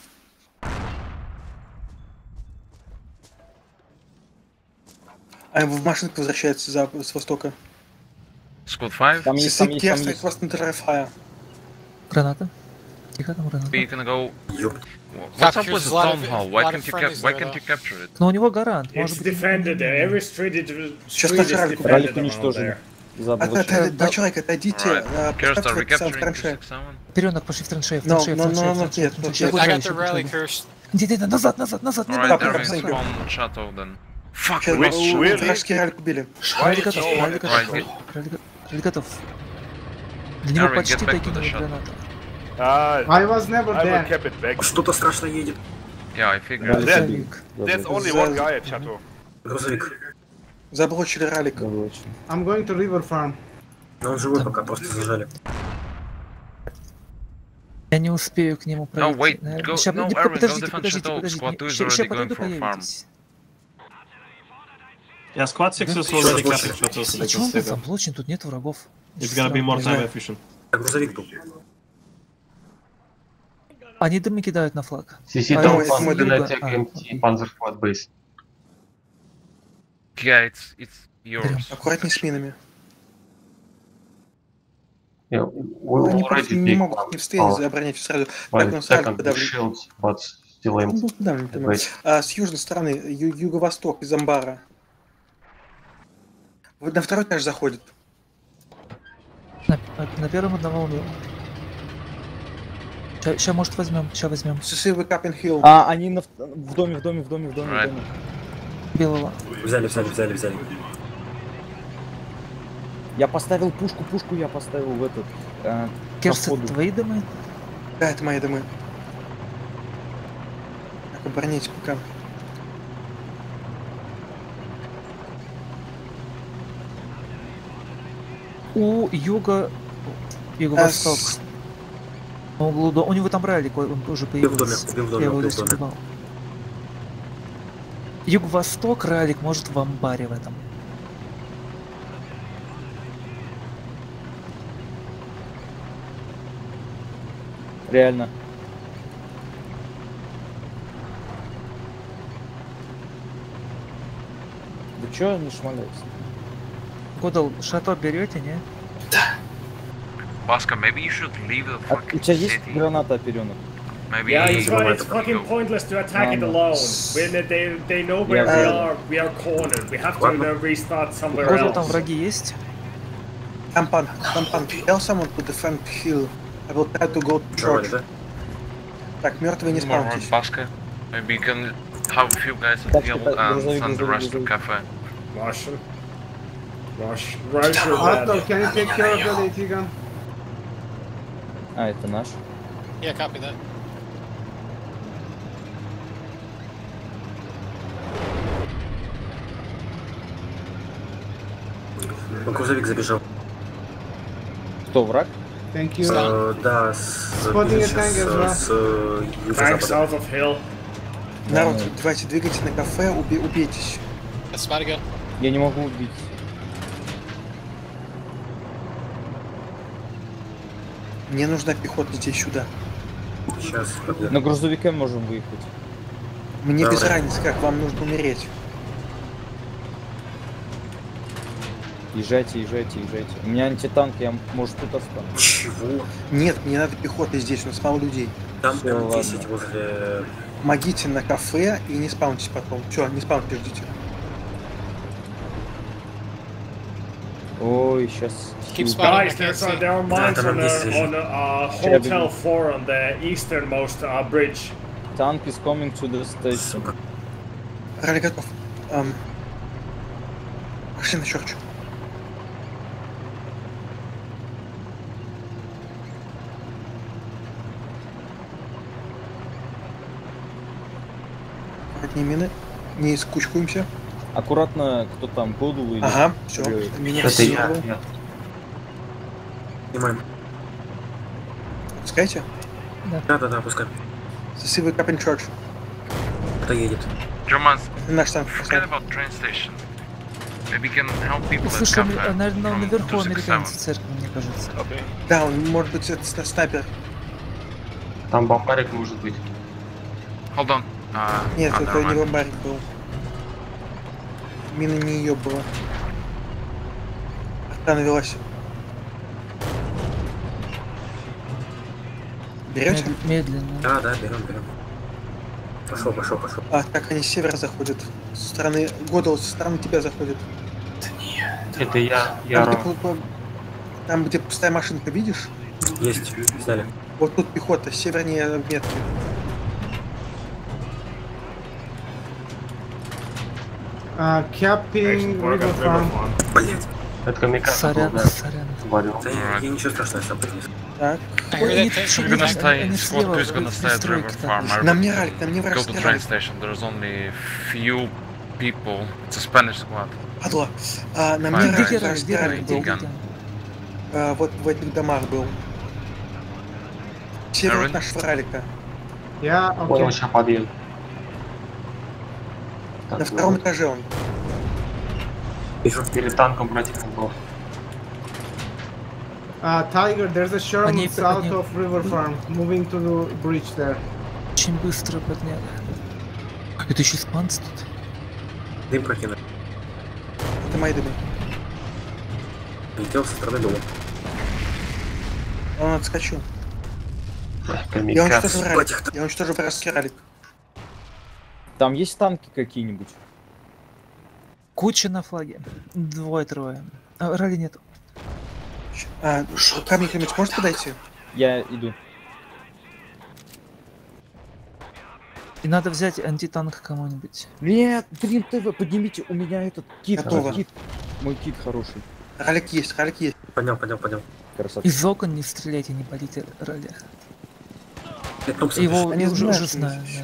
А в машинку возвращается за, с востока. Squad five. Там есть, там Сиси есть, там стоит есть. вас на драйфая. Граната. Тихо, там граната. We can go. Ёпт. What's up Captures with a the lot town of- hall? Why lot can't of you cap- friendlies Why there, can't you though. capture it? Но у него гарант. It's Может быть, defended there. Every street is, Сейчас street наш is ралик defended Ралик around уничтожен. there. За А, два да, человека. да, два человека, отойдите. Alright. а, Curse, are we поставьте сам в capturing траншею. two six seven? Вперед, пошли в траншею, в Но, траншею, в но, траншею, но, в но, траншею, нет, в траншею. нет, Больше, I got больше, the больше. rally cursed. Где ты? Назад, назад, назад, не Alright, надо. Папа, Erwin, папа, spawn Chateau then. Fuck, Сейчас, we у- should- вражеский ралик убили. Ралли готов, ралли готов, Right, ралли get- ралли го- ралли готов. Для него Erwin, почти get back to the докинули shot. гранату. Ah, I was never I will there. cap it back. Что-то страшно едет. Yeah, I figured. Ралик That- убил. There's Добро. only one guy at Chateau. Грузовик. Заблочили ралик. Добро очень. I'm going to river farm. Но он живой пока, просто зажали. Я не успею к нему No, пройти. wait, Наверное. go- Ща, no, не- Erwin, go подождите, defend подождите, Chateau. подождите. Squad two is Ща- already ща going подойду, for farm. появитесь. Yeah, squad six is already captured Chateau, so they Почему can он stay тут there. заблочен? Тут нет врагов. It's gonna be more Не time знаю. efficient. Грузовик был. Они дымы кидают на флаг. си си А, don't это want с to юга. attack А, empty Panzer Squad base. Yeah, it's it's yours. Аккуратней с минами. Yeah, we Они already просто не picked могут one не встретить power. за оборонять сразу. By Так он сразу second подавлен. shields, but still Он aimed. был подавлен, думаю. Wait. А с южной стороны, ю- юго-восток, из амбара. Вот на второй этаж заходит. На, на первом одного убил. Сейчас, может, возьмем. Сейчас возьмем. Сысывый Капин Хилл. А, они на, в в доме, в доме, в доме, в доме, в доме. Белого. Взяли, взяли, взяли, взяли. Я поставил пушку, пушку я поставил в этот. Э, Керс, это твои домы? Да, это мои домы. Так, оборонять пока. У юга... Юго-восток. А, с- На углу дома. У него там ралик, он тоже Убил в доме, появился. убил в доме, Я его убил в здесь доме. убивал. Юго-восток, ралик, может, в амбаре в этом. Реально. Вы чё не шмаляете? Годал, шато берете, не? Баска, maybe you should leave the А, у fucking тебя есть city. граната оперенок? Maybe Yeah, you it's, should right, it's fucking pointless to attack it alone. When they, they know where Yeah. we are, we are cornered. We have to uh, restart somewhere Годал, там else. враги есть? Кампан, кампан. Tell someone to defend hill. I will try to go to Нормально, church. да? Так, мертвые не more on спаунтесь. Баска. Maybe you can have a few guys at Так, hill так, and грузовик, send the грузовик, rest to грузовик. cafe. Russian. Rush. Rush your Otto, bad. can you take care of the AT gun? А, это наш. Yeah, copy that. Ну, грузовик забежал. Кто, враг? Thank you. Э, да, с, Spotting бежит a tank с, as well. с, э, Tank юго-запада. south of hill. Народ, давайте двигайте на кафе, уби- убейтесь. That's about to go. Я не могу убить. Мне нужна пехота здесь сюда. Сейчас, подъеду. На грузовике можем выехать. Мне без Давай. разницы, как вам нужно умереть. Езжайте, езжайте, езжайте. У меня антитанк, я, может, тут останусь. Чего? Нет, мне надо пехота здесь, у нас мало людей. Там Всё, эм ладно. десять возле... Помогите на кафе и не спаунтесь потом. Все, не спаунтесь, ждите. Ой, сейчас. Keep spotting. I Guys, can't there's, uh, see. there are mines там on, есть uh, здесь. on uh, Я Hotel бегу. four on the easternmost uh, bridge. Танк is coming to the station. Сука. Ралли готов. Эм, Пошли на черч. Одни мины. Не скучкуемся. Аккуратно, кто там, Годул или... Ага, все. Или- Меня Это все я, я. Снимаем. Пускайте. Да-да-да, пускай. Сысывый Капин Чорч. Кто едет? Germans, Наш танк. forget about train station. Maybe you can help people at Слушай, cafe наверное, from наверху two six американцы seven. церкви, мне кажется. Okay. Да, он может быть это сна- снайпер. Там бомбарик может быть. Hold on. Uh, Нет, ah, это never не mind. бомбарик был. Мина не ее была. Арта навелась. Берете? Мед- Медленно. Да, да, берем, берем. Пошел, пошел, пошел. А, так они с севера заходят. Со стороны Годал, со стороны тебя заходят. Это я, Там, где, я... пу- пу- там, где пустая машинка, видишь? Есть, сняли. Вот тут пехота, севернее метки. Uh, capping River Farm. Блять. Это камикадзе был, Сорян, да. сорян. Валил. Да я, я ничего страшного, я сам принес. Так. Ой, они We're причем gonna они- stay. они Squad слева, two is gonna в stay at пристройке River там. Farm. I На would мне ралик, на мне go to вражеский train ралик. station. There's only few people. It's a Spanish squad. Падла. А, на Файн. мне Где ралик, ралик, вражеский где ралик ралик, был. где Диган. ралик? А, вот в этих домах был. Север от Alright. нашего ралика. Yeah, Понял, okay. сейчас подъеду. На Так, втором вот. этаже он. Вижу. Перед танком противник был. Uh, Tiger, there's a Sherman Они- south они- of River Farm, moving to the bridge there. Очень быстро подняли. Это еще испанцы тут. Дым прокинул. Это мои дымы. Летел со стороны дома. Он отскочил. Я Камикадзе. уничтожу ралик. Я уничтожу вражеский ралик. Там есть танки какие-нибудь? Куча на флаге. Двое-трое. А, ралли нет. А, камень кто-нибудь может подойти? Я иду. И надо взять антитанк кому-нибудь. Нет, Дрим ТВ, поднимите, у меня этот кит, Готово. кит. Мой кит хороший. Ралик есть, ралик есть. Понял, понял, понял. Красота. Из окон не стреляйте, не полите ралли. Томпсон, Его Они уже, знают, уже что знаю. здесь. Да.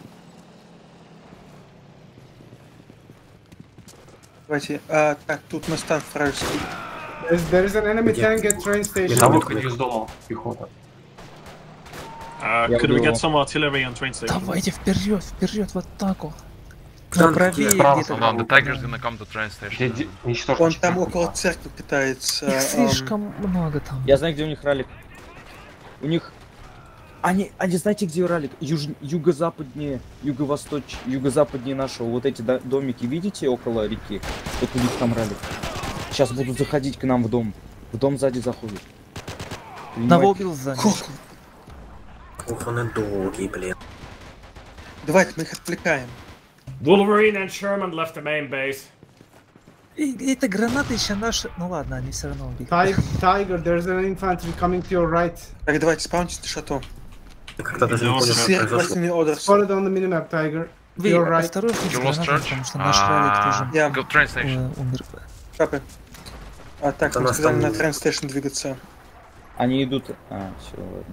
Давайте. А, так, тут на стан вражеский. There's, there is an enemy tank at train station. На выходе из дома пехота. Uh, Я could we буду- get some artillery on train station? Давайте вперед, вперед, в атаку. Танк Правее справа, где-то. Hold on, the tiger's gonna come to train station. Где де- уничтожить Он там четвёрку. около церкви пытается. Их ам, слишком много там. Я знаю, где у них ралик. У них... Они, они знаете, где ралик? Юж... Юго-западнее, юго-восточ... юго-западнее нашего. Вот эти до- домики, видите, около реки? Вот у них там ралик. Сейчас будут заходить к нам в дом. В дом сзади заходят. Одного убил сзади. Ох, он и долгий, блин. Давайте мы их отвлекаем. Wolverine and Sherman left the main base. И это гранаты еще наши. Ну ладно, они все равно убили. Ti- Tiger, there's an infantry coming to your right. Так, давайте спаунтесь на шато. Когда даже не Идём. понял, что Все произошло. классные одерс. Spotted on the minimap, Tiger. To Вы your right. осторожнее с You lost гранатами, charge? потому что наш ралик А, тоже Я. Go train station. э, умер. Капы. А так, Да мы нас сказали там- на train station двигаться. Они идут... А, все, ладно.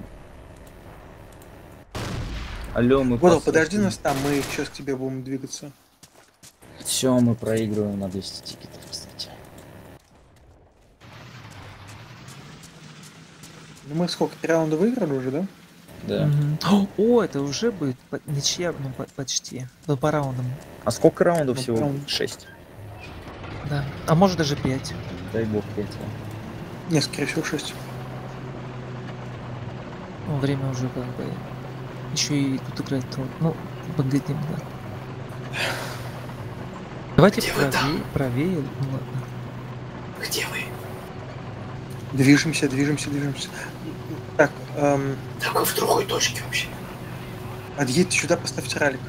Алло, мы... Годал, подожди нас там, мы сейчас к тебе будем двигаться. Все, мы проигрываем на двести тикетов, кстати. Ну мы сколько, три раунда выиграли уже, да? Да. Мгм. О, это уже будет по- ничья, ну по- почти. Ну, по раундам. А сколько раундов Ну, всего? раунд. Шесть. Да. А может даже пять. Дай бог пять. Не, скорее всего, шесть. Ну, время уже как бы. Еще и тут играть то. Ну, поглядим, да. Давайте Где вы правее, там? правее. Ну ладно. Где вы? Движемся, движемся, движемся. Так, эм, Так вы в другой точке вообще. отъедьте сюда, поставьте ралик.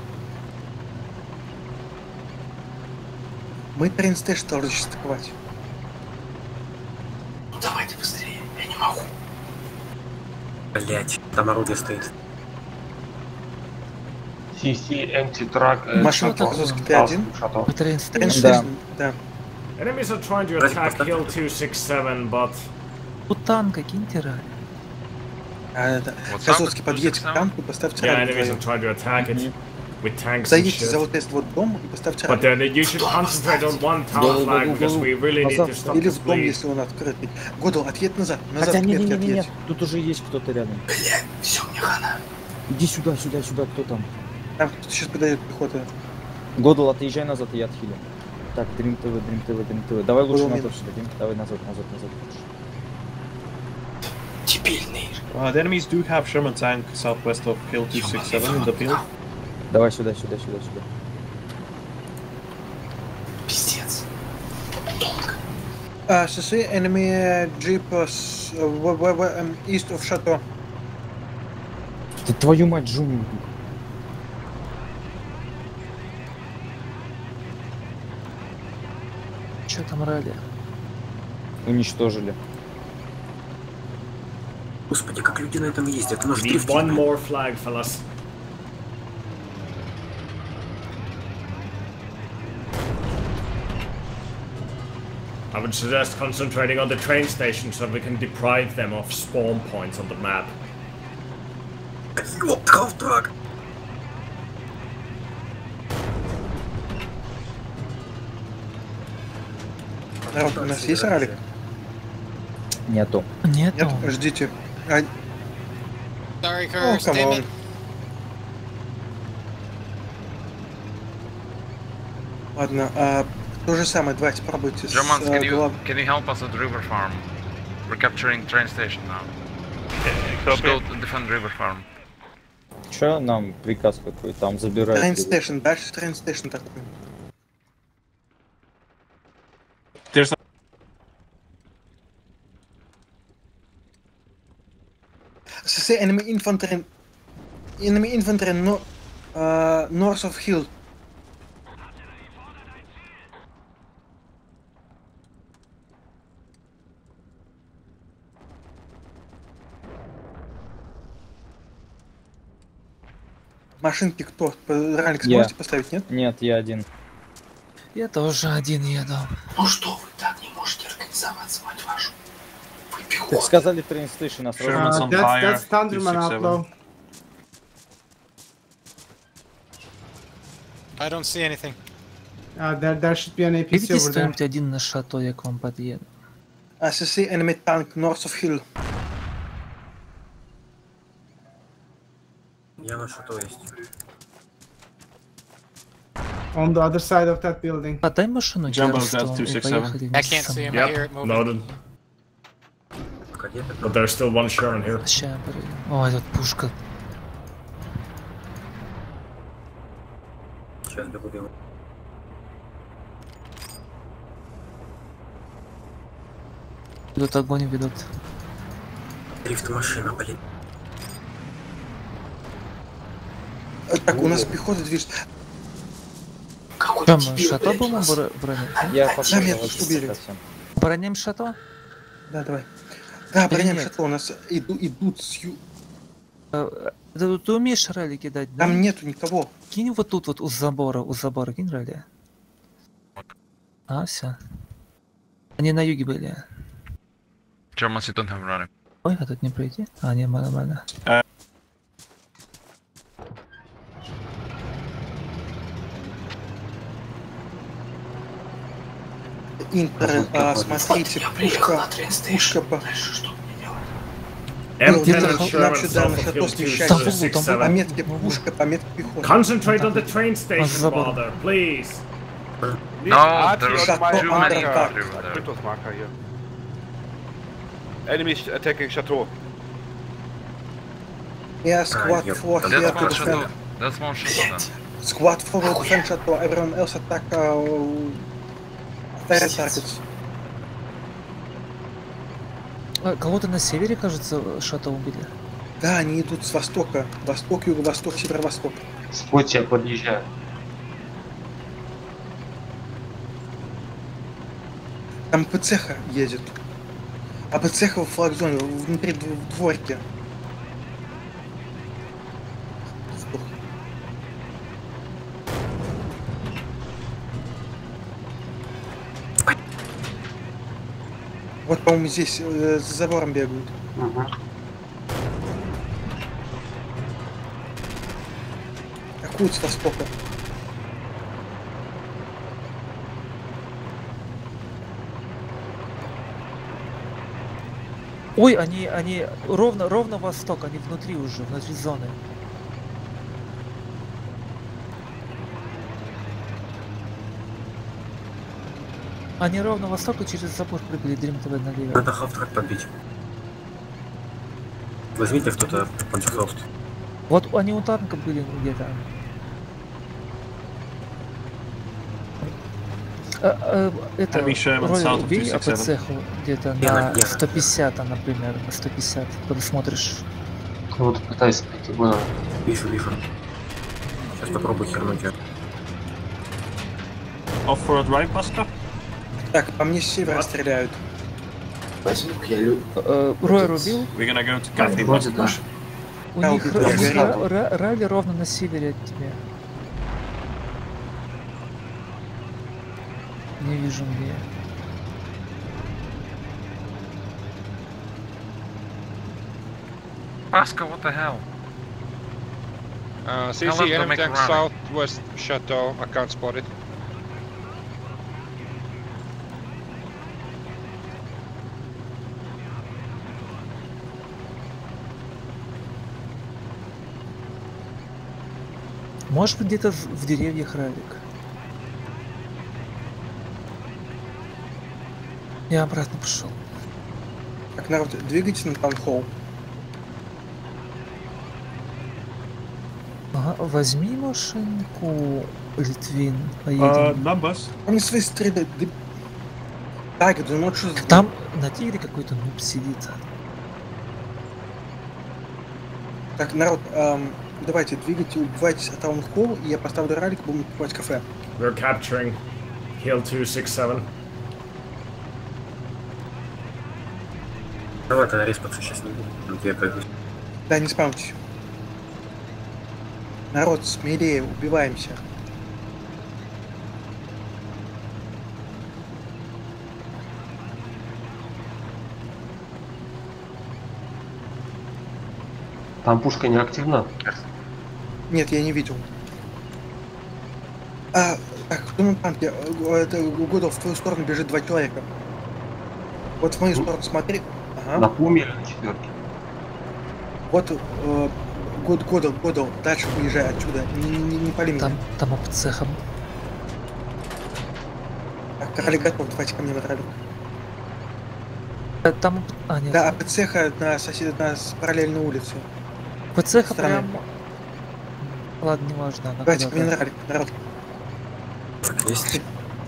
Мы train station должны сейчас атаковать. Ну давайте быстрее, я не могу. Блять, там орудие стоит. си си, anti-truck, э, Машина шаттл. Курзовский Т один. Шаттл. По train Train station. Да. station, да. Enemies are trying to Разве attack поставьте? Hill two six seven, but У танка киньте ралли. А, это, Вот Козловский, там подъедьте к там? танку и поставьте yeah, ралик. enemies are вдвоем. trying to attack it with tanks and Заедьте за shit. вот этот вот дом и поставьте But ралик. then you should concentrate on one town Go, go, flag go, because go. we really need to Назад. stop Или this в дом, bleed. если он открытый. Годал, отъедь назад. Назад Хотя к клетке не-не-не-не, отъедь. тут уже есть кто-то рядом. Бля, все, мне хана. Иди сюда, сюда, сюда, кто там? Там сейчас подойдет пехота. Годал, отъезжай назад, и я отхилю. Так, Дрим ТВ, Дрим ТВ, Дрим ТВ. Давай лучше Было назад минус. сюда, Дрим. Давай назад, назад, назад. Дебильный. Uh, the enemies do have Sherman tank southwest of Hill two six seven in the field. Давай сюда, сюда, сюда, сюда. Пиздец. Долго. Uh, C C, enemy jeep uh, s- uh, w- w- w- um, east of Chateau. Ты твою мать, Джуми. Че там ралли? Уничтожили. Господи, как люди на этом ездят. Нож Need дрифтит. one more flag, fellas. I would suggest concentrating on the train station so we can deprive them of spawn points on the map. Ёп, трав-трак. Народ, у нас есть ралик? Нету. Нет, Нет, ждите. А, Sorry, oh, Curse, come damn on. it. Ладно, а, то же самое, давайте пробуйте с Germans, э, can you глав- can you help us at River Farm? We're capturing train station now. Just copy. go defend River Farm. Че нам приказ какой? Там Train забирают. station, дальше train station такой. There's see enemy infantry. Enemy infantry no, uh, north of hill. Машинки кто? Ралик сможете поставить, нет? Нет, я один. Я тоже один еду. Ну что вы так не можете организоваться, мать вашу? Вы Так пехота. сказали train station, а сразу... Uh, that's, that's Thunderman outlaw. I don't see anything. Uh, there, there should be an A P C Видите over there. кто-нибудь один на шато, я к вам подъеду. I see enemy tank north of hill. Я на что есть. On the other side of that building. Подай машину Jumbo's Герсту dead, two и six поехали seven. I вместе can't со see мной. him. I hear it Yep, moving. loaded. But there's still one Sherman here. Ща, блин. Ой, тут пушка. Сейчас добудем. Ведут огонь, ведут. Дрифт машина, блин. Так, у нас пехота движется. Что, мы шато будем бро- бронить? Я пошел. Да, меня тут убили. Броним шато? Да, давай. Да, Или броним нет? шаттл, у нас иду, идут с ю... Э, Ты, ты умеешь ралли кидать, да? Там нету никого. Кинь вот тут вот у забора, у забора, кинь ралли. А, все. Они на юге были. Germans, you don't have running. Ой, а тут не пройти? А, не, нормально. Интер, а, смотрите, пушка, пушка по... M Где-то ten and нам Sherman сюда south на of шато hill two смещается. zero six По seven. метке пушка, по метке пехота. Concentrate on the train station, brother, please. No, Archie there's on my too many marker. infantry over there. Put us marker here. Enemy attacking Chateau. Yeah, squad four here That's to one defend. shuttle. That's one shuttle then. Squad four will defend chateau. Everyone else attack uh, fire targets. А, кого-то на севере, кажется, шато убили. Да, они идут с востока. Восток, юго-восток, северо-восток. Спотя подъезжает. Там ПЦХ едет. А ПЦХ в флаг-зоне, внутри дв- дворки. Вот, по-моему, здесь э, за забором бегают. Угу. Атакуют с востока. Ой, они, они ровно, ровно восток, они внутри уже, внутри зоны. Они ровно восток и через забор прыгали, Дрим ТВ налево. Надо хавтрак подбить. Возьмите кто-то панцерхауст. Вот они у танка были где-то. А, а, это, Heavy Sherman south Ройл, of убей two six seven. АПЦХу где-то Я на на- я- сто пятьдесят, например, на сто пятьдесят, когда смотришь. Кого-то пытается прийти, было. Вижу, вижу. Сейчас попробую хернуть её. Off for a drive, Buster? Так, по мне с севера стреляют. Возьми-ка я лю... Э, Ройер убил? We're gonna go to Cafe Вроде Buster. да. У Да, них убил, ра- я ра- горел. ра- ралли ровно на севере от тебя. Не вижу где. Pascal, what the hell? Uh, Tell C them C to enemy make a tank rally. southwest Chateau. I can't spot it. Может быть где-то в, в деревьях ралик. Я обратно пошел. Так, народ, двигайтесь на таунхолл. Ага, возьми машинку, Литвин, Uh, поедем. numbers. Они свои стреляют. Да... Так, да ну что за... Там на тигре какой-то нуб сидит. Так, народ, эм, давайте, двигайте, убивайтесь от таунхолл, и я поставлю ралик, будем покупать кафе. We're capturing Hill two six seven. Давай тогда респаться сейчас не буду. Я пройдусь. Да, не спамьтесь. Народ, смелее, убиваемся. Там пушка не активна? Нет, я не видел. А, так, кто на танке? Это Годов, в твою сторону бежит два человека. Вот в мою сторону смотри. Ага. На пуме или на четверке? Вот э, год, Годов, Годов, дальше уезжай отсюда. Не, не, не пали меня. Там, там об цехом. Так, ралик готов, давайте ко мне на ралик. Там, а, нет. Да, а цеха на сосед, на параллельной улице. По цеха прям... Ладно, не важно. Давайте ко мне на ралик, народ. Есть.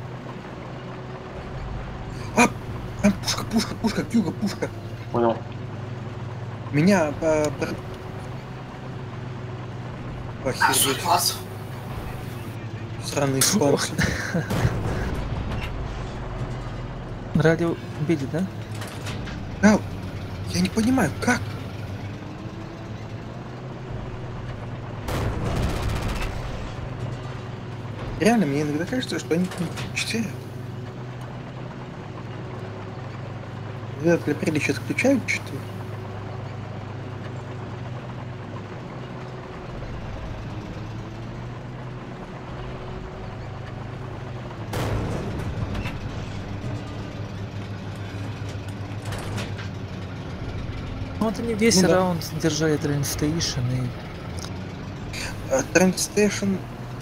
А, там пушка, пушка, пушка, Кьюга, пушка. Понял. Меня... Э, Охереть. Сраный спалки. Радио били, да? Да, я не понимаю, как? Реально, мне иногда кажется, что они читерят. Для приличия отключают что-то. Вот они весь Ну да. раунд держали трейнстейшн и... Трейнстейшн...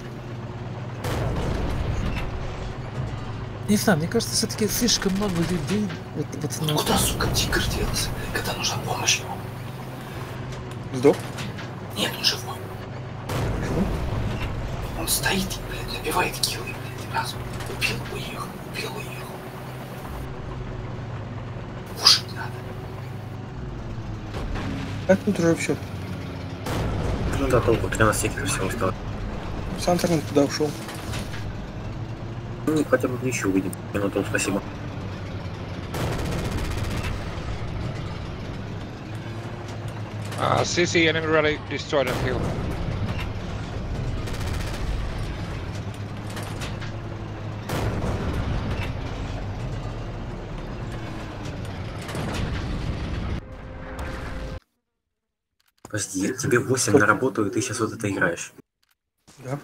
Не знаю, мне кажется, все-таки слишком много людей. Вот, вот, ну... Куда, сука, тигр делся, когда нужна помощь ему? Сдох? Нет, он живой. Он стоит и, блядь, набивает киллы, блядь, раз. Убил, уехал, убил, уехал. Кушать надо. А тут уже все. Ну да, толку тринадцать секунд всего осталось. Сам так туда ушел. Ну, хотя бы еще увидим. Минуту, спасибо. Uh, C C enemy rally destroyed that hill. Подожди, я тебе восемь на работу, и ты сейчас вот это играешь. Да.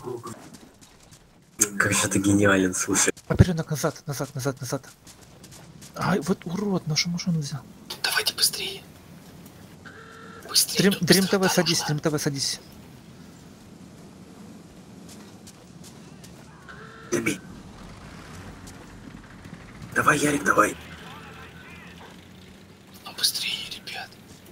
Как же ты гениален, слушай. Попередок назад, назад, назад, назад. Ай, вот урод, нашу машину взял. Давайте быстрее. Быстрее. Дрим, Дрим ТВ садись, Дрим ТВ садись. Забей. Давай, Ярик, давай. Ну быстрее, ребят.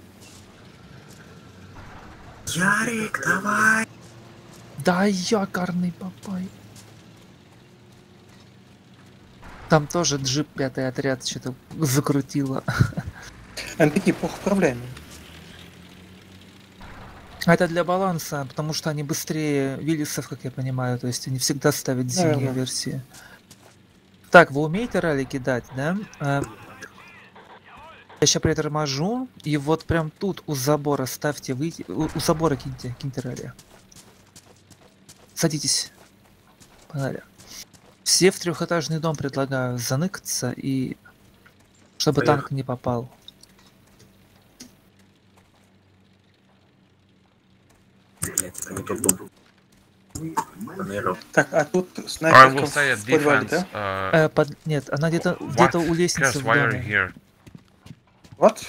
Ярик, давай. Да, якорный папай. Там тоже джип пятый отряд что-то закрутило. Они такие плохо управляемые. Это для баланса, потому что они быстрее Виллисов, как я понимаю, то есть они всегда ставят зимние Наверное. версии. Так, вы умеете ралли кидать, да? А, я сейчас приторможу, и вот прям тут у забора ставьте, выйти, у, у забора киньте, киньте ралли. Садитесь. Погнали. Все в трехэтажный дом предлагаю заныкаться и чтобы Поехали. танк не попал. Блять, это не тот дом. Понейров. Так, а тут I снайперка will say at в подвале, defense. да? Uh, Э, под... Нет, она где-то где-то у лестницы Chris, в why are you доме. here? What?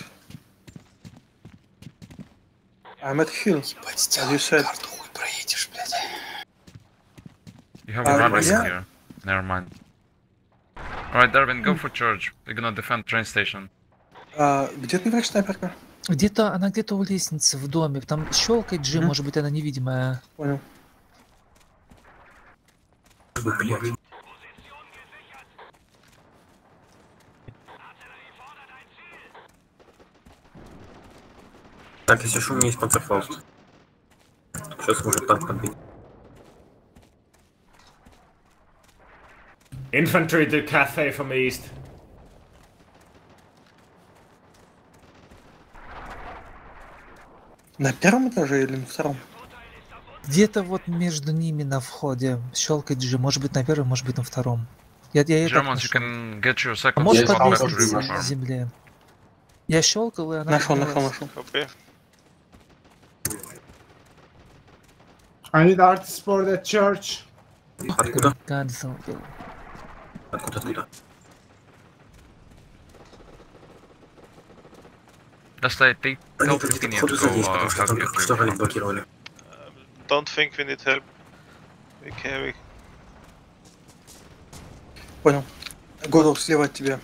I'm at Hill. As you said. Хуй проедешь, блядь. You have Uh, a runner yeah. here. Never mind. Alright, Darwin, go for church. We're gonna defend train station. А, где ты играешь снайперка? Где-то она где-то у лестницы в доме. Там щелкает Джим, Мгм. может быть она невидимая. Понял. Блять. Так, если что, у меня есть панцерфауст. Сейчас может танк подбить. Infantry to Cathay from east. На первом этаже или на втором? Где-то вот между ними на входе. Щелкать же, может быть на первом, может быть на втором. Я, я, я так Germans, you нашел. can get your А second может spawn под to лестницей river в farm. земле. Я щелкал, и она Нашел, поднялась. нашел, нашел. Copy. I need artists for that church. Откуда? Ганзел был. Откуда, откуда? Достай, ты Они tell там где-то Virginia походу to сзади go есть, потому uh, что help там you только что to ралли river farm. блокировали. Don't think we need help. We carry. Понял. Годов слева от тебя.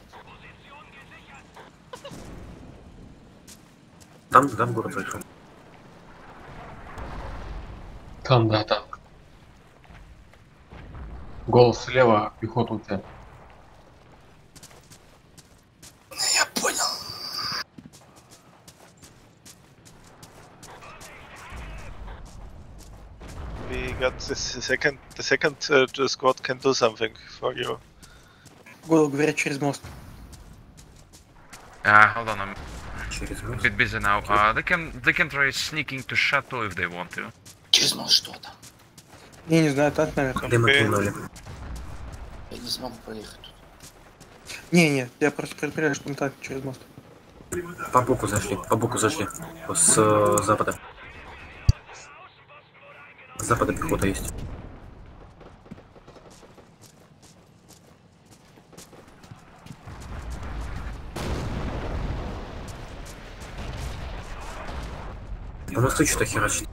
Там, да, в город заехал. Там, да, танк. Голос слева, пехота у тебя. Я понял. We got the second. The second uh, squad can do something for you. Годов говорят через мост. Ah, hold on, I'm Через a мост. bit busy now. Uh, they can they can try sneaking to chateau if they want to. Через мост что там? Я не знаю, танк наверное. Дым кинули. Я не смогу проехать тут. Не, не, я просто предупреждаю, что там танк через мост. По боку зашли, по боку зашли. С э, запада. С запада пехота есть. У нас тут что-то херачит.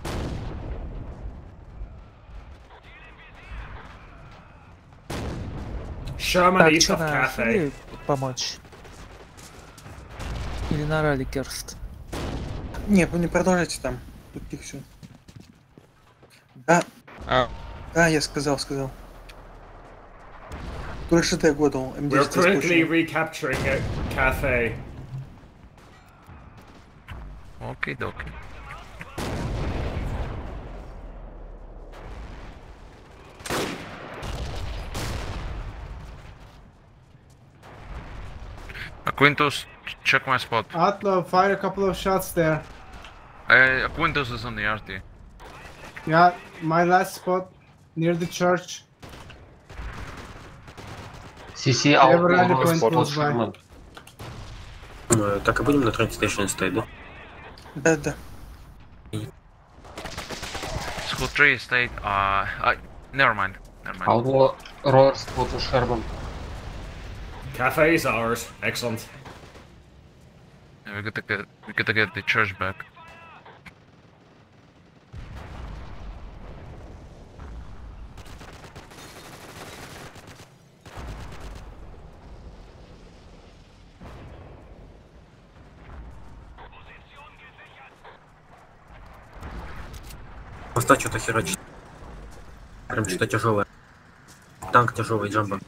Sherman Так, east что of на Cathay. Филе помочь? Или на ралли Керст? Не, вы не продолжайте там. Тут их все. Да. А. Да, я сказал, сказал. Только ты Годов, М We're десять currently спущен. recapturing a Cathay. Okay, dokie. Uh, Quintus, check my spot. Atlo, fire a couple of shots there. Uh, Quintus is on the R T. Yeah, my last spot near the church. Си Си They were аут rally point спот close by. Шерман. Э, Так и будем на Train Station стоять, да? Да, да. School three state, uh, uh, never mind, never mind. Outlaw Roar спот у Шерман. Cathay is ours. Excellent. Yeah, we gotta get, we gotta get the church back. Моста что-то херачит. Прям что-то тяжелое. Танк тяжелый, Джамбо.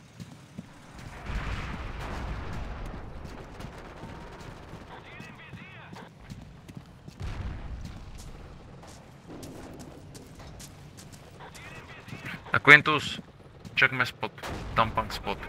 Uh, Quintus, check my spot, tampang spot.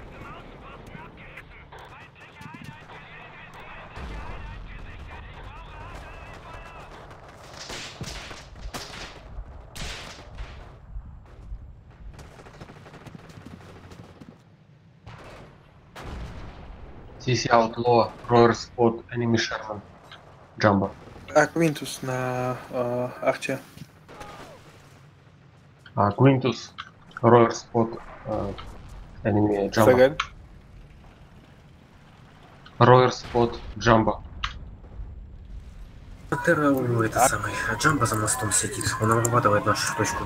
Си Си Outlaw Roar спот Enemy Sherman. Джамбо. А Квинтус на э, арте. А Quintus Roar спот э, Enemy Say Jumbo. again? Roar спот Jumbo. Терра, у, это самый, Джамбо за мостом сидит. Он обрабатывает нашу точку.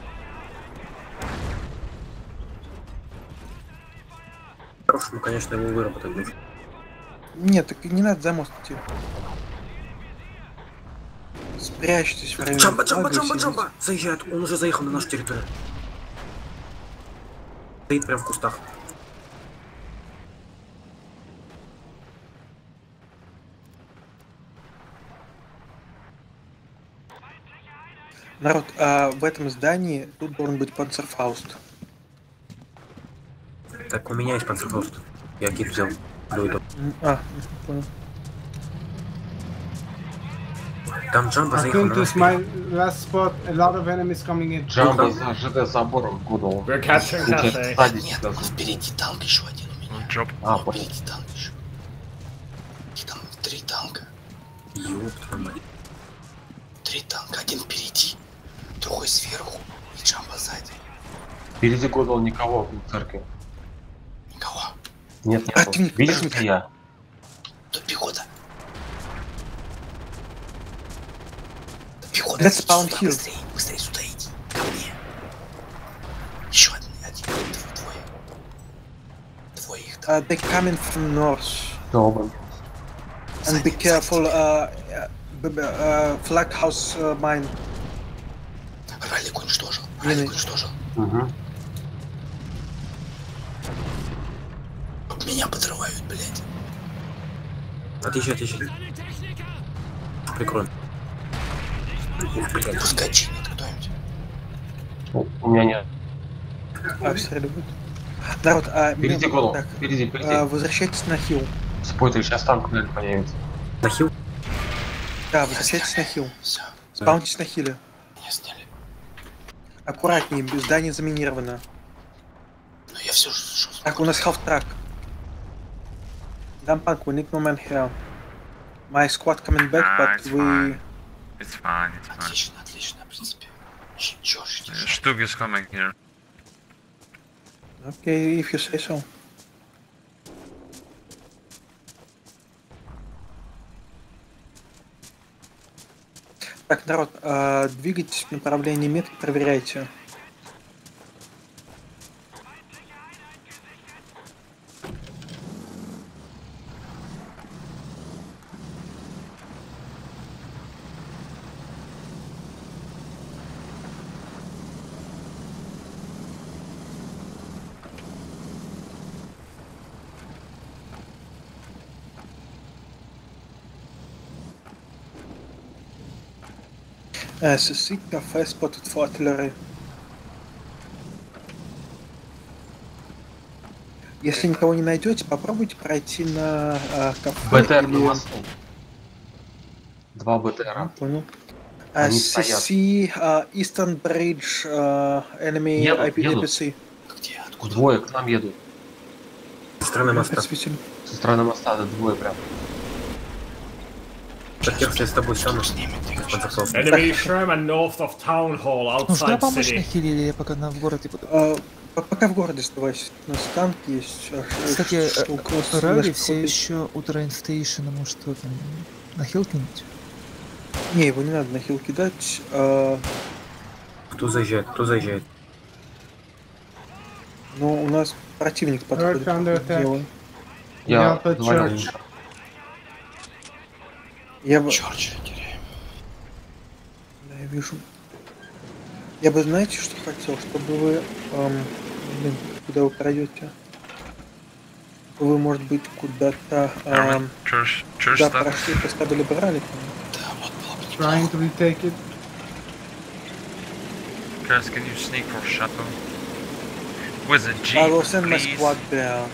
Хорошему, конечно, его выработать нужно. Нет, так и не надо за мост идти. Спрячьтесь в районе. Джамбо, Джамбо, флага и Джамбо, сидите. Джамбо! Заезжает, он уже заехал на нашу территорию. Стоит прям в кустах. Народ, а в этом здании тут должен быть панцерфауст. Так, у меня есть панцерфауст. Я кит взял. Дуйду. А, понял. Там Джамбо I заехал think на this наш my берег. last spot. A lot of enemies coming in. Джамбо за ЖД забором Гудл. We're capturing Cafe. Нет, впереди танк еще один у меня. Job. А, понял. Впереди танк еще. И там три танка. Ёб твою мать. Три танка. Один впереди, другой сверху и Джамбо сзади. Впереди Гудл никого в церкви. Никого. Нет, нет. Противник, Видишь, противник. где я? Тут пехота. Пехота. Let's spawn Сюда, here. быстрее, быстрее сюда иди. Ко мне. Еще один, один, двое. Двое их там. Uh, they're coming from north. Добрый. And be careful, uh, uh, uh, flag house uh, mine. Ралик уничтожил. Ралик уничтожил. Угу. Меня подрывают, блядь. Отъезжай, отъезжай. Прикроем. Пускай чинит кто-нибудь. У, у меня нет. Обстреливают. Народ, а... Впереди мне- Гудл. так, Впереди, впереди. а, возвращайтесь на хилл. Спойте, сейчас танк наверное, появится. На хил? Да, возвращайтесь на хилл. Все. Спаунитесь на хилле. Меня сняли. Аккуратнее, здание заминировано. Но я все же... Так, у нас half-track. Дампанк, we need no man here. My squad coming back, Ah, but it's we... fine. It's fine, it's fine. Отлично, отлично, в принципе. Чё ж, Uh, Stug is coming here. Okay, if you say so. Так, народ, а, двигайтесь в направлении метки, проверяйте. S S C, cafe spotted for artillery. Если никого не найдете, попробуйте пройти на а, кафе БТР на или... мосту. Два БТРа. Понял. Они S S C, а, Eastern Bridge, а, enemy Едут, I P едут. A P C. Где? Откуда? Двое к нам едут. Со стороны моста. Подсветили. Со стороны моста, да, двое прям. Шакер, я с тобой стану. Панцерфауст. Enemy Sherman north of Town Hall, Нужна outside помощь на city. хиле или я пока на в городе буду? А, по- пока в городе оставайся. У нас танк есть. а, ш- Кстати, ш- э, около с- Ралли наших все копий. еще у Трейнстейшена, может что там, на хил кинуть? Не, его не надо на хил кидать. а, Кто заезжает? Кто заезжает? Но у нас противник подходит. under к attack. делу. Я Delta говорил. Church. Я бы... Чёрт, теряем. Да, я вижу. Я бы, знаете, что хотел? Чтобы вы... эм, блин, куда вы пройдете? Вы, может быть, куда-то... эм, Church, church да, stuff. прошли, поставили брали. Trying to retake it. Chris, can you sneak for Chateau? With a I will jeep, send my please. squad there.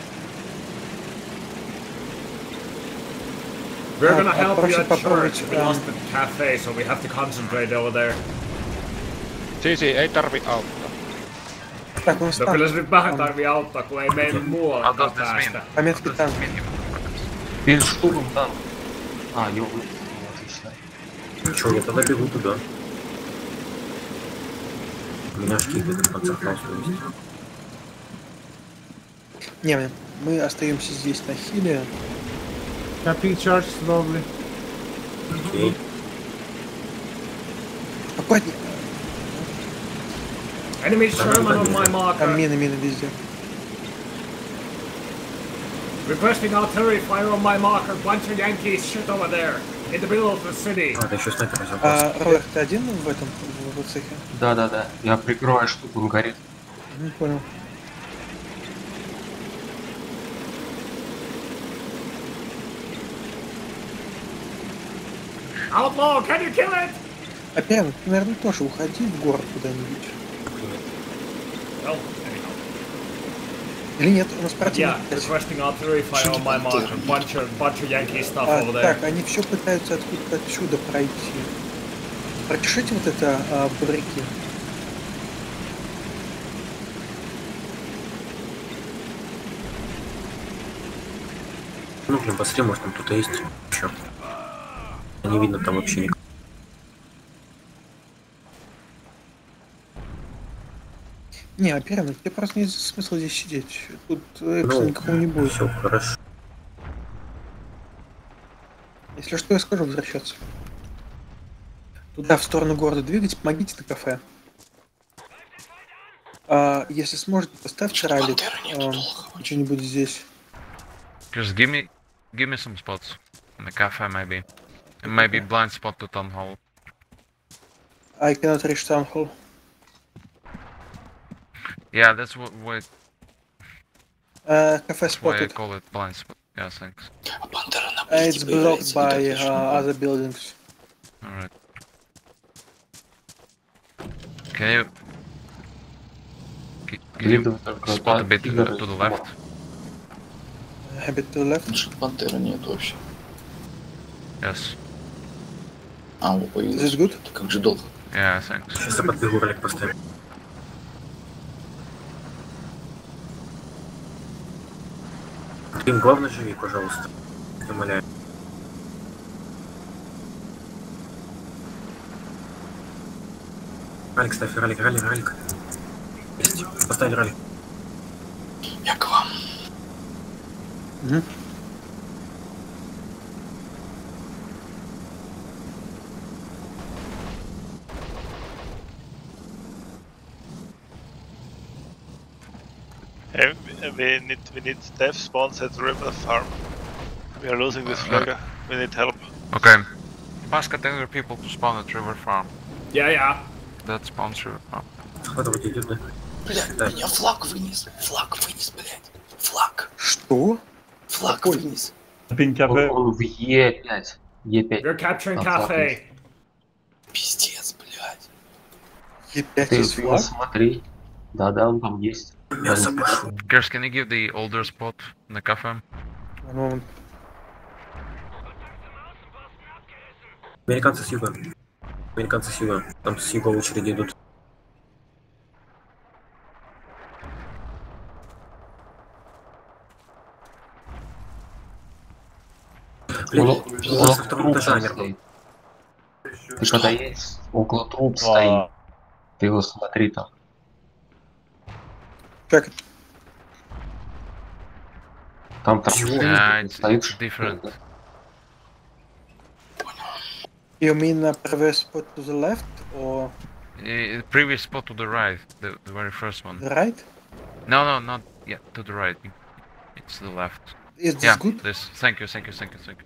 We're Ah, gonna uh, help you proszę at poprawić, church. We um, lost the cafe, so we have to concentrate over there. Siis ei tarvi auttaa. Так, у нас No танк. kyllä se nyt vähän tarvii auttaa, kun ei meidän muuallakaan päästä. Пометки танк. Перед штурмом танк. А, его вытащили, отлично. Чё, я тогда бегу туда. У меня шкип, это панцерфауст есть. Не, блин, мы остаемся здесь на хиле. Copy charge slowly. Окей. Аккуратнее. Enemy Sherman on my Там marker. мины, мины везде. Requesting artillery fire on my marker. Bunch of Yankees shit over there. In the middle of the city. А, да еще снайпер взял. А, Роберт, ты один в этом, в, в цехе? Да, да, да. Я прикрываю штуку, он горит. Не понял. Outlaw, can you kill it? Оперенок, ты, наверное, тоже уходи в город куда-нибудь. Well, Или нет, у нас противник. yeah, requesting artillery fire on my mark. A bunch of, bunch of Yankee stuff А, over there. так, они все пытаются откуда-то отсюда пройти. Прочешите вот это а, барыки. Ну, блин, посмотри, может там кто-то есть еще. Не видно там вообще никого. Не, оперенок, тебе просто нет смысла здесь сидеть. Тут экса Ну, никакого не будет. все хорошо. Если что, я скажу возвращаться. Туда, в сторону города двигать, помогите на кафе. А, если сможете, поставьте ралли а, что-нибудь здесь. Just give me, give me some spots in the cafe, maybe, and maybe blind spot to town hall. I cannot reach town hall. Yeah, that's what what. Uh, cafe that's why I spotted. call it blind spot. Yeah, thanks. Uh, it's blocked by uh, other buildings. All right. Can you? Can can you spot a bit to the, to the left? A bit to the left. Пантера нет вообще. Yes. А, он появился. Is it good? Как же долго? Yeah, thanks. Сейчас я подбегу, ролик поставим. Им главное живи, пожалуйста. Умоляю. Ралик, ставь, ралик, ралик, ралик. Есть. Поставили ралик. Я к вам. Угу. Hey, we need we need death spawns at River Farm. We are losing this flagger. We need help. Okay. Basket other people to spawn at River Farm. Yeah, yeah. That spawns River Farm. Схватывать идет, да? Блядь, меня флаг вынес. Флаг вынес, блядь. Флаг. Что? Флаг вынес. Он в Е пять. Е пять. You're capturing cafe. Пиздец, блядь. Е пять Ты есть флаг? смотри. Да-да, он там есть. Мясо пошло. Kers, can you give the older spot in the cafe? Ну, Американцы с юга. Американцы с юга. Там с юга очереди идут. Блин, у вас на втором этаже Амер. Ты когда есть, около труп стоит. Ты его смотри там. Как? Там там Yeah, it's, стоит. it's different. You mean a previous spot to the left or Uh, previous spot to the right, the, the very first one. the right? No, no, not yeah, to the right. It's the left. Is this yeah, good? this. Thank you, thank you, thank you, thank you.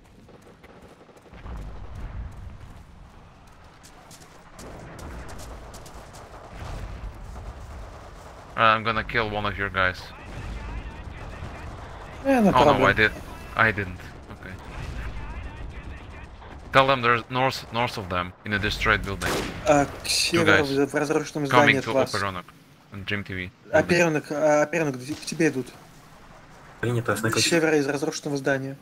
Uh, I'm gonna kill one of your guys. Yeah, no oh problem. no, I did. I didn't. Okay. Tell them there's north north of them in a destroyed building. А, к Two северу, guys в разрушенном здании coming от to вас. Operonok and Dream ти ви. Оперенок, а, оперенок, к тебе идут. Принято, С снайпер. севера из разрушенного здания.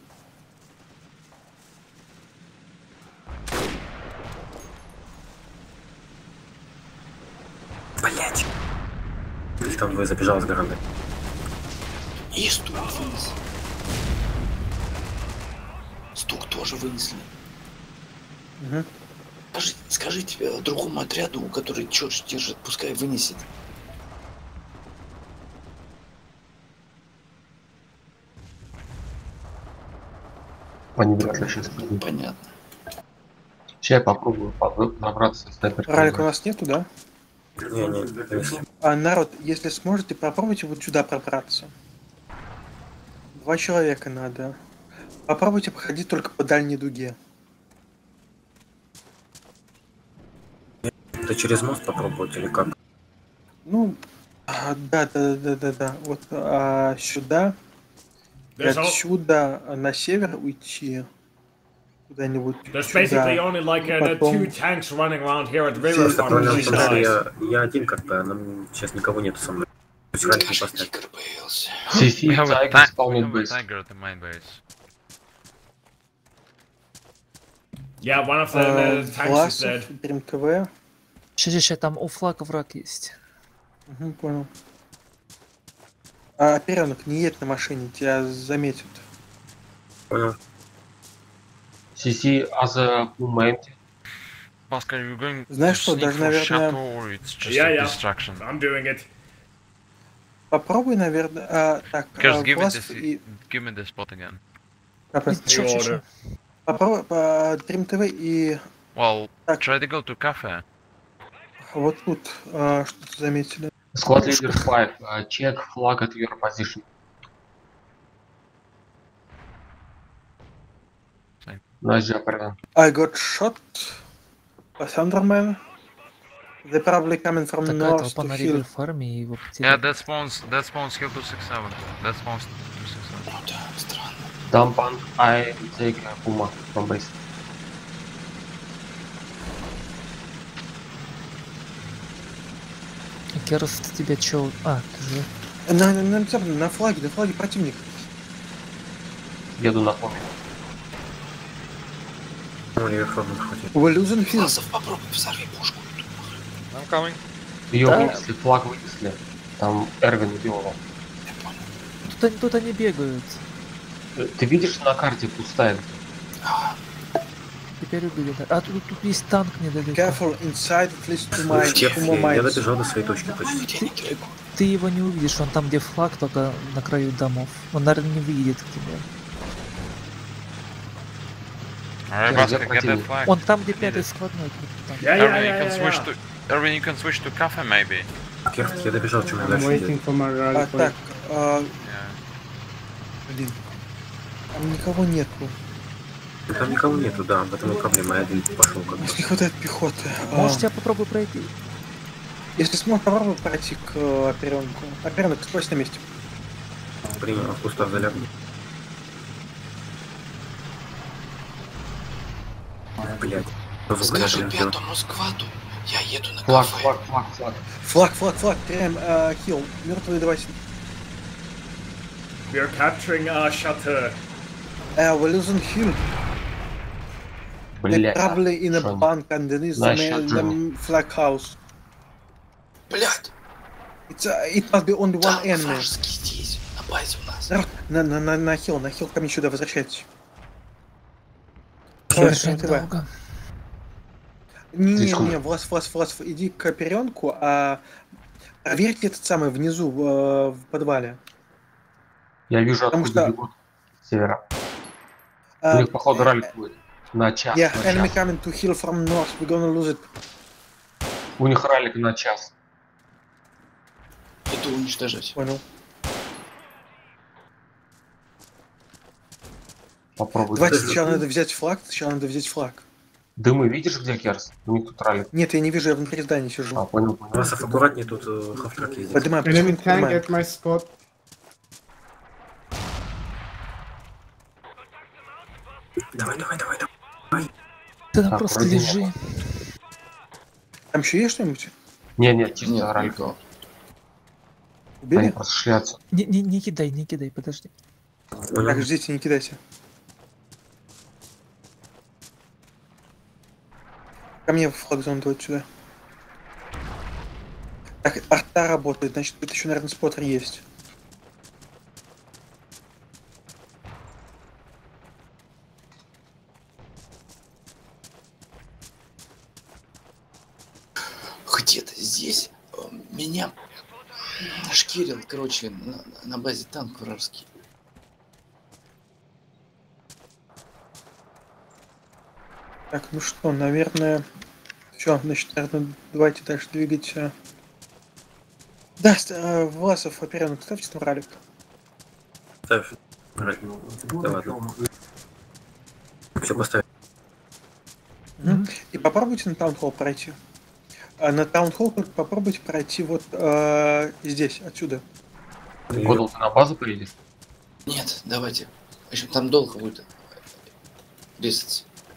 Блять. Там двое забежал с гранды. И стук вынес. Стук тоже вынесли. Угу. Скажи, скажите другому отряду, который чёрт держит, пускай вынесет. Они вряд ли сейчас придут. Понятно. Сейчас я попробую набраться снайпер. Ралик у нас нету, да? Не, не, А, народ, если сможете, попробуйте вот сюда пробраться. Два человека надо. Попробуйте походить только по дальней дуге. Это через мост попробовать или как? Ну, а, да, да, да, да, да. Вот а, сюда. И There's al- отсюда на север уйти. куда-нибудь. There's basically only like uh, the two tanks running around here at River Farm. Проблема в том, что я, я один как бы, нам сейчас никого нету со мной. То есть ралик не поставить. Си-Си, We have a Tiger ta- spawned we have a base. tiger at the main base. Yeah, one of the, the tanks is dead. Прям КВ. Сейчас, сейчас, там у флага враг есть. Угу, понял. А, оперенок, не едь на машине, тебя заметят. Понял. Си-Си, as a movement. Pascal, you're going Знаешь to что, sneak даже, for наверное... Chateau, or it's just Yeah, a yeah. distraction? I'm doing it. Попробуй, наверное... А, так, Just а, give me, Влас this, и... give me the spot again. А, прости, Чё, чё, чё? Попробуй по Дрим ТВ и... Well, Так. try to go to cafe. Вот тут а, что-то заметили. Squad leader five, uh, check flag at your position. Nice job, Brennan. I got shot by Thunderman. They're probably coming from Такая north толпа to на hill. Ривер фарме и его Yeah, потеряли. that spawns, that spawns Hill two six seven. That spawns two six seven. Dump on, I take uh, Puma from base. Керс, тебя чё? А, ты же... На, на, на, на флаге, на флаге противник. Еду на фоне. We're losing hill. Попробуй, взорви пушку. I'm coming. Ее Да. вынесли, флаг вынесли. Там Эрвин убил его. Тут они, тут они бегают. Э, Ты видишь на карте пустая? Теперь убили. Да. А тут, тут есть танк недалеко. Careful inside at least two mines. В Чехии, two more я mines. добежал до своей точки почти. Ты его не увидишь, он там, где флаг, только на краю домов. Он, наверное, не выйдет к тебе. Alright, Yeah, Pascal, yeah, get that противник. flag. Он там, где пятый складной. там. Yeah, yeah, Erwin, you yeah, can yeah, switch yeah. to Erwin, you can switch to cafe maybe. Керт, я добежал, чем я I'm дальше waiting делаю. for my rally А, point. так, а, Yeah. блин. Там никого нету. Ну, там никого нету, да, в этом и проблема. Я один пошел как бы. Не хватает пехоты. А, Может, я попробую пройти? Если сможешь, попробуй пройти к э, оперенку. Оперенок, стой на месте. Принял, в кустах залягну. Блять. Скажи пятому скваду, я еду на Флаг, кафе. флаг, флаг, флаг. Флаг, флаг, флаг, теряем э, хилл. Мертвые давайте. We are capturing uh, Chateau. Uh, we're losing hill. They're Блять. probably in a Шон. bank underneath the, Nice main, shot, the flag house. Блядь, It's, uh, it must be only one там enemy. вражеский здесь, на базе у нас. Народ, На, на, на, на хилл, на хилл ко мне сюда, возвращайтесь. Очень ТВ. долго. Не-не-не, Влас, Влас, Влас, иди к оперенку, а проверьте этот самый внизу, в, э, в подвале. Я вижу, Потому откуда что- бегут с севера. У А, них, походу, ралли будет. На час. Yeah, на enemy час. coming to hill from north, we're gonna lose it. У них раллик на час. Иду уничтожать. Понял. Попробуй. Давайте Даже- сначала надо взять флаг, сначала надо взять флаг. Дымы видишь, где Керс? У них тут раллик. Нет, я не вижу, я внутри здания сижу. А, понял, понял. Васов, аккуратнее, тут э, хафтрак ездит. Поднимаем, Enemy потихоньку tank поднимаем. at my spot. Давай, давай, давай, давай. Ты там Так, просто вроде лежи. нет. Там еще есть что-нибудь? Не, не, чисто Нет, раллик. никого. Они Убили? просто шли отсюда. Не, не, не кидай, не кидай, подожди. Так, ждите, не кидайте. Ко мне в флаг зону давайте сюда. Так, арта работает, значит, тут еще, наверное, споттер есть. Где-то здесь э, меня шкирил, короче, на, на базе танк вражеский. Так, ну что, наверное... Все, значит, наверное, давайте дальше двигать. а. Да, ст- э, Власов, оперенок, ставьте там ралик. Ставь. Ралик. Да ладно. Все, поставь. Мгм. И попробуйте на таунхолл пройти. А на таунхолл только попробуйте пройти вот э, здесь, отсюда. Годл, ты на базу приедешь? Нет, давайте. В общем, там долго будет резаться.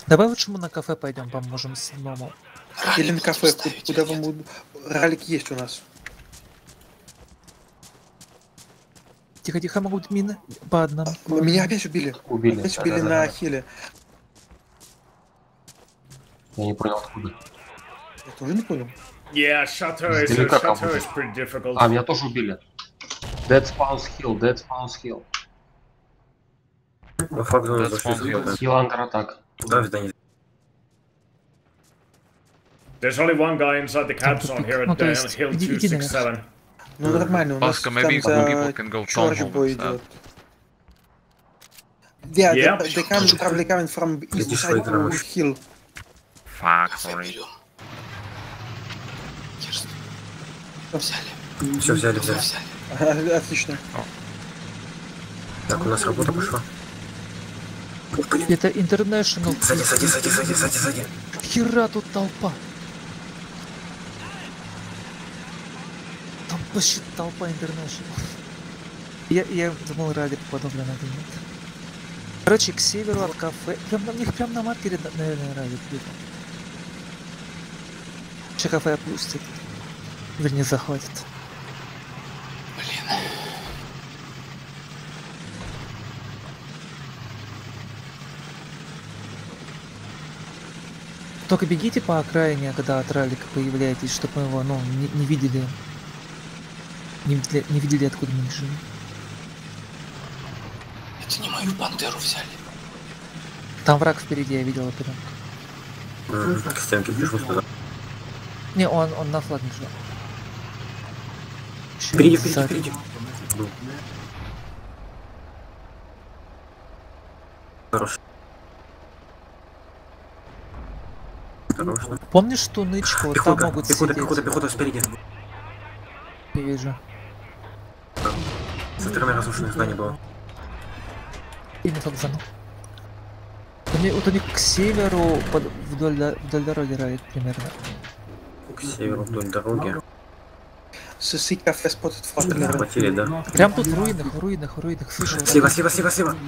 Давай лучше мы на кафе пойдем, поможем седьмому. Или на кафе, куда вам... Ралик есть у нас. Тихо-тихо, могут быть мины по одному. Меня опять убили. Убили. Опять Да, убили да, на да. Ахилле. Я не понял, откуда. Я тоже не понял. Yeah, Chateau is, Издалека как Chateau будто. is pretty difficult. А, меня тоже убили. Dead Spawns Hill, Dead Spawns Hill. Во факт зону Dead зашли. Spawns Hill. Hill under attack. Да, в здании. There's only one guy inside the cab zone here Ну, at то uh, есть, Hill иди- two иди six наверх. seven. Ну нормально, у нас Pasco, там maybe за people can go town Чорж hall бой instead. идет. Yeah, Yeah. they, they come probably coming from east Иди side швейк, to Рамыш. hill. Fuck, sorry. Взяли. Все, взяли, взяли. А, Отлично. Так, у нас работа пошла. Это International. Сзади, сзади, сзади, сзади, сзади, сзади. Хера тут толпа. Там почти толпа International. Я, я думал, ради попаду, блин, это нет. Короче, к северу от кафе. Прям на них прям на маркере, наверное, ради где-то. Че кафе опустит. Вернее, захватит. Блин. Только бегите по окраине, когда от раллика появляетесь, чтобы мы его, ну, не, не видели. Не видели, не видели, откуда мы бежим. Это не мою пантеру взяли. Там враг впереди, я видел прям. Мгм, К стенке пришел сюда. Не, он, он на флаг бежал. Ещё Впереди, впереди, сзади. впереди. Был. Хорош. Осторожно. Помнишь ту нычку? Вот там Пехота, могут пехота, сидеть. пехота, пехота спереди. Я вижу. Со стороны разрушенных зданий было. И не факзану. Вот они- вот они к северу под, вдоль, до- вдоль дороги ралит примерно. К северу вдоль дороги. Сыси кафе спотted флаг. Захватили, да? Прям тут в руинах, в руинах, в руинах. Слышу. Слева, слева, слева, слева.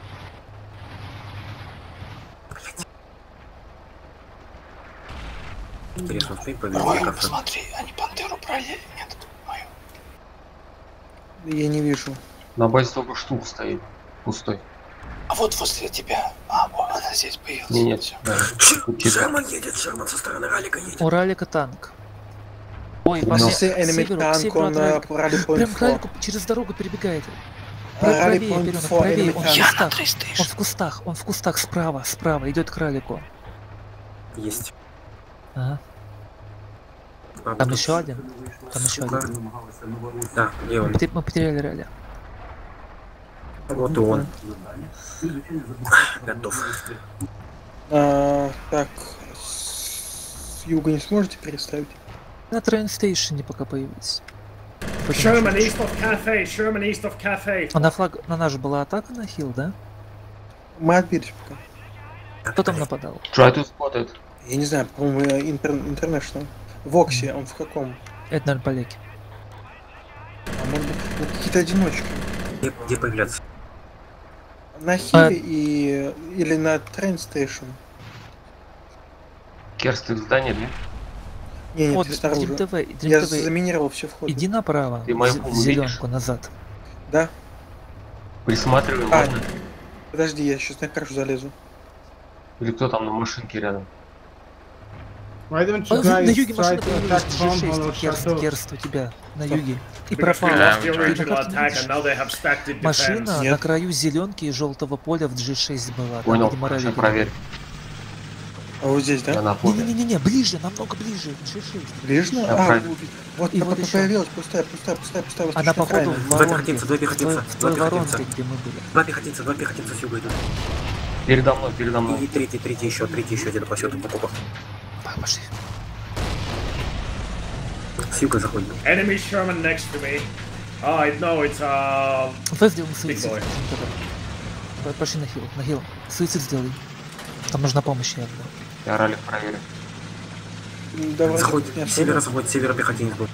Интересно, успей победить Рой, кафе? посмотри, они пантеру брали или нет? Мою. Я не вижу. На базе только штук стоит. Пустой. А вот возле тебя. А, вот она здесь появилась. Не, нет. Да. Тут тебя. Шерман едет, Шерман со стороны ралика едет. У ралика танк. Ой, Ну. по This се- is enemy северу, к tank северу on от uh, ралика. rally point Прям к four. ралику через дорогу перебегает. Uh, Пра- rally Правее, point Берёнок, four, правее. enemy Он в tank. Я на кустах. Он трейстейшн. в кустах, он в кустах справа, справа, идет к ралику. Есть. Ага. А, Там тут- еще один. Там еще Сука. один. Да, где Мы, он? потер- мы потеряли ралли. Вот и он. Готов. А, так, с юга не сможете переставить? На трейнстейшене пока появились. Sherman east of cafe. Sherman east of cafe. А на флаг, на наш была атака на хил, да? Мы отбились пока. Кто там нападал? Try to spot it. Я не знаю, по-моему, интер... International. В Оксе, он в каком? Это, наверное, поляки. А может быть, ну, какие-то одиночки. Где, где появляться? На А- Хиле и... или на Train Station. Керст в здании, да? Не, нет, Вот, ты снаружи. Дрим ТВ, Дрим Я ТВ. заминировал все входы. Иди направо, Ты мою в пулу зеленку назад. Да? Присматривай, А, можно? подожди, я сейчас на крышу залезу. Или кто там на машинке рядом? Why don't А, you на guys юге try машина to появилась, attack джи Tom шесть, Hollow Керст, Chateau? Керст у тебя на юге. И Because we пропала. lost the Yeah, we original Ты на карте attack видишь? and now they have stacked it Машина defense. Нет. на краю зеленки и желтого поля в джи шесть была. Там, Понял, видимо, сейчас ралли проверь. А вот здесь, Я да? напомню. Не-не-не, ближе, намного ближе. джи шесть. Ближе? Я А, правильно. вот, И вот, вот вот еще. появилась пустая, пустая, пустая, пустая. Она, восточная походу, окраина. в Два воронке. пехотинца, два В той- пехотинца, в два той воронке, пехотинца. где мы были. Два пехотинца, два пехотинца с юга идут. Передо мной, передо мной. И третий, третий еще, третий еще где-то по счету по копах. Пошли. С юга заходим. Enemy Sherman next to me. Oh, I know it's uh. Давай сделаем Big суицид. boy. Давай, пошли на хил, на хил. Суицид сделай. Там нужна помощь явно. Я ралик проверю. М, Давай. Заходит, не с особо. севера заходит, с севера пехотинец был.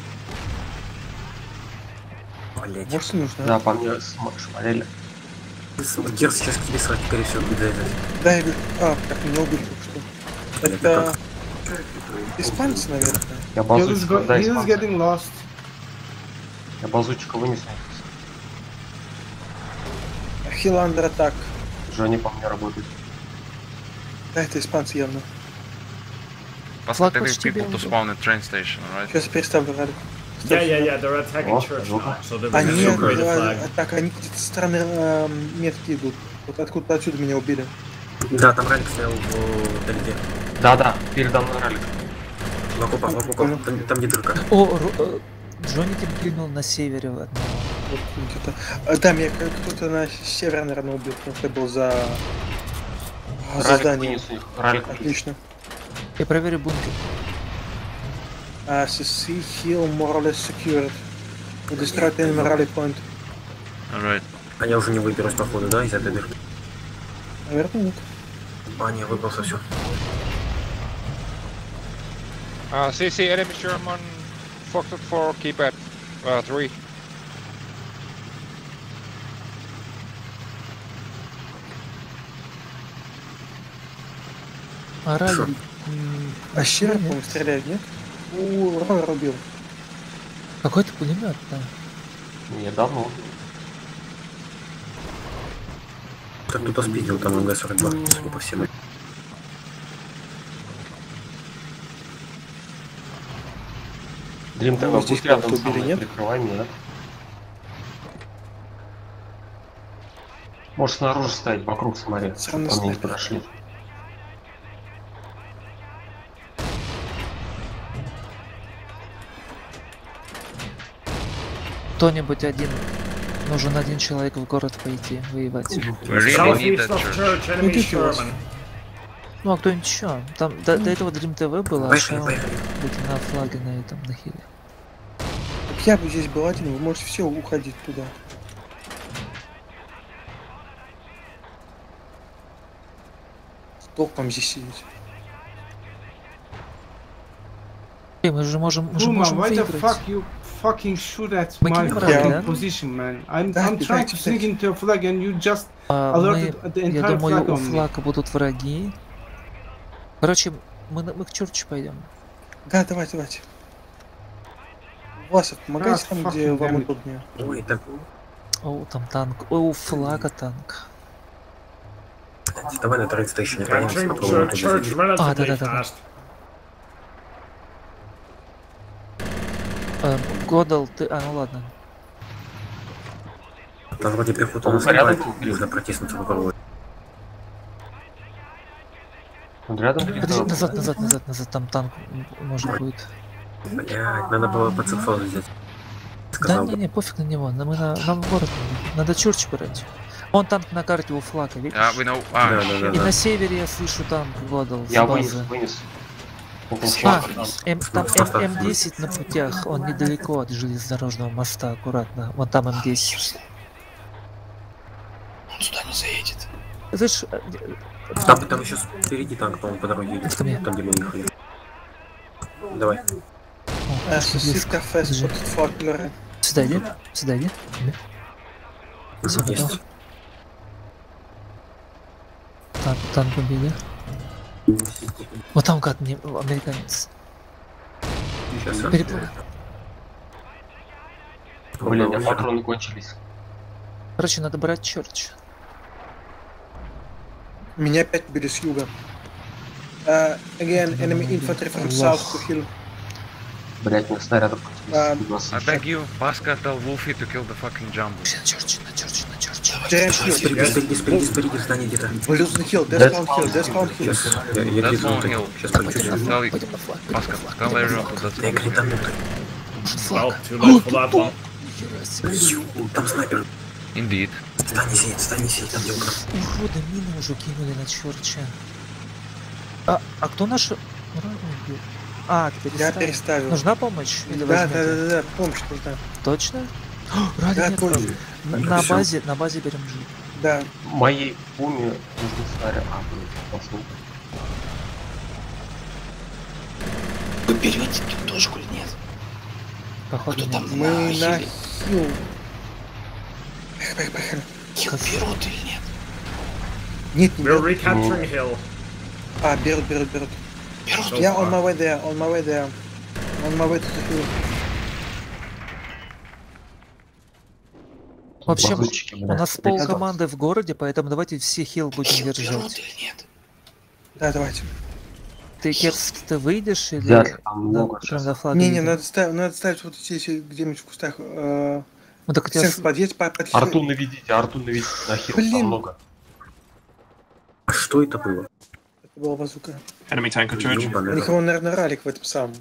Блять. Может, нужно? Да, по мне см- шмалели. Гер сейчас к тебе сразу, скорее всего, будет заезжать. Да, я вижу. А, как меня убили только что. Это... Испанцы, наверное. Я He was, базучика, go- да, he was испанцы. getting lost. Я базучика вынесу. Хиландер атак. Уже они по мне работают. Да, это испанцы явно. Pascal, there are people to spawn at train station, right? Сейчас я переставлю ралли. Yeah, yeah, yeah, they're attacking О, church ну-ка. now, so they're Они, gonna upgrade the э, flag. так, они где-то со стороны э, метки идут. Вот откуда отсюда меня убили. Да, там ралик стоял вдалеке. Да-да, передо мной ралик. В окопах, в окопах, там, там где дырка. О, Ру- э, Джонни Тим клинул на севере одного. Вот где-то. А, да, меня кто-то на север, наверное, убил, потому что я был за... за Ралик зданием. вынес у них, ралик вынес. Отлично. Я проверю бункер. Uh, C C hill more or less secured. We destroyed the enemy rally point. Alright. А я уже не выберусь, походу, да, из этой дырки? Наверное, нет. А, не, выбрался все. Uh, C C enemy Sherman, Foxtrot four, keep at uh, three. А ралли... м, А щера, нет. по-моему, стреляет, нет? У, Ройер убил. Какой-то пулемет, да. Не, давно. Так кто-то спиздил там эм гэ сорок два, судя по всему. Дрим Ну, ТВ, здесь будь рядом кого-то со убили, мной, нет? прикрывай меня. Можешь снаружи стоять, вокруг смотри, Сам чтобы они не снайпер. прошли. Кто-нибудь один. Нужен один человек в город пойти воевать. We really need Southeast that of church. church, enemy Идите у вас. Sherman. Ну а кто-нибудь еще? Там до, до этого Dream ти ви было, а Поехали, Шаун поехали. будет на флаге на этом, на хиле. Так я бы здесь был один, вы можете все уходить туда. Толпом здесь сидеть. Эй, мы же можем, мы же Puma, можем why the выиграть. fuck you fucking shoot at Мы my кинем fucking ралли, да? position, man? I'm, Да, I'm да, trying to кстати. sneak into a flag and you just А, мы, alerted the я entire думаю, flag у on me. флага будут враги. Короче, мы, на- мы к чурчу пойдем. Да, давайте, давайте. Власов, помогайте Ah, там, fucking где вам damn it. удобнее. Ой, так, О, там танк. О, у флага танк. давай на тридцать тысяч не проедемся, Entering попробуем church, туда church зайти. А, relatively да-да-да. fast. Эм, Годал, ты... А, ну ладно. Там вроде пехота Он нас рядом снимает, был? нужно протиснуться в голову. Он рядом? Подожди, назад, назад, назад, назад. Там танк, м, может будет. Блядь, надо было по цифру взять. Да Сказал не, бы. не, пофиг на него. На- Мы на, нам в город надо. Надо чурч брать. Вон танк на карте у флага, видишь? Uh, we know. Ah, Да, да, shit. да, И да. на севере я слышу танк Годал с Я вынес, базы. вынес. Около А, чувака. М, там М- М10 на путях, он недалеко от железнодорожного моста, аккуратно. Вон там М десять. Он сюда не заедет. Это ж... э, Там, там еще впереди танк, по-моему, по дороге едет. Это мне. Там, где мы ехали. Давай. О, А, слишком сосиска близко. кафе, Подожди. спот факелера. Сюда иди, сюда иди. Все, Есть. готов. Так, танк убили. Вот там как не американец. Сейчас я- Переплыл. Блин, у меня патроны кончились. Короче, надо брать черч. Меня опять били с юга. Uh, again, enemy infantry from south to hill. Блять, мне снарядов А, кончились. I beg you, Pascal, tell Wolfie to kill the fucking jumbo. На черч, на черч, на черч. Giant Спереди, hill. спереди, спереди, спереди, в здании где-то. Блюз на hill, Deathpound hill, Deathpound hill. Сейчас, я, я That's кританутый. one hill. Сейчас полечу. Tell it, Pascal, tell everyone to that's Я one hill. кританутый. Well, too late for that one. Ю, там снайпер. Indeed. Стань сеть, стань сеть, там где угроза. Уроды мину уже кинули на черча. А, а кто наш... Ура, убил? А, ты Я переставил. переставил. Нужна помощь? Или Да, да, возьмете? да, да, да, помощь нужна. Точно? О, Ради Да, нет, точно. на, Ну, на всё. базе, на базе берем джип. Да. Моей пуме нужны снаряд. А, блин, послушай. Вы берете ту точку или нет? Походу Кто нет. там Мы на на хиле? хил. Поехали, поехали. Хил берут или нет? Нет, не We're берут. recapturing hill. А, берут, берут, берут. Берут? Я on my way there, on my way there. On my way to the hill. В общем, Базучики, у блядь. нас пол команды в городе, поэтому давайте все хил будем держать. Да, давайте. Ты, Керст, ты выйдешь или... Взять там Да, много прям сейчас. до флага Не-не, едем? надо ставить, надо ставить вот здесь где-нибудь в кустах. Э, Ну так у тебя... Сенс, с- подъедь, под, под Арту наведите, арту наведите на хил, там Блин. много. А что это было? Это была базука. Enemy tank on church. У них его, наверное, ралик в этом самом.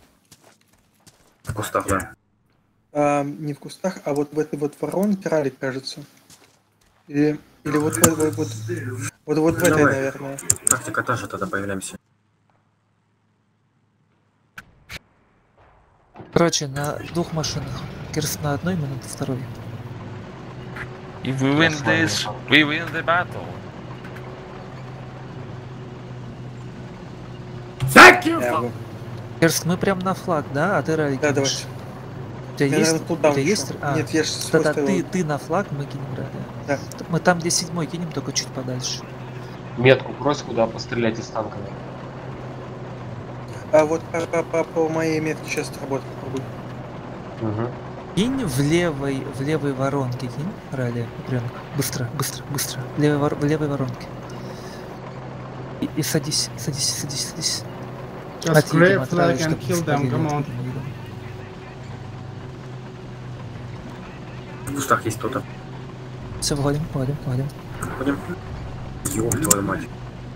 В кустах, да. А, не в кустах, а вот в этой вот воронке ралик, кажется. Или, или вот, вот, вот, вот, вот, вот в этой, Давай. наверное. Тактика та же, тогда появляемся. Короче, на двух машинах. Керст на одной, мы на второй. If we win this, we win the battle. Thank you! Я fuck. его- Керст, мы прям на флаг, да? А ты ралли Да, кинешь? давайте. У тебя Я, есть? наверное, У кулдаун тебя еще. есть? А, Нет, я же свой тогда ставил. ты, ты на флаг, мы кинем ралли. Да. Мы там, где седьмой кинем, только чуть подальше. Метку брось, куда пострелять из танка. А вот по, по, по, по моей метке сейчас работать попробуй. Угу. Кинь в левой, в левой воронке, кинь ралли, упрямик. Быстро, быстро, быстро. В левой, вор- в левой воронке. И, и садись, садись, садись, садись. Just Отъедем grab от flag ралли, and чтоб kill them, сходили, come on. откуда мы едем. В кустах есть кто-то. Все, входим, входим, входим. Ходим. Ёб твою мать.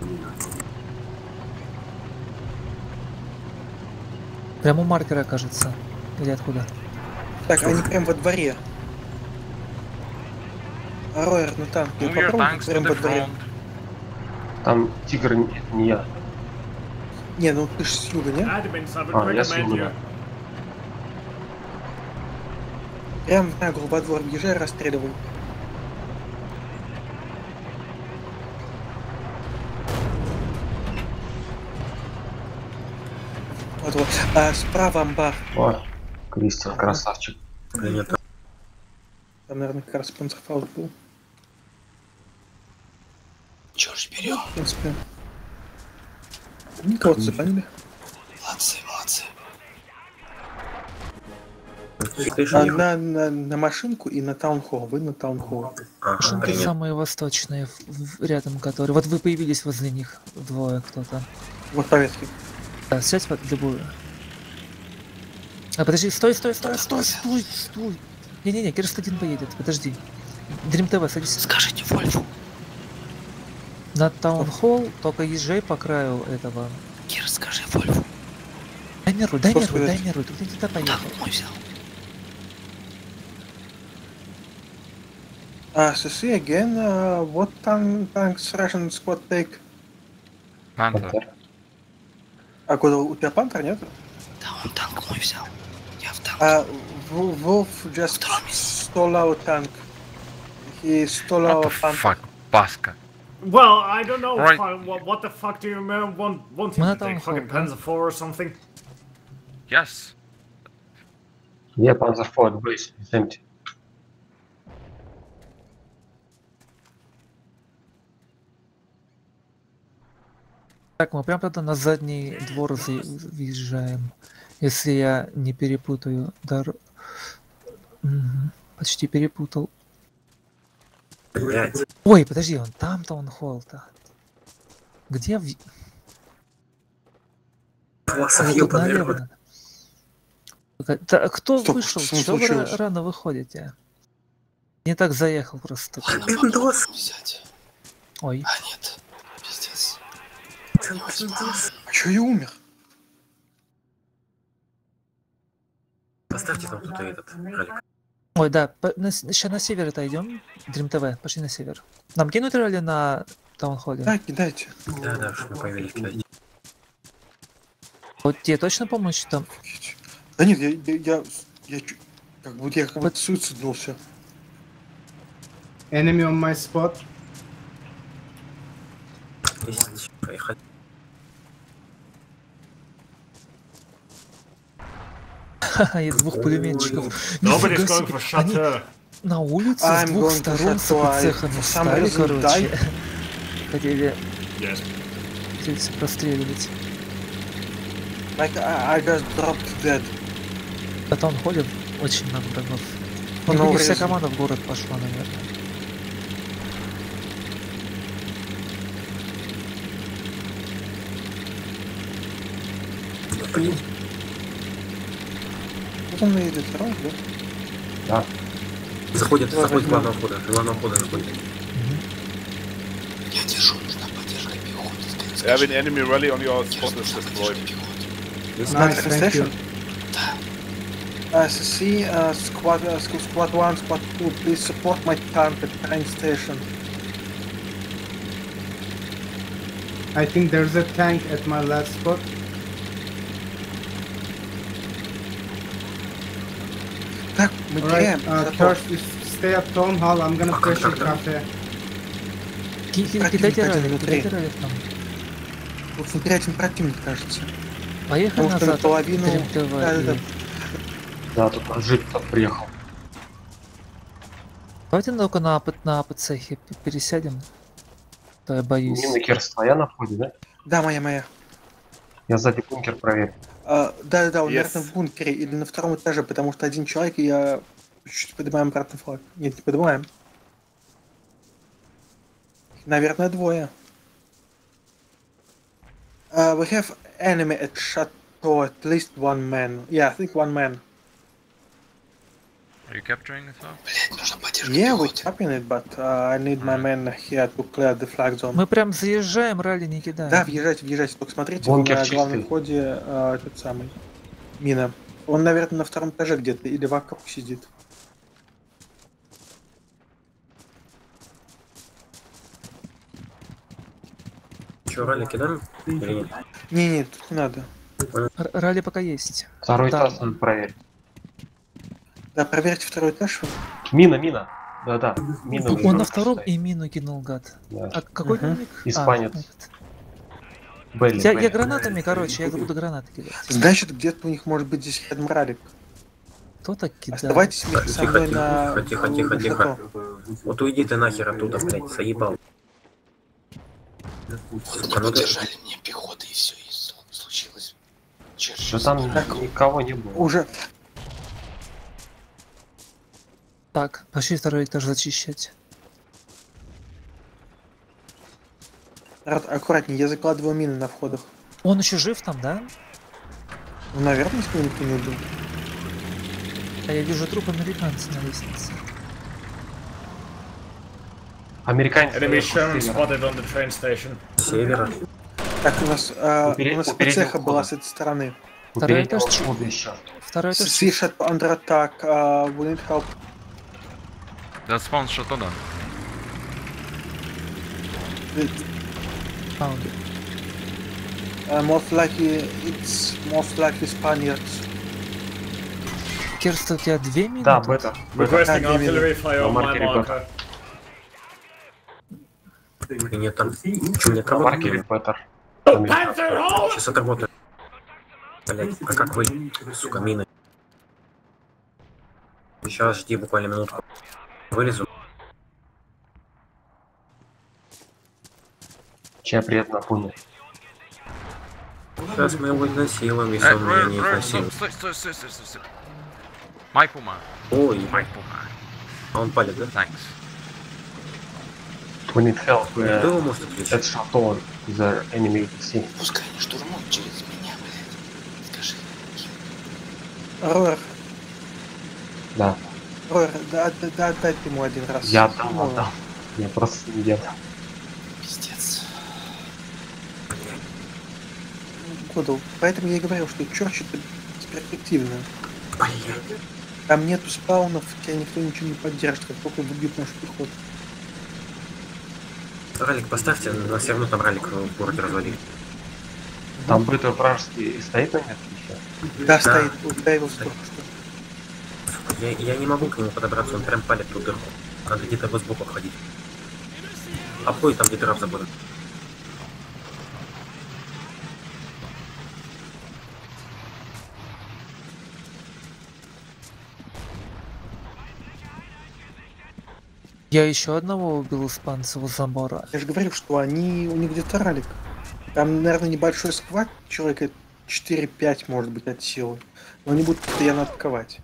Прямо у маркера, кажется. Или откуда? Так, они прям во дворе. А Ройер на танке. Move your Попробуй tanks to прям the во дворе. front. Там тигр, не- это не я. Не, ну ты ж с юга, не? Admins, I would А, я с recommend юга, you. да. Прям в нагло во двор въезжай, расстреливай. Вот вот. А справа амбар. О, Кристиан, красавчик. Принято. Там, наверное, как раз панцерфаут был. Джордж, берем. В принципе. Кого-то забанили. Молодцы, молодцы. А, на, на, на машинку и на таунхолл. Вы на таунхолл. Машинки самые восточные, в- в- рядом которые. Вот вы появились возле них, двое кто-то. Вот по ветке. Да, сядь под любую. А подожди, стой, стой, стой, стой, стой, стой. Не-не-не, Керст один поедет, подожди. Дрим ТВ, садись. Скажите Вольфу. На таунхолл, только езжай по краю этого. Кир, скажи Вольфу. Дай мне руль, дай Что мне руль, дай сказать? мне руль, ты туда поехал. Танк мой взял. А, C C again, uh, what tank, tanks Russian squad take? Panther. А куда у тебя пантер, нет? Да, он танк мой взял. Я в танке. А, Wo- Wolf just stole our tank. He stole What our the panther. fuck, Баска. Well, I don't know. Right. fu- What, what the fuck do you uh, want, want him Мы на to take? таунхолл, Fucking да? Panzer four or something? Yes. Я Panzer Forward Base, is empty. Так, мы прям тогда на задний двор за- въезжаем. Если я не перепутаю дор... Мгм, почти перепутал. Блять. Ой, подожди, он там таунхолл-то. Где в... Классов Мне тут ёбаный налево рот. надо. Так, та- кто Стоп, вышел? что Чего вы случилось? ра- рано выходите? Не так заехал просто. Пиндос. Взять. Ой. А, нет. Пиздец. А чё я умер? Поставьте там кто-то этот ролик. Ой, да, сейчас на север это идем. Дрим ТВ, пошли на север. Нам кинуть ралли на таунхолле? Да, кидайте. Да, да, что мы появились, кидайте. Вот тебе точно помочь там? Да нет, я, я, я, я чё- как будто я как будто суициднулся. Enemy on my spot. Поехали. Ха-ха, и двух пулеметчиков. Nobody's Нифига going себе. for Они Chateau. на улице I'm с двух going to сторон с Chateau. I цехами for some встали, reason короче. died. хотели... Yes. Хотели простреливать. Like, I, I just dropped dead. Это он ходит, очень много врагов. Он Ну, урезан. вся команда в город пошла, наверное. Вот он едет, второй, да? Да. Заходит, заходит главного входа. Главного входа заходит. Я держу, нужна поддержка пехоты. Have an enemy rally on your spot is destroyed. Nice, thank you. Uh, C, uh, squad, uh, squad one, squad two, please support my tank at train station. I think there's a tank at my last spot. Так, мы теряем. Alright, uh, first is stay at Town Hall, I'm gonna push your cafe. Кидайте ралли, кидайте ралли там. Вот внутри один противник, кажется. Поехали Потому что назад. половину... Трем ТВ Да, да, да. и- Да, тут жить там приехал. Давайте только на, АП на АПЦ пересядем. То я боюсь. Мина Керс твоя на входе, да? Да, моя, моя. Я сзади бункер проверю. А, да, да, да, он, Yes. наверное, в бункере или на втором этаже, потому что один человек, и я чуть-чуть поднимаем обратно флаг. Нет, не поднимаем. Наверное, двое. Uh, we have enemy at chateau, at least one man. Yeah, I think one man. Are you capturing it now? Yeah, we're tapping it, but uh, I need my men here to clear the flag zone. Мы прям заезжаем, ралли не кидаем. Да, въезжайте, въезжайте, только смотрите, Бункер на чистый. главном входе э, этот самый мина. Он, наверное, на втором этаже где-то или вокруг сидит. Че, ралли кидаем? Или нет? Не, нет, тут не надо. Р- Ралли пока есть. Второй Да. этаж надо проверить. Да, проверьте второй этаж. Мина, мина. Да-да. Мина. Он на втором и мину кинул, гад. Да. А какой Мгм. дневник? Испанец. А, этот. Белли, я, Белли. я гранатами, короче, я буду гранаты кидать. Значит, где-то у них может быть здесь рядом ралик. Кто так кидает? Оставайтесь вместе со Тихо, мной тихо, на... тихо, тихо, тихо, тихо. Вот уйди ты нахер оттуда, блядь, заебал. Сука, ну ты... Поддержали мне пехоты и все, и случилось. Да там никого не было. Уже... Так, пошли второй этаж зачищать. Рад, аккуратнее, я закладываю мины на входах. Он еще жив там, да? Ну, наверное, если никто не убил. А я вижу труп американца на лестнице. Американец. Enemy Sherman spotted on the train station. Севера. Так, у нас, э, Упереть- у нас упереть цеха его была входа. с этой стороны. Второй Переднего этаж. входа еще. Второй этаж. Sea shot under attack, uh, we need help. That spawn shot on. Found it. Uh, most likely, it's most likely Spaniards. Керст, у тебя две минуты? Да, бета. бета. Requesting Да, две artillery fire on my маркере marker. И нет там... Че, нет На работы? маркере бета. Сейчас отработаю. Блять, а как вы, сука, мины? Сейчас жди буквально минутку. Вылезу. Чья приятно понял. Сейчас мы его изнасилуем, если Э, он меня Roy, не Roy, изнасилует. стой, стой, стой, стой, стой, стой. My Puma. Ой, My Puma. а он палит, да? Thanks. We need help. Кто Uh, его может отключить? that shot the enemy sea. Пускай они штурмуют через меня, блядь. Скажи. Ройер, Да. Ройер, да, да, да, отдать ему один раз. Я отдам, Ну, отдам. Я просто не делал. Пиздец. Кодал. Поэтому я и говорил, что Чорч это перспективно. Там нету спаунов, тебя никто ничего не поддержит, как только выбьют наш пехот. Ралик поставьте, нас все равно там ралик в городе развалили. Там бета вражеский стоит на месте еще? Да, Да. стоит, ударил только что. Я, я не могу к нему подобраться, он прям палит ту дырку. Надо где-то его сбоку обходить. Обходит там, где дыра в заборе. Я еще одного убил испанца у забора. Я же говорю, что они, у них где-то ралик. Там, наверное, небольшой схват, человека четыре-пять может быть от силы. Но они будут постоянно атаковать.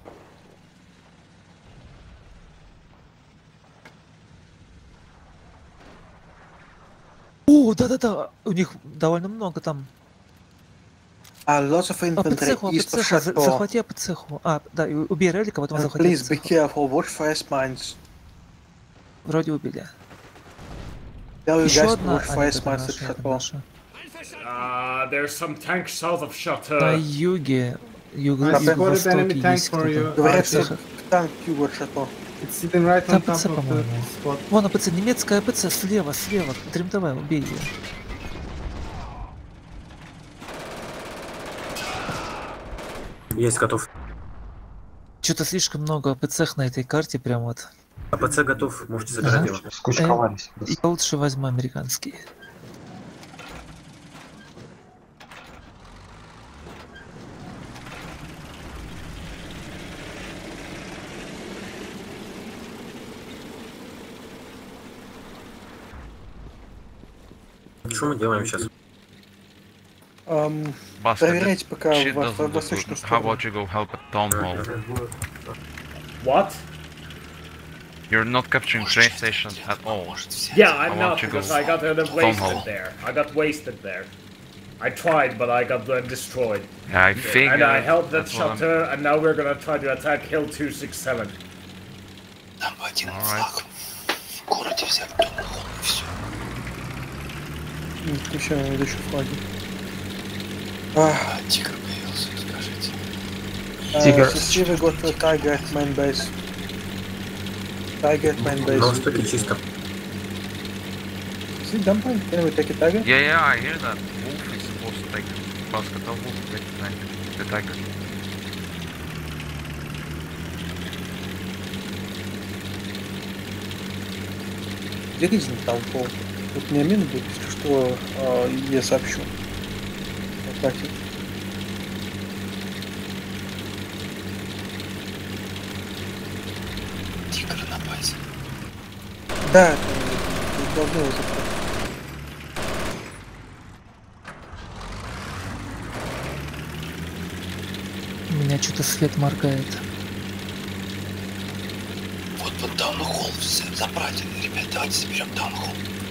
О, да-да-да, у них довольно много там. А lots of А, по infantry цеху, а, по east of цеху, за- Chateau. захвати по цеху. А, да, и убей релика, потом And захвати please по be цеху. careful, watch fast mines. Вроде убили. Tell you Еще guys to одна, watch а, нет, fast это mines at наша, это Chateau. наша. Uh, there's some tanks south of На Chateau. юге, юго, I spotted юго-востоке enemy tank есть for кто-то. you. Говорят, Archer. что танк юга от Chateau. It's sitting right Там on top ПЦ, of the по-моему. spot. Вон АПЦ, немецкая АПЦ, слева, слева. Дрим давай, убей ее. Есть, готов. Что-то слишком много АПЦ на этой карте, прям вот. АПЦ готов, можете забирать его. Скучковались. Э, я лучше возьму американский. Что мы делаем сейчас? Um, Bastard, проверяйте the пока shit в, в doesn't look восточную good. How сторону. about you go help at Town Hall? What? You're not capturing train stations at all. Yeah, How I'm about not you go because I got uh, Town wasted Hall? there. I got wasted there. I tried, but I got uh, destroyed. Yeah, I figured. And I held that That's what I'm- shutter, and now we're gonna try to attack Hill two six seven. Там один Alright. флаг в городе взять Томнхолл и все. Не включаю ведущие флаги. Ah, А, тигр появился, скажите. uh, so see we got a tiger at main base. Tiger at main На base. востоке чисто. See, dump point. Can we take a tiger? Yeah, yeah, I hear that. Wolf is supposed to take basket of wolf to take the tank. The tiger. Где Ризинг Таунхолл? Вот мне мин будет, если что, а, я сообщу. Хватит. Тигр на базе. Да, это это должно уже пройти. У меня что-то свет моргает. Вот под Даунхолл забрать. Ребят, давайте заберем Даунхолл.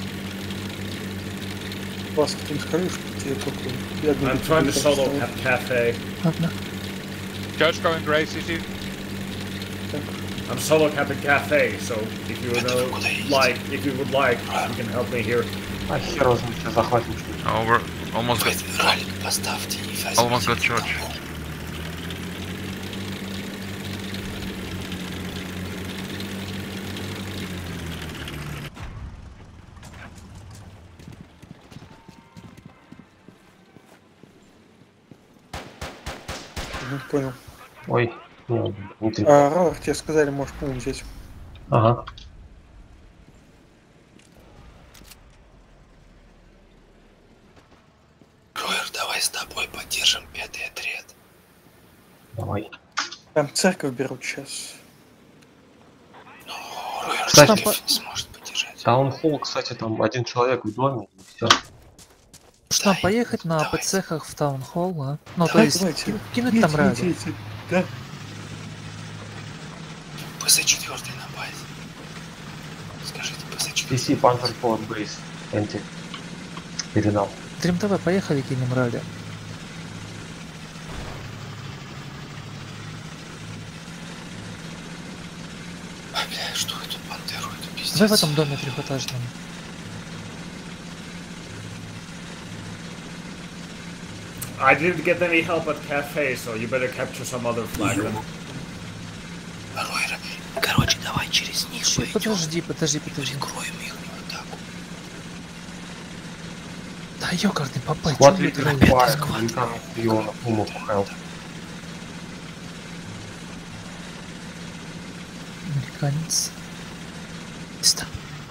Вас кто-нибудь скажу, что тебе какой бедный. I'm trying to solo cap cafe. Ладно. Judge going gray, C C. I'm solo capping cafe, so if you know, like, if you would like, you can help me here. А хер возьми, сейчас захватим что-то. Oh, we're almost got, Ралик поставьте и возьмите almost got church. Мгм, понял. Ой, не, не ты. А, Ралах, тебе сказали, можешь пум взять. Ага. Ройер, давай с тобой поддержим пятый отряд. Давай. Там церковь берут сейчас. Ройер, Кстати, Штеф не сможет поддержать. Таунхолл, кстати, там один человек в доме, и все. Что, нам поехать на АПЦхах в Таунхолл, а? Ну, то Давай, есть, давайте. ки- кинуть Едьте, там ради. едьте, едьте. Да. ПС четвертый на базе. Скажите, ПС си четвертый. си Panther Forward Base. Энти. Передал. Дрим, давай, поехали, кинем ради. А, бля, что это пантеру? Это пиздец. Давай в этом доме трехэтажном. I didn't get any help at cafe, so you better capture some other flag then. Ройер, короче, давай через них Щи, пойдем. подожди, подожди, подожди. Прикроем их в атаку. Да ёкарный попасть, What чё we вы can троите? acquire, we can you on Umo for help. Американец. Стоп.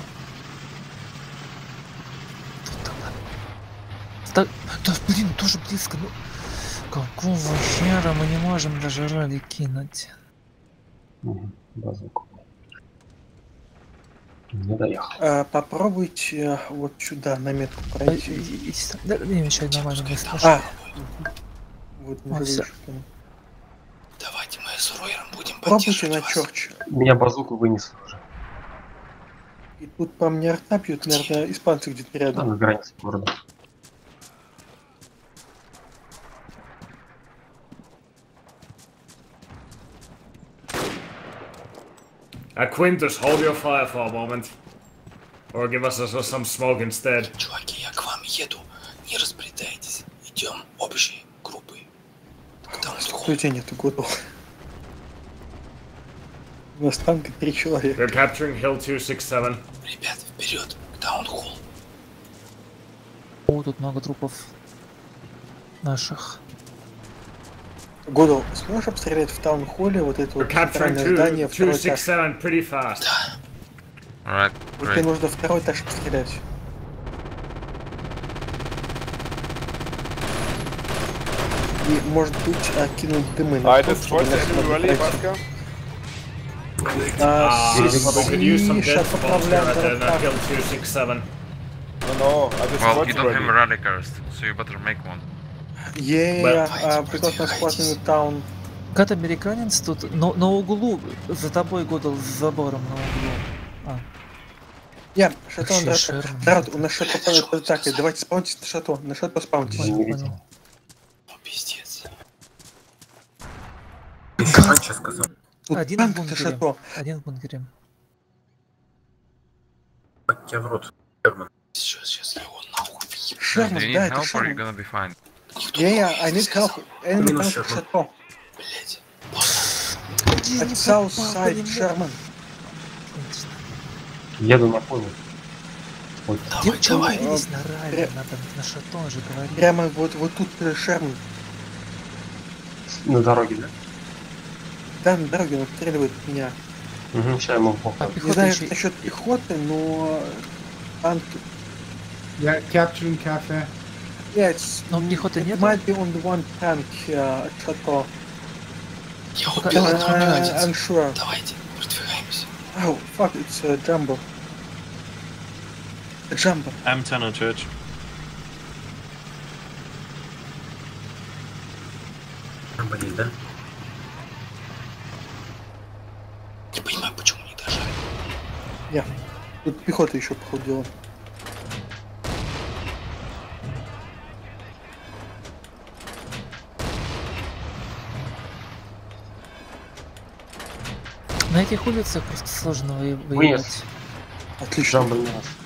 Тут там, ладно. Да, да, блин, тоже близко, ну... Какого хера мы не можем даже ралли кинуть? Угу, да, звук. Не доехал. А, попробуйте вот сюда на метку пройти. Да, не мешай, нормально место. А, вот, О, всё. Давайте мы с Ройером будем Попробуйте на Чорч. Меня базуку вынесло уже. И тут по мне арта бьют, наверное, испанцы где-то Да, рядом. на границе города. Uh, Quintus, hold your fire for a moment. Or give us uh, some smoke instead. Чуваки, я к вам еду. Не разбредайтесь. Идем общей группой. Стойте, нету году. У нас танка три человека. We're capturing Hill two six seven. Ребят, вперед, к таунхолл. О, тут много трупов наших. Году, сможешь обстрелять в таунхолле вот это вот центральное здание, второй этаж? pretty fast. Alright, Вот тебе нужно второй этаж обстрелять. И, может быть, кинуть дымы на I вход, чтобы destroyed нас the могли rally, пройти. Baska. А, we could use some сейчас dead spots here поправляем at uh, дорога. Hill two six seven. No, no, I Well, destroyed you the don't have a rally. rally curse, so you better make one. Е, приказ на схватный таун. Как американец тут, но на углу, за тобой Годал, с забором на углу. А. Я, шато, Вообще да, шерм. народ, у нас шато по атаке, давайте спаунтесь на шато, на шато спаунтесь. Понял. Пиздец. Еще раньше сказал. Тут Один в танк на бункере. шато. Один в бункере. Под тебя в рот, Шерман. Сейчас, сейчас я его нахуй въебу. Do Шерман, you need да, это help or are you Шерман. gonna be fine? Я, я, I need help. Enemy Минус tank Шерман. шато. Блять. At south side, Шерман. Еду на поле. Вот. Где давай. договорились на ралли, Пря- на, там, на шато же говорили. Прямо вот, вот тут э, Шерман. На дороге, да? Да, на дороге он обстреливает меня. Угу, сейчас ему в бок. А Не пехота знаю еще... насчет пехоты, но танки. Yeah, capturing cafe. Yeah, it's, Но пехоты it нет? might be on the one tank uh, at Chateau. Я убил одного Uh, канадца. I'm sure. Давайте, продвигаемся. Oh, fuck, it's uh, Jumbo. A Jumbo. M ten on church. Там болит, да? Не понимаю, почему не дожали. Yeah. Тут пехота еще походила. На этих улицах просто сложно во- Вынес. воевать. Отлично. Жамбо не раз.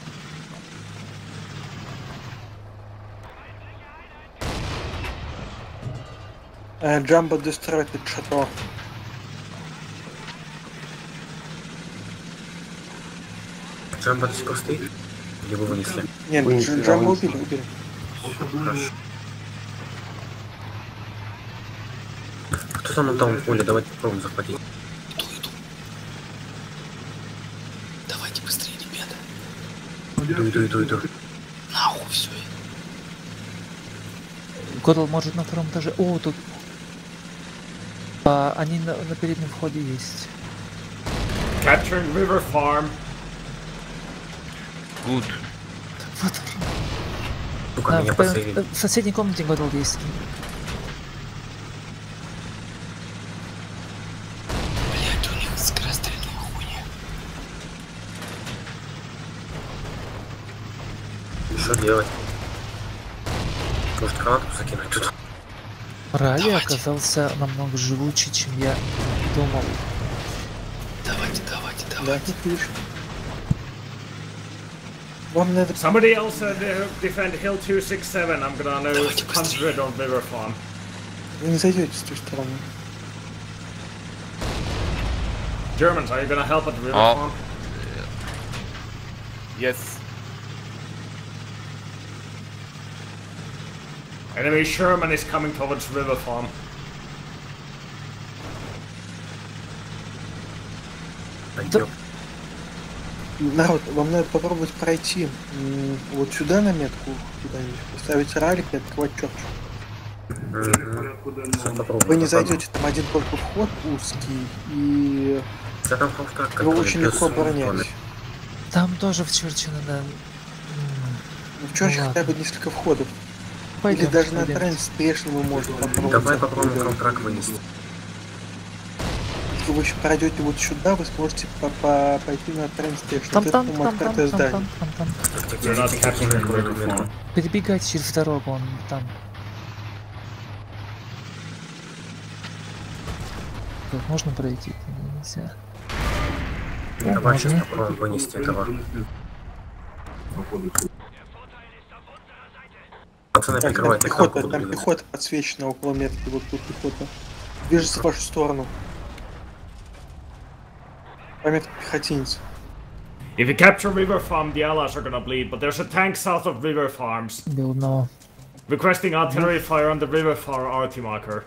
Uh, Jumbo destroyed at Chateau. Джамбо до сих пор стоит? Или вы вынесли? Нет, Вынесли, Дж- да, Jumbo вынесли. убили, убили. Хорошо. Кто там на таунхолле? Давайте попробуем захватить. Иду, иду. Давайте быстрее, ребята. Иду, иду, иду, иду. Нахуй все. Годал может на втором этаже. О, тут... А, они на, на переднем входе есть. Capturing River Farm. Good. Вот. Сука, А, меня в, посадили. в соседней комнате Годал есть. Блять, у них скорострельная хуйня. Что делать? Может, гранату закинуть тут? Ралли Давайте. оказался намного живуче, чем я думал. Давайте, давайте, Да, давайте. тут видишь. Вам надо... Somebody else uh, de- defend Hill two six seven. I'm gonna now Давайте concentrate on River Farm. Вы не зайдете с той стороны. Germans, are you gonna help at River Oh. Farm? Yes. Enemy Sherman is coming towards River Farm. Пойдем. Народ, вам надо попробовать пройти м, вот сюда на метку, куда-нибудь, поставить ралик и открывать черч. Вы не зайдете, там один только вход узкий, и Да там полтак, его очень легко оборонять. Там тоже в черче надо... В черче хотя бы несколько входов. Пойдем, Или даже пойдем. на трейн-стейшн мы можем попробовать. Давай попробуем контракт вынести. Если вы еще пройдете вот сюда, вы сможете по -по пойти на трейн-стейшн. Там, Вот там, это, там, по-моему, там, открытое там, здание. там, там, там. You're not catching the river farm. Перебегать через дорогу, он там. Тут можно пройти? Нельзя. Давай сейчас попробуем вынести этого. Пацаны, Так, прикрывайте там пехота, там пехота подсвечена около метки, вот тут пехота. Движется в вашу сторону. Пометка пехотинец. If you capture River Farm, the allies are gonna bleed, but there's a tank south of River Farms. Бил одного. Requesting artillery fire on the River Farm R T marker.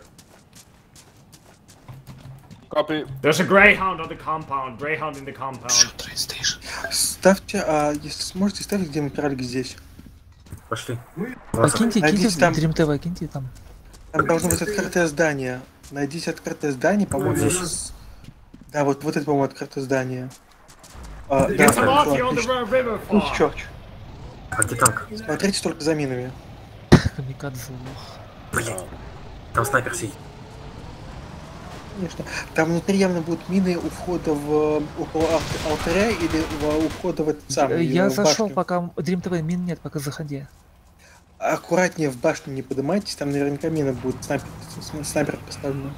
Copy. There's a Greyhound on the compound. Greyhound in the compound. Ставьте, а если сможете, ставьте где-нибудь ралик здесь. Пошли. Покиньте, Найдите киньте там- Dream ти ви, киньте там. Там должно быть открытое здание. Найдите открытое здание, по-моему, Здесь. с- Да, вот, вот это, по-моему, открытое здание. А, да, Get some хорошо, artillery on the отлично. River Пусть Farm. черч. А где танк? Смотрите только за минами. Камикадзе лох. Блять. Там снайпер сидит. Конечно. Там внутри явно будут мины у входа в около ал- алтаря или в- у входа в этот самый. Я в зашел, башню. пока Dream ти ви мин нет, пока заходи. Аккуратнее в башню не поднимайтесь, там наверняка мина будет снайпер, с- снайпер поставлена.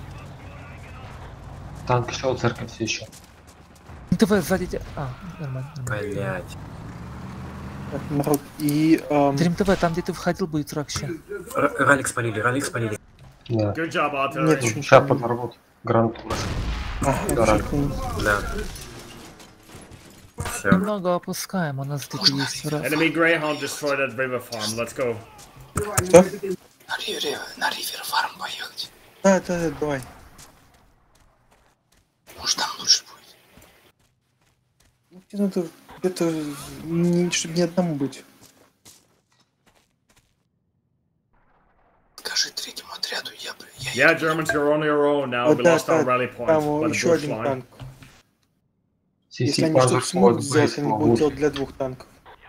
Танк еще у церкви все еще. Dream ти ви сзади тебя. А, нормально. нормально. Блять. Так, народ. И эм, Dream ти ви, там где ты входил, будет враг ще. Р- Ралик спалили, ралик спалили. Да. Good job, нет, artillery. еще ничего. Сейчас подорвут. Грант у нас. А, Да, это ралик. всё. Да. Все. Немного опускаем, у нас где-то есть враг. Enemy Greyhound destroyed at River Farm. Let's go. Что? На ривер, на ривер фарм поехать. Да, да, да, давай. Может там лучше будет. Ну, тебе надо где-то, не- чтобы не одному быть. Скажи третьему отряду, я бы... Я Yeah, Germans, you're on your own now. Вот We да, lost our да, rally point там by the еще bush один line. танк. Си Если Си они что-то Panzer смогут Squad сделать, Base они будут могут. делать для двух танков.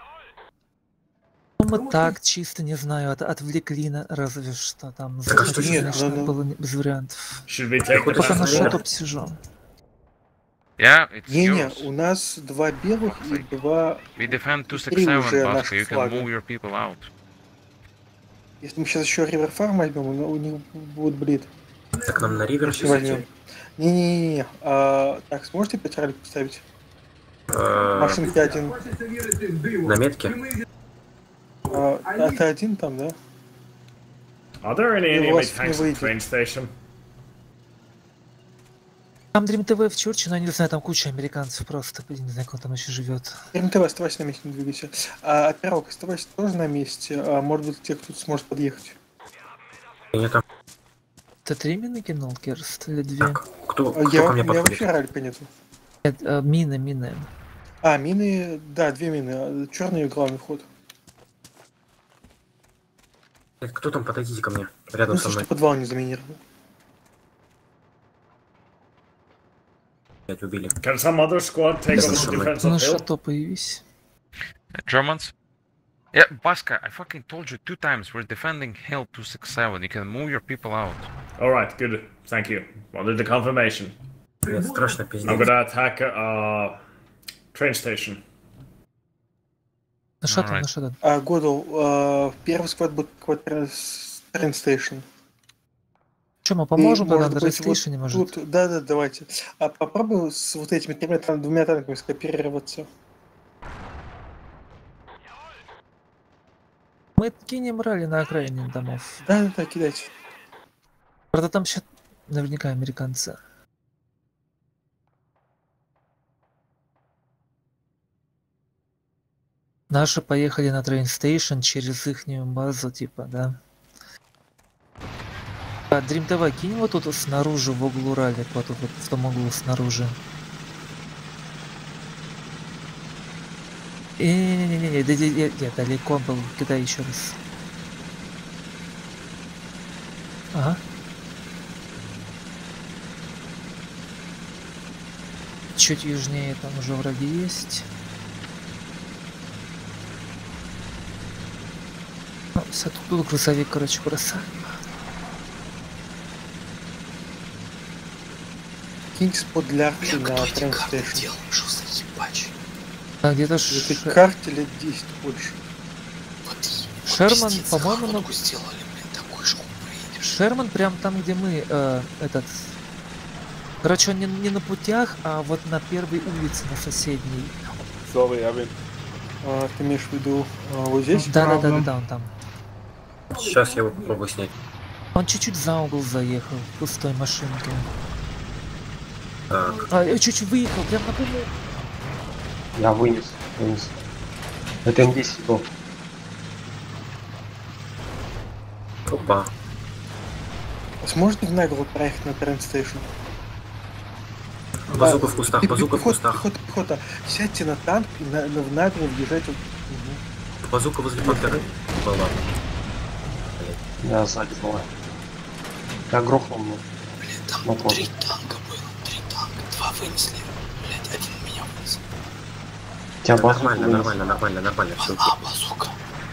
Ну, мы так чисто, не знаю, от, отвлекли на разве что там. Так, а что заходить, нет, конечно, ну, ну. было не- без вариантов. Should we take the Пока на tank? шотоп сижу. Yeah, it's Не-не, yours. у нас два белых и два... We defend two Три six seven, уже Baska. наших You can флага. move your people out. Если мы сейчас еще Ривер Фарм возьмем, у у них будет блит. Так нам на ривер Если сейчас возьмем. идти. Не-не-не. А, так, сможете пять ралик поставить? Э, Машинки один. На метке? А, это один там, да? Are there any И enemy у вас не tanks at the выйдет. train station? Там Dream ти ви в Чурче, но я не знаю, там куча американцев просто, блин, не знаю, кто там еще живет. РМТВ, оставайся на месте, не двигайся. А оперовок, оставайся тоже на месте. А, может быть, те, кто сможет подъехать. Я там. Ты три мины кинул, Керст, или две? Так, кто, А, кто я, ко у мне меня подходит? вообще ралика нету. Нет, а, мины, мины. А, мины, да, две мины. Черный главный вход. Блядь, кто там? Подойдите ко мне. Рядом Ну, со что мной. подвал не заминировал. Блядь, убили. Can some other squad take Yes, over sir. the defense Ну of hill? что, появись. Germans? Yeah, Baska, I fucking told you two times we're defending Hill two six seven. You can move your people out. Alright, good. Thank you. Wanted the confirmation. Блядь, страшно I'm пиздец. gonna attack uh, train station. На шаттл, Alright. на шаттл. А, Годл, а, первый сквад будет трейн-стейшн. Че, мы поможем И, тогда может на быть, рейстейшене, вот может? тут- Да, да, давайте. А попробуй с вот этими тремя тан- двумя танками скооперироваться. Мы кинем ралли на окраине домов. Да, да, да, кидайте. Правда, там сейчас наверняка американцы. Наши поехали на трейнстейшн через ихнюю базу, типа, да? А, Дрим, давай, кинь вот тут снаружи в углу ралли, вот тут вот в том углу снаружи. Не-не-не-не, да, я, я, я далеко был, кидай еще раз. Ага. Чуть южнее там уже враги есть. Ну, все, тут, тут грузовик, короче, бросаем. Кинь спот для арки на трейнстейшн. Что за ебач? А где-то В ш... этой карте лет десять больше. Шерман, по-моему, ну... сделали, блин, такой же проедешь. Шерман прям там, где мы, э, этот... Короче, он не, не на путях, а вот на первой улице, на соседней. Sorry, Erwin. А, ты имеешь в виду а, вот здесь? Да, да, да, да, да, он там. Сейчас я его попробую снять. Он чуть-чуть за угол заехал, в пустой машинке. Так. А, я чуть-чуть выехал, прям на прямую. Я вынес, вынес. Это эм десять был. Опа. Сможете в нагло проехать на трейнстейшн? Базука в кустах, базука в кустах. Пехота, пехота. Сядьте на танк и на, на, в нагло въезжайте. Угу. Базука возле пантеры была. Да, сзади была. Я грохнул, но... Блин, там ну, три танка было, три танка. Два вынесли. Блять, один меня вынес. Тебя да, нормально, нормально, нормально, нормально, все. А, базука.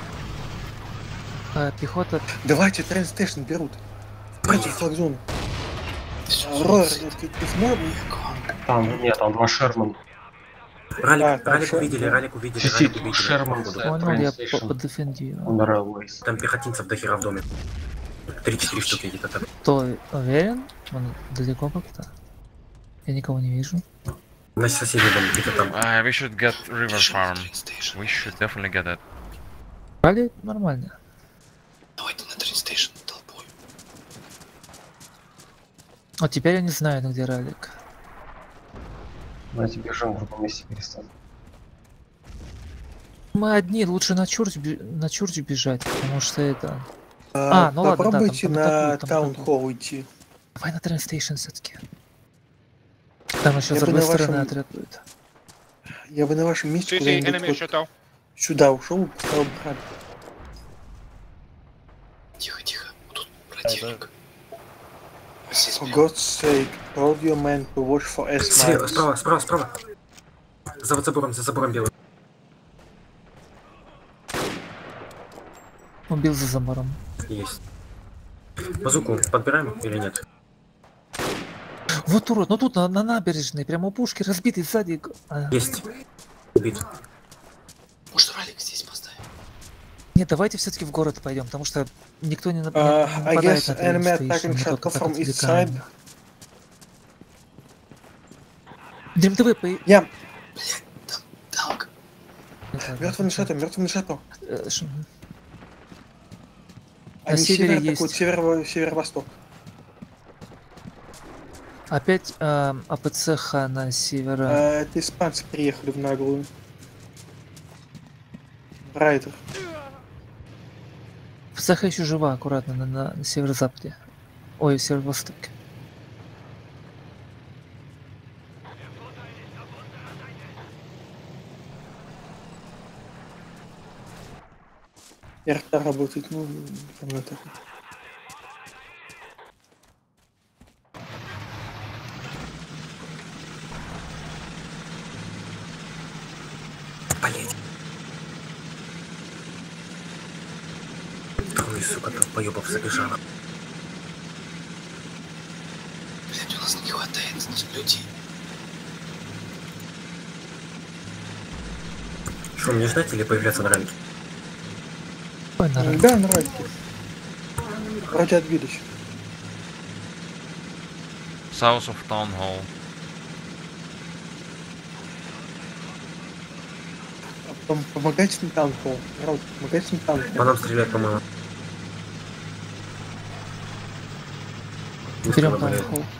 А, пехота... Давайте, трейнстейшн берут. Против флагзоны. Ройер, ты сможешь? Там, нет, там два Шерман. Ралик, А, ралик шер... увидели, ралик увидели, Сидит, ралик увидели. Шерман, Понял, я поддефендирую. Там пехотинцев до хера в доме. три-четыре штуки где-то там. Кто уверен? Он далеко как-то. Я никого не вижу. На соседнем доме где-то там. Uh, we should get river farm. We should definitely get it. Ралли нормально. Давайте на трейнстейшн толпой. А теперь я не знаю, где ралик. Давайте бежим в другом месте перестать. Мы одни, лучше на чурч, на чурч бежать, потому что это... А, А, ну ладно, да, попробуйте там, на там таунхолл идти. Давай на трейнстейшн все-таки. Там еще Я с другой бы на стороны вашем- отряд будет. Я бы на вашем месте See, see, куда-нибудь enemy вот shut сюда ушел, поставил бы ралик. Тихо, тихо. Тут противник. For God's sake, told your man to watch for S Слева, miles. справа, справа, справа. За вот забором, за забором белым. Убил за забором. Есть. Базуку подбираем или нет? Вот урод, ну тут на, на набережной, прямо у пушки, разбитый сзади. А, Есть. Убит. Может, ралик здесь поставим? Нет, давайте все-таки в город пойдем, потому что никто не, нап- Uh, не I нападает guess на enemy трейнстейшн, attacking мы только shuttle так from east отвлекаем. side. Дрим ТВ, по... Я. Танк. Мертвый шаттл, мертвый шаттл. Э, ш- На Они севере север атакуют, есть. северо- северо-восток. Опять э, АПЦХ на северо. А, это испанцы приехали в наглую. Райдер. АПЦХ еще жива, аккуратно, на, на, на северо-западе. Ой, северо-востоке. РТ работает, ну, там это. Блять. Трое, сука, долбоёбов забежало. Блять, у нас не хватает людей. Что, мне ждать или появляться на ралике? Ой, на ралике. Да, на ралике. Вроде отбились. South of Town Hall. Пом- Помогайте на танку. Народ, помогайте на танку. По нам стреляют, по-моему. Берем Устала, блядь. танку.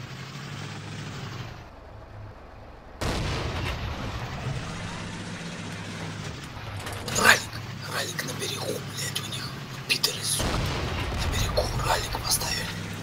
Ралик. Ралик на берегу, блять, у них питеры, сука. На берегу ралик поставили.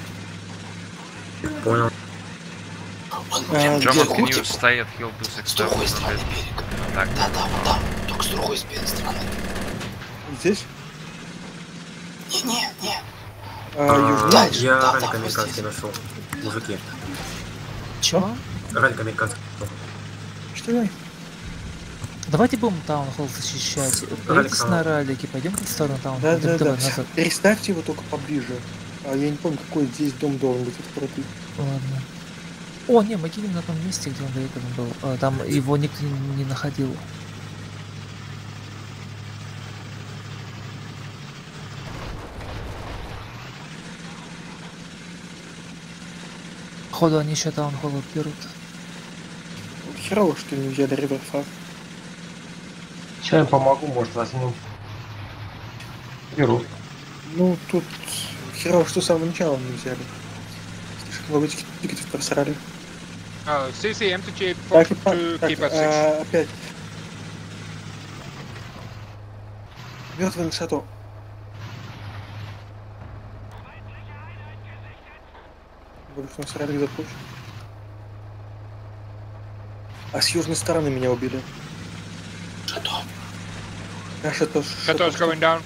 Понял. Он, А, блин, где? German, can you типа, stay at Hill two six с другой seven? стороны берега. Так. Да, да, вот там. Только с другой стороны. Здесь? Не-не, не. А, южнее? Дальше, Я да, ралик да, вот американский здесь. нашел. Мужики. Чего? Ралик американский. Что? Давайте будем таунхолл защищать. Поедете на ралике, пойдем в сторону таунхолла. Да, да, да. Назад. Переставьте его только поближе. А я не помню, какой здесь дом должен быть открытый. Ладно. О, не, мы кинем на том месте, где он до этого был. А, там его никто не находил. Походу они еще таунхолл берут. Херово, что не взяли Риверфар. Сейчас я помогу, может возьмем. Беру. Ну, тут херово, что с самого начала не взяли. Слишком много тикетов просрали. Uh, C C, M T G, Так, to так, keep at six. а, опять. Мертвый на шато. Больше насрали где-то позже. А с южной стороны меня убили. Шато. Да, шато. Shato's going down.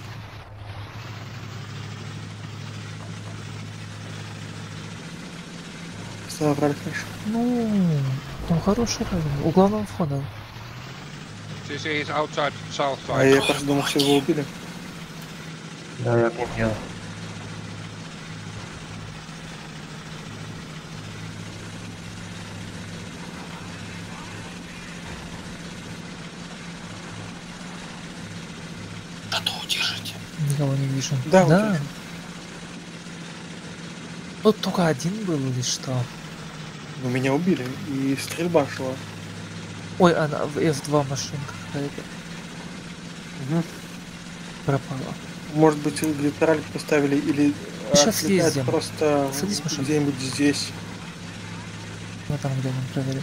Слава ралик наш. Ну, там хороший ралик. У главного входа. C C is outside south А side. я просто думал, что его убили. Да, я понял. Шато удержите. Никого не вижу. Да, да. вот Тут только один был или что? Ну, меня убили, и стрельба шла. Ой, она в эф два машинка какая-то. Угу. Пропала. Может быть, где-то ралик поставили, или Сейчас отлетает ездим. просто Садись в машину. где-нибудь здесь. Мы там где-нибудь проверим.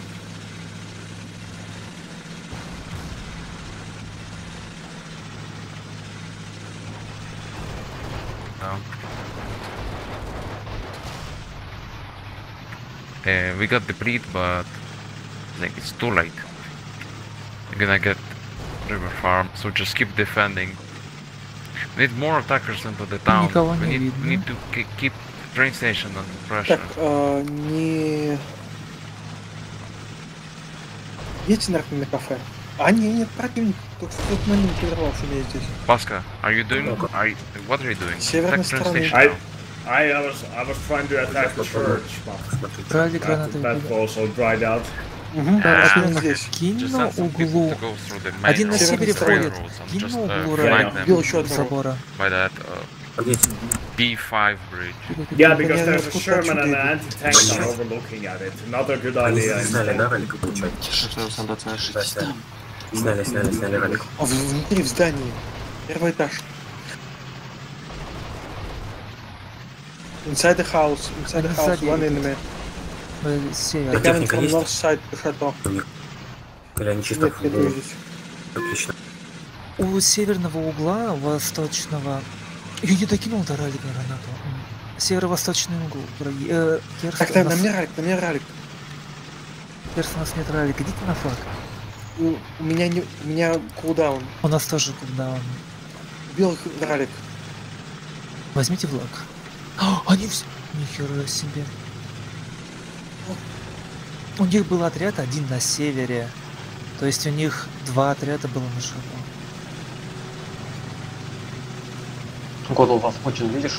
No. Uh, we got the breed, but I think it's too late. We're gonna get river farm, so just keep defending. We need more attackers into the town. Никого We не need, видно. we need to ke- keep train station under pressure. Так, а, не... Едете нахуй на кафе? А, не, нет, противник. Только в тот момент подорвался меня здесь. Pasca, are you doing? Are you, what are you doing? Северной Attack train стороны. station I, now. I, I was, I was trying to attack the church, but Ралик that, гранаты that убили. also dried out. Угу, Да, один один здесь. кинь Just на send some people углу. to go through the main Один на roads, севере the входит. railroads, and Кинь just на uh, углу flank ралик. them Убил еще одного. Забора. by that uh, B five bridge. Yeah, because Понятно, there's a откуда Sherman and отсюда an идут. anti-tank are overlooking at it. Not a good Они idea. знали, да, ралик получать? Да, сняли. Сняли, сняли, сняли ралик. А, в- внутри, в здании. Первый этаж. Inside the house. Inside the Они house. сзади One идут. enemy. Э, Север. Coming техника from есть? north side to шато. Или они чисто Нет, в нет, углу? здесь. Отлично. У северного угла восточного... Я не докинул до ралика гранату. М. Северо-восточный угол. враги. Э, Керс, Так, у на, на нас- мне ралик, на мне ралик. Керс, у нас нет ралика. Идите на флаг. У, у меня не, у меня кулдаун. У нас тоже кулдаун. Убил их ралик. Возьмите флаг. А, они все... Нихера себе. У них был отряд один на севере. То есть у них два отряда было на шагу. Годл вас очень видишь?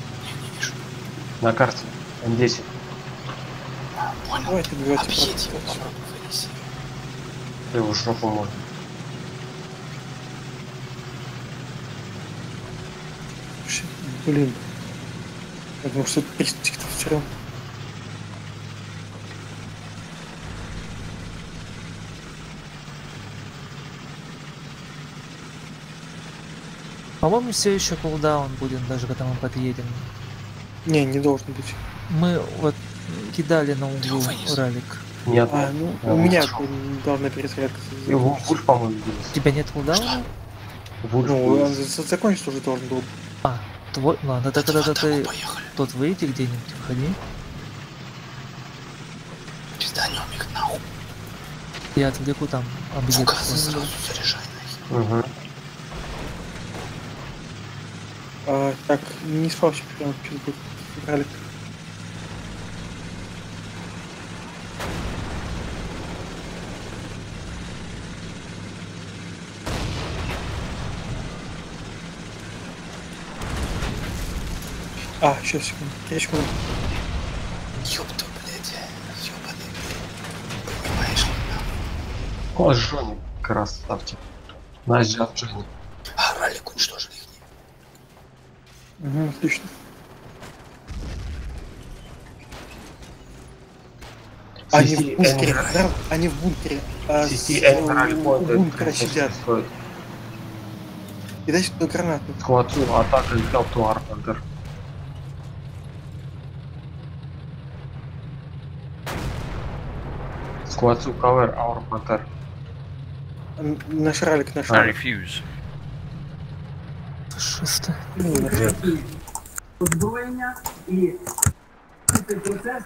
На карте. М десять. Понял. Давайте добивайте Объедь его, против. попробуй вынеси. Ты его шропу можно. Вообще, блин. Я думал, что триста тикетов вчера. По-моему, все еще кулдаун будет, даже когда мы подъедем. Не, не должен быть. Мы вот кидали на углу ралик. Нет. А, ну, Я у меня ушел. должна перезарядка. И Ву- Вульф, по-моему, У виделся. тебя нет кулдауна? Вульф Ну, он есть. за- закончиться уже должен был. А, твой... Ладно, тогда когда ты тут выйди где-нибудь, выходи. Пизданем их нахуй. Я отвлеку там объект. Фугасы сразу заряжай нахер. Угу. А, так, не спавший прямо сейчас будет ралик. А, сейчас, секунду. Я секунду. Ёпта, блядь. Ёбаный, блядь. Понимаешь? О, Джонни, красавчик. Наш джаз Джонни. А, ралик уничтожили их. Угу, отлично. Они в бункере, да, они в бункере. А с, у бункера сидят. И дай сюда гранату. Схвату, атака взял туар, Пантер. Схвату, cover our Panther. Наш ралик, наш I ралик. refuse. Фашисты. Озброєння і цей процес.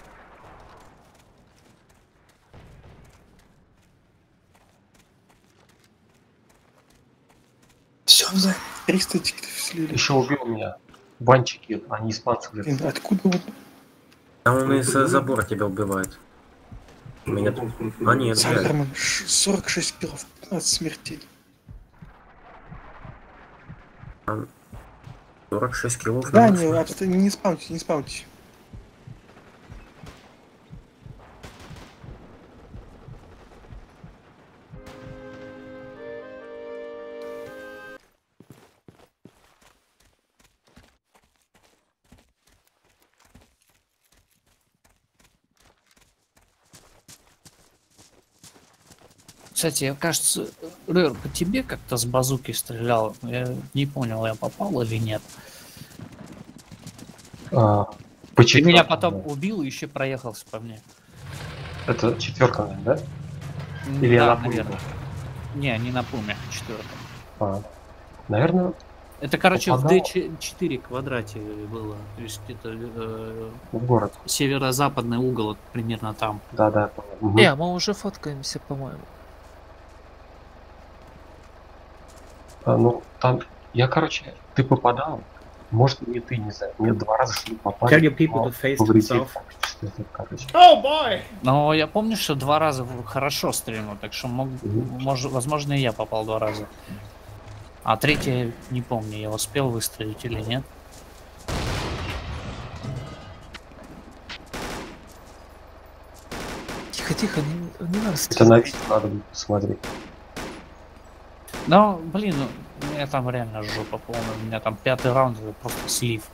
Все, триста тикетов слили. Еще убил меня. Банчики, они испанцы где-то. Откуда вот? Там он из-за забора тебя убивает. Меня тут... А нет, Сахарман, сорок шесть киллов, пятнадцать смертей. сорок шесть киллов. Да, не, абсолютно не спамьте, не спамьте. Кстати, я, кажется, Рэр, по тебе как-то с базуки стрелял. Я не понял, я попал или нет. А, по Ты меня потом убил и еще проехался по мне. Это четверка, да? Или да, я на наверное. Не, не на пуме, четверка. А, наверное. Это, короче, попадал... в дэ четыре квадрате было. То есть это э, в город. Северо-западный угол, вот, примерно там. Да, да. Угу. Не, мы уже фоткаемся, по-моему. А, ну, там, я, короче, ты попадал, может, не ты, не знаю, мне два раза что-то попали. Tell your people to face themselves. Oh boy! Но я помню, что два раза хорошо стрельнул, так что мог, mm-hmm. мож, возможно, и я попал два раза. А третье, не помню, я успел выстрелить или нет. Тихо-тихо, не, не надо стрелять. Это на видео надо будет посмотреть. Ну, блин, ну, у меня там реально жопа полная. У меня там пятый раунд, это просто слив.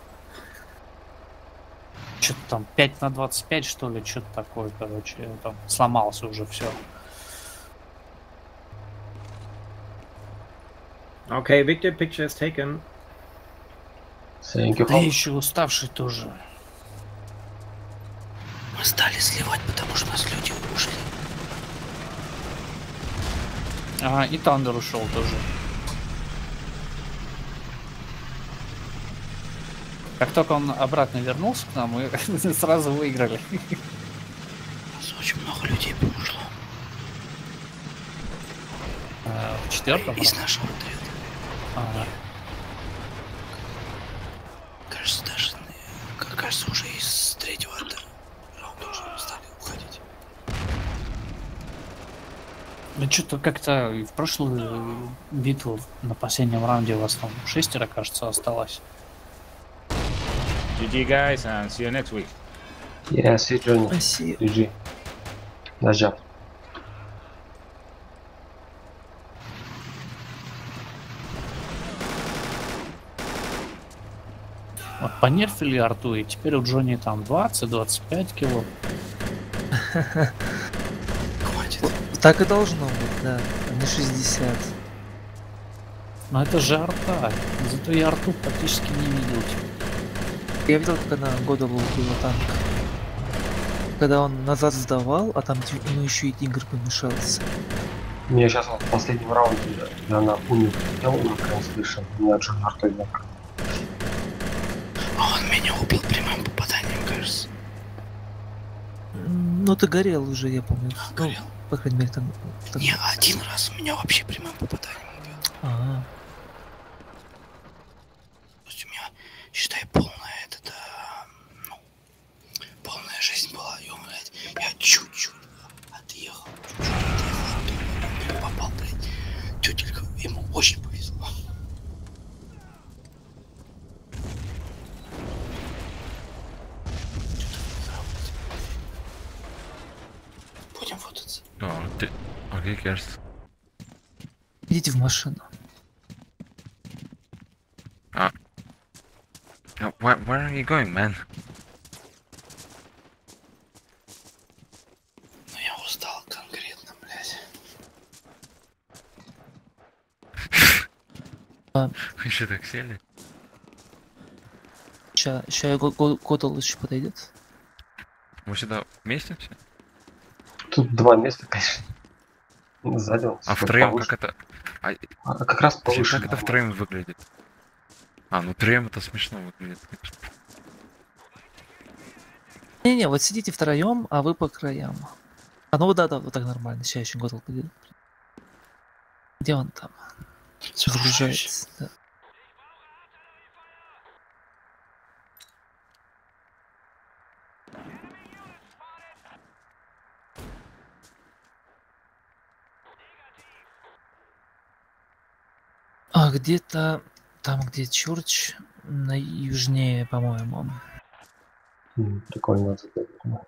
Что-то там пять на двадцать пять, что ли, что-то такое, короче. Там сломался уже все. Okay, Victor, picture is taken. Ты еще уставший тоже. Мы стали сливать, потому что у нас люди ушли. Ага, и Тандер ушел тоже. Как только он обратно вернулся к нам, мы сразу выиграли. У нас очень много людей ушло. А, в четвертом? Из нашего отряда. Ага. Кажется, даже, кажется, уже из третьего раунда уже стали уходить. Ну что-то как-то в прошлую битву на последнем раунде у вас там шестеро, кажется, осталось. джи джи, guys, and see you next week. Yeah, see you, Johnny. See you. джи джи. Nice job. Вот понерфили арту, и теперь у Джонни там двадцать-двадцать пять кило. Хватит. Так и должно быть, да, не шестьдесят. Но это же арта, зато я арту практически не видел. Я видел, когда Годову убил танк. Когда он назад сдавал, а там ему еще и тигр помешался. Меня сейчас вот в последнем раунде я на уме летел на Translation, меня Джон артой накрыл. А он меня убил прямым попаданием, кажется. Ну ты горел уже, я помню. А, горел. Ну, по крайней мере, там... там... Не, один раз меня вообще прямым попаданием убил. А-а-а. То есть у меня, считай, полная это, да, ну, полная жизнь была, и он, блядь, я чуть-чуть отъехал, чуть-чуть отъехал, он попал, блядь, тетелька, ему очень повезло. Who cares? Идите в машину. Ah. No, where, where are you going, man? Ну я устал конкретно, блядь. А, Вы еще так сели? ща, ща я Годал еще подойдет. Мы сюда вместимся? Тут два места, конечно. Сзади он А чуть втроем повыше. как это... А, А, как раз точнее, повыше. как это да. втроем выглядит? А, ну втроем это смешно выглядит, конечно. Не-не, вот сидите втроем, а вы по краям. А ну да, да, вот так нормально. Сейчас еще Годал подойдет. Где он там? Загружается. Да. А где-то там, где Чурч, на южнее, по-моему. М, Прикольно. это.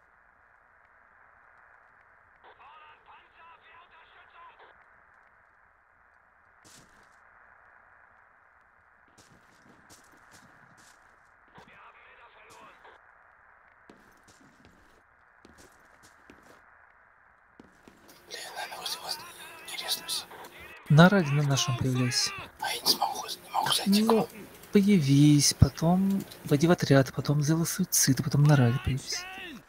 Блин, наверное, возле вас не резнусь. На ради на нашем появляйся. А я не смогу, не могу зайти. Ну, появись, потом войди в отряд, потом сделай суицид, и потом на ради появись.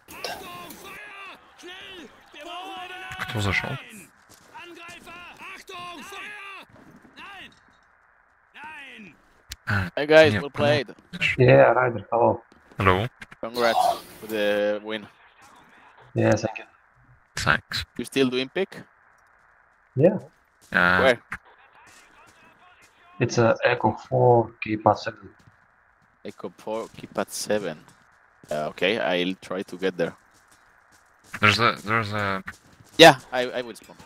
Кто зашел? А, Hey guys, нет, well played. Yeah, Ryder, hello. Hello. Congrats with the win. Yeah, thank you. Thanks. You still doing pick? Yeah. Uh, Where? It's a Echo four keypad seven. Echo four, keep at seven. Uh, okay, I'll try to get there. There's a... There's a... Yeah, I, I will spawn.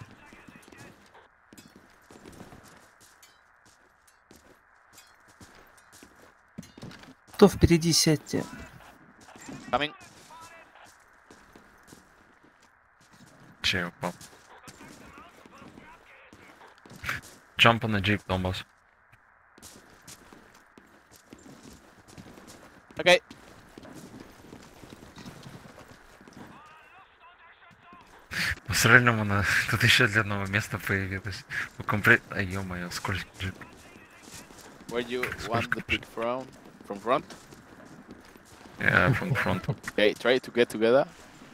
Кто впереди, сядьте. Coming. Че упал? Jump on the jeep, Donbass. Okay. Посмотрели на... Тут еще для одного места появилось. У комплект... А ё-моё, сколько джип. Where do you want the pick from? From front? Yeah, from front. Okay, try to get together.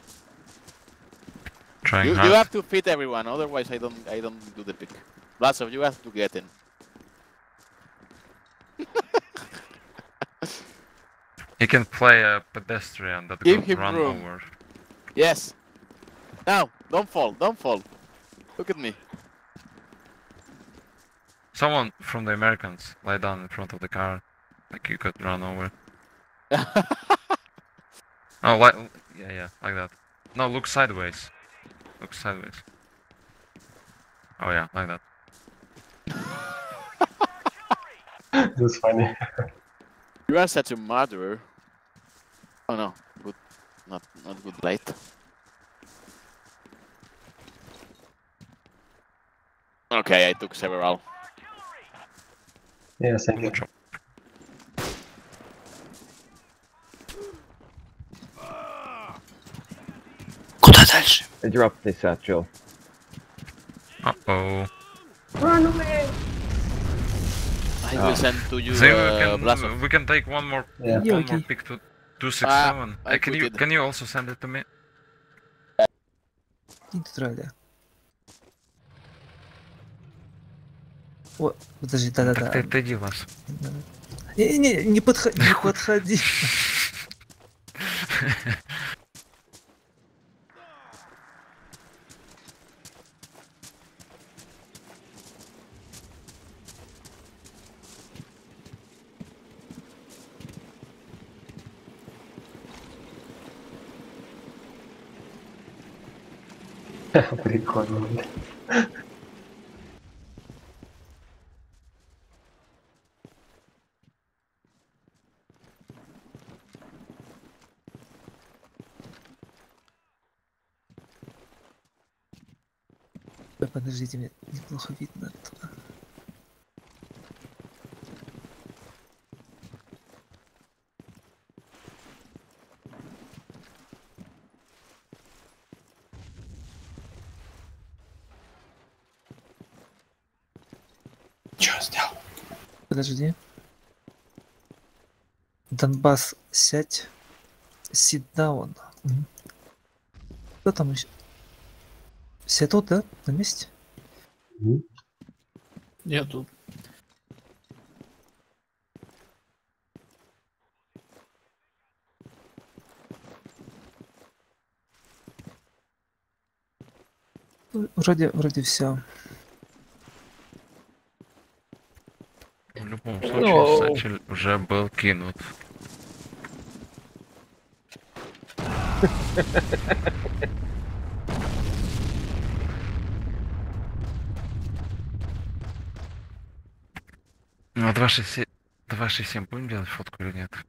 Trying You, hard. you have to fit everyone, otherwise I don't I don't do the pick. Lots of you have to get in. He can play a pedestrian that Give will him run room. over. Yes. Now, don't fall, don't fall. Look at me. Someone from the Americans lie down in front of the car, like you could run over. Oh, like yeah, yeah, like that. No, look sideways. Look sideways. Oh yeah, like that. That's funny. You are such a murderer. Oh no, good, not not good light. Okay, I took several. Yeah, thank you. Куда дальше? I dropped this satchel. Uh-oh. Run away! I will send to you So we uh, can Blasov. we can take one more Yeah. one Yeah, more okay. pick to two six Ah, seven. I Uh, can you quit it. can you also send it to me? Кинь тут ради. О, подожди, да-да-да. Так ты отойди вас. Не-не, не подходи, не подходи. Прикольно. Ой, подождите, мне неплохо видно оттуда. Чё сделал? Подожди. Донбасс, сядь. Sit down. Мгм. Кто там еще? Все тут, да? На месте? Я тут. Вроде, вроде все. В любом случае, Сачель уже был кинут. Ну, а два шесть семь будем делать фотку или нет?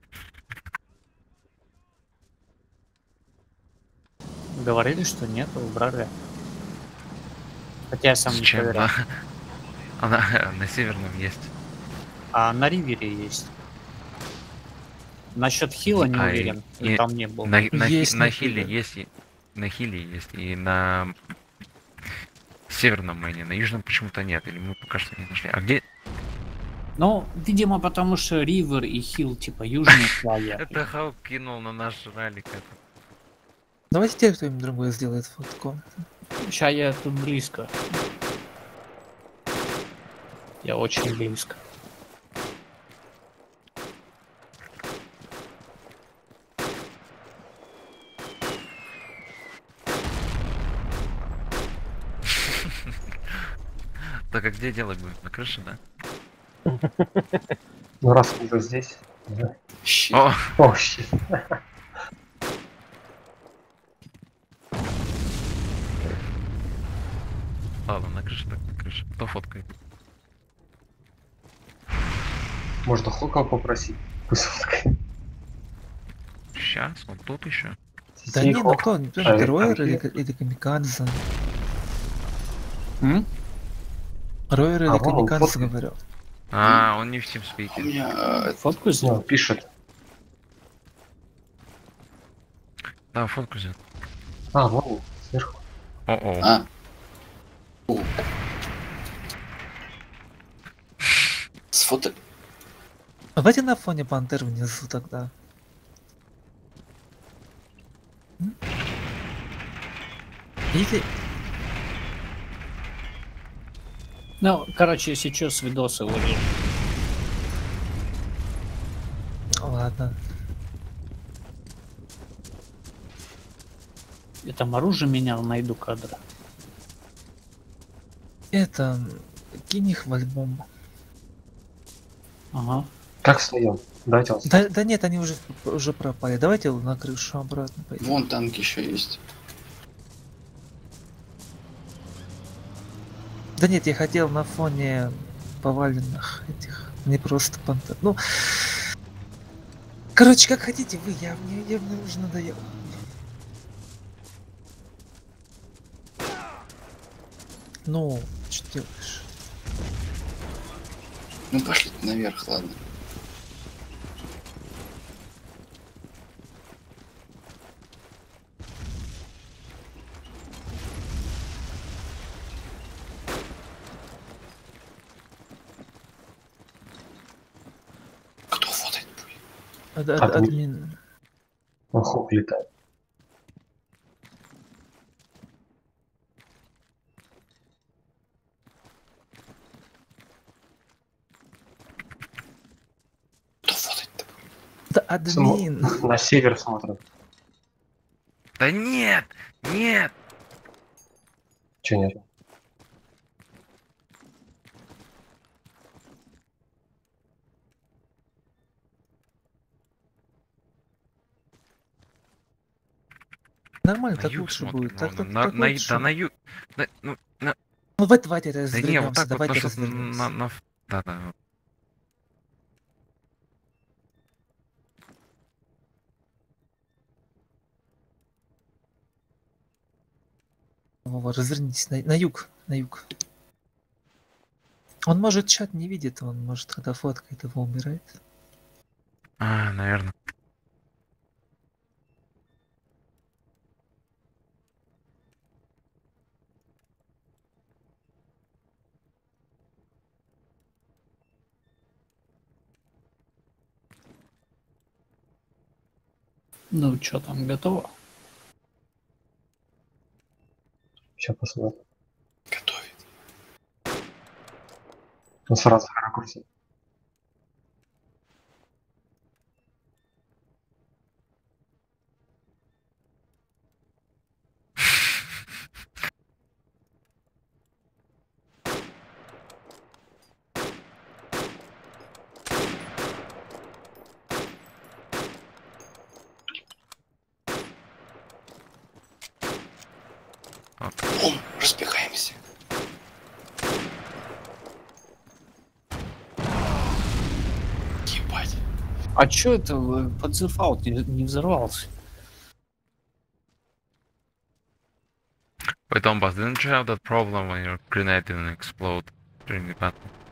Говорили, что нет, убрали. Хотя я сам Зачем? не проверял. Она на северном есть. А на ривере есть. Насчет хила не А, уверен. и- Там не было. На, на, хи- Есть на на хиле хиле. есть, и- на хиле есть, и на северном мэне, на южном почему-то нет, или мы пока что не нашли. А где? Ну, видимо, потому что ривер и хил типа южные слоя. Это Хаук кинул на наш ралик. Это. Давайте теперь кто-нибудь другой сделает фотку. Сейчас я тут близко. Я очень близко. Так, а где делать будем? На крыше, да? Ну раз мы уже здесь. Да. О! О, щит. Ладно, на крыше, так на крыше. Кто фоткает? Можно Хока попросить. Пусть фоткает. Сейчас, он тут еще. Да не, ну кто? А, Ройер а или, где? или Камикадзе? М? Ройер или А, вон он Камикадзе, фоткает. говорю. А, он не в TeamSpeak. Фотку сделал? Пишет. Да, фотку взял. А, вон, сверху. О-о. А. Сфото... Давайте на фоне пантер внизу тогда. М? Видите? Ну, короче, сейчас видосы вырежу. Ладно. Я там оружие менял, найду кадры. Это... Кинь их в альбом. Ага. Как встаем? Дайте он. Да, да нет, они уже, уже пропали. Давайте на крышу обратно пойдем. Вон танк еще есть. Да нет, я хотел на фоне поваленных этих. Не просто пантер. Ну... Короче, как хотите вы, я мне, я мне уже надоел. Ну, что делаешь? Ну пошли наверх, ладно. Кто фотать будет? Ад- ад- админ. Он Хок летает. Кто фотать-то? Да админ. На север смотрят. Да нет! Нет! Че нет? Нормально, На так юг лучше смотрим, будет. Так, ровно. так, на, так на, лучше. да, на юг. На, ну, на... Ну вот давайте Да не, вот развернемся, так вот, давайте потому что развернемся. на, на... Да, да. Вот. Вова, развернитесь на, на юг, на юг. Он может чат не видит, он может, когда фоткает, его умирает. А, наверное. Ну, что там, готово? Сейчас посмотрим. Готовит. Он сразу в ракурсе. Бум, разбегаемся. Ебать. А чё это э, подзерфаут не, не взорвался? Wait, Donbass, didn't you have that problem when your grenade didn't explode during the battle?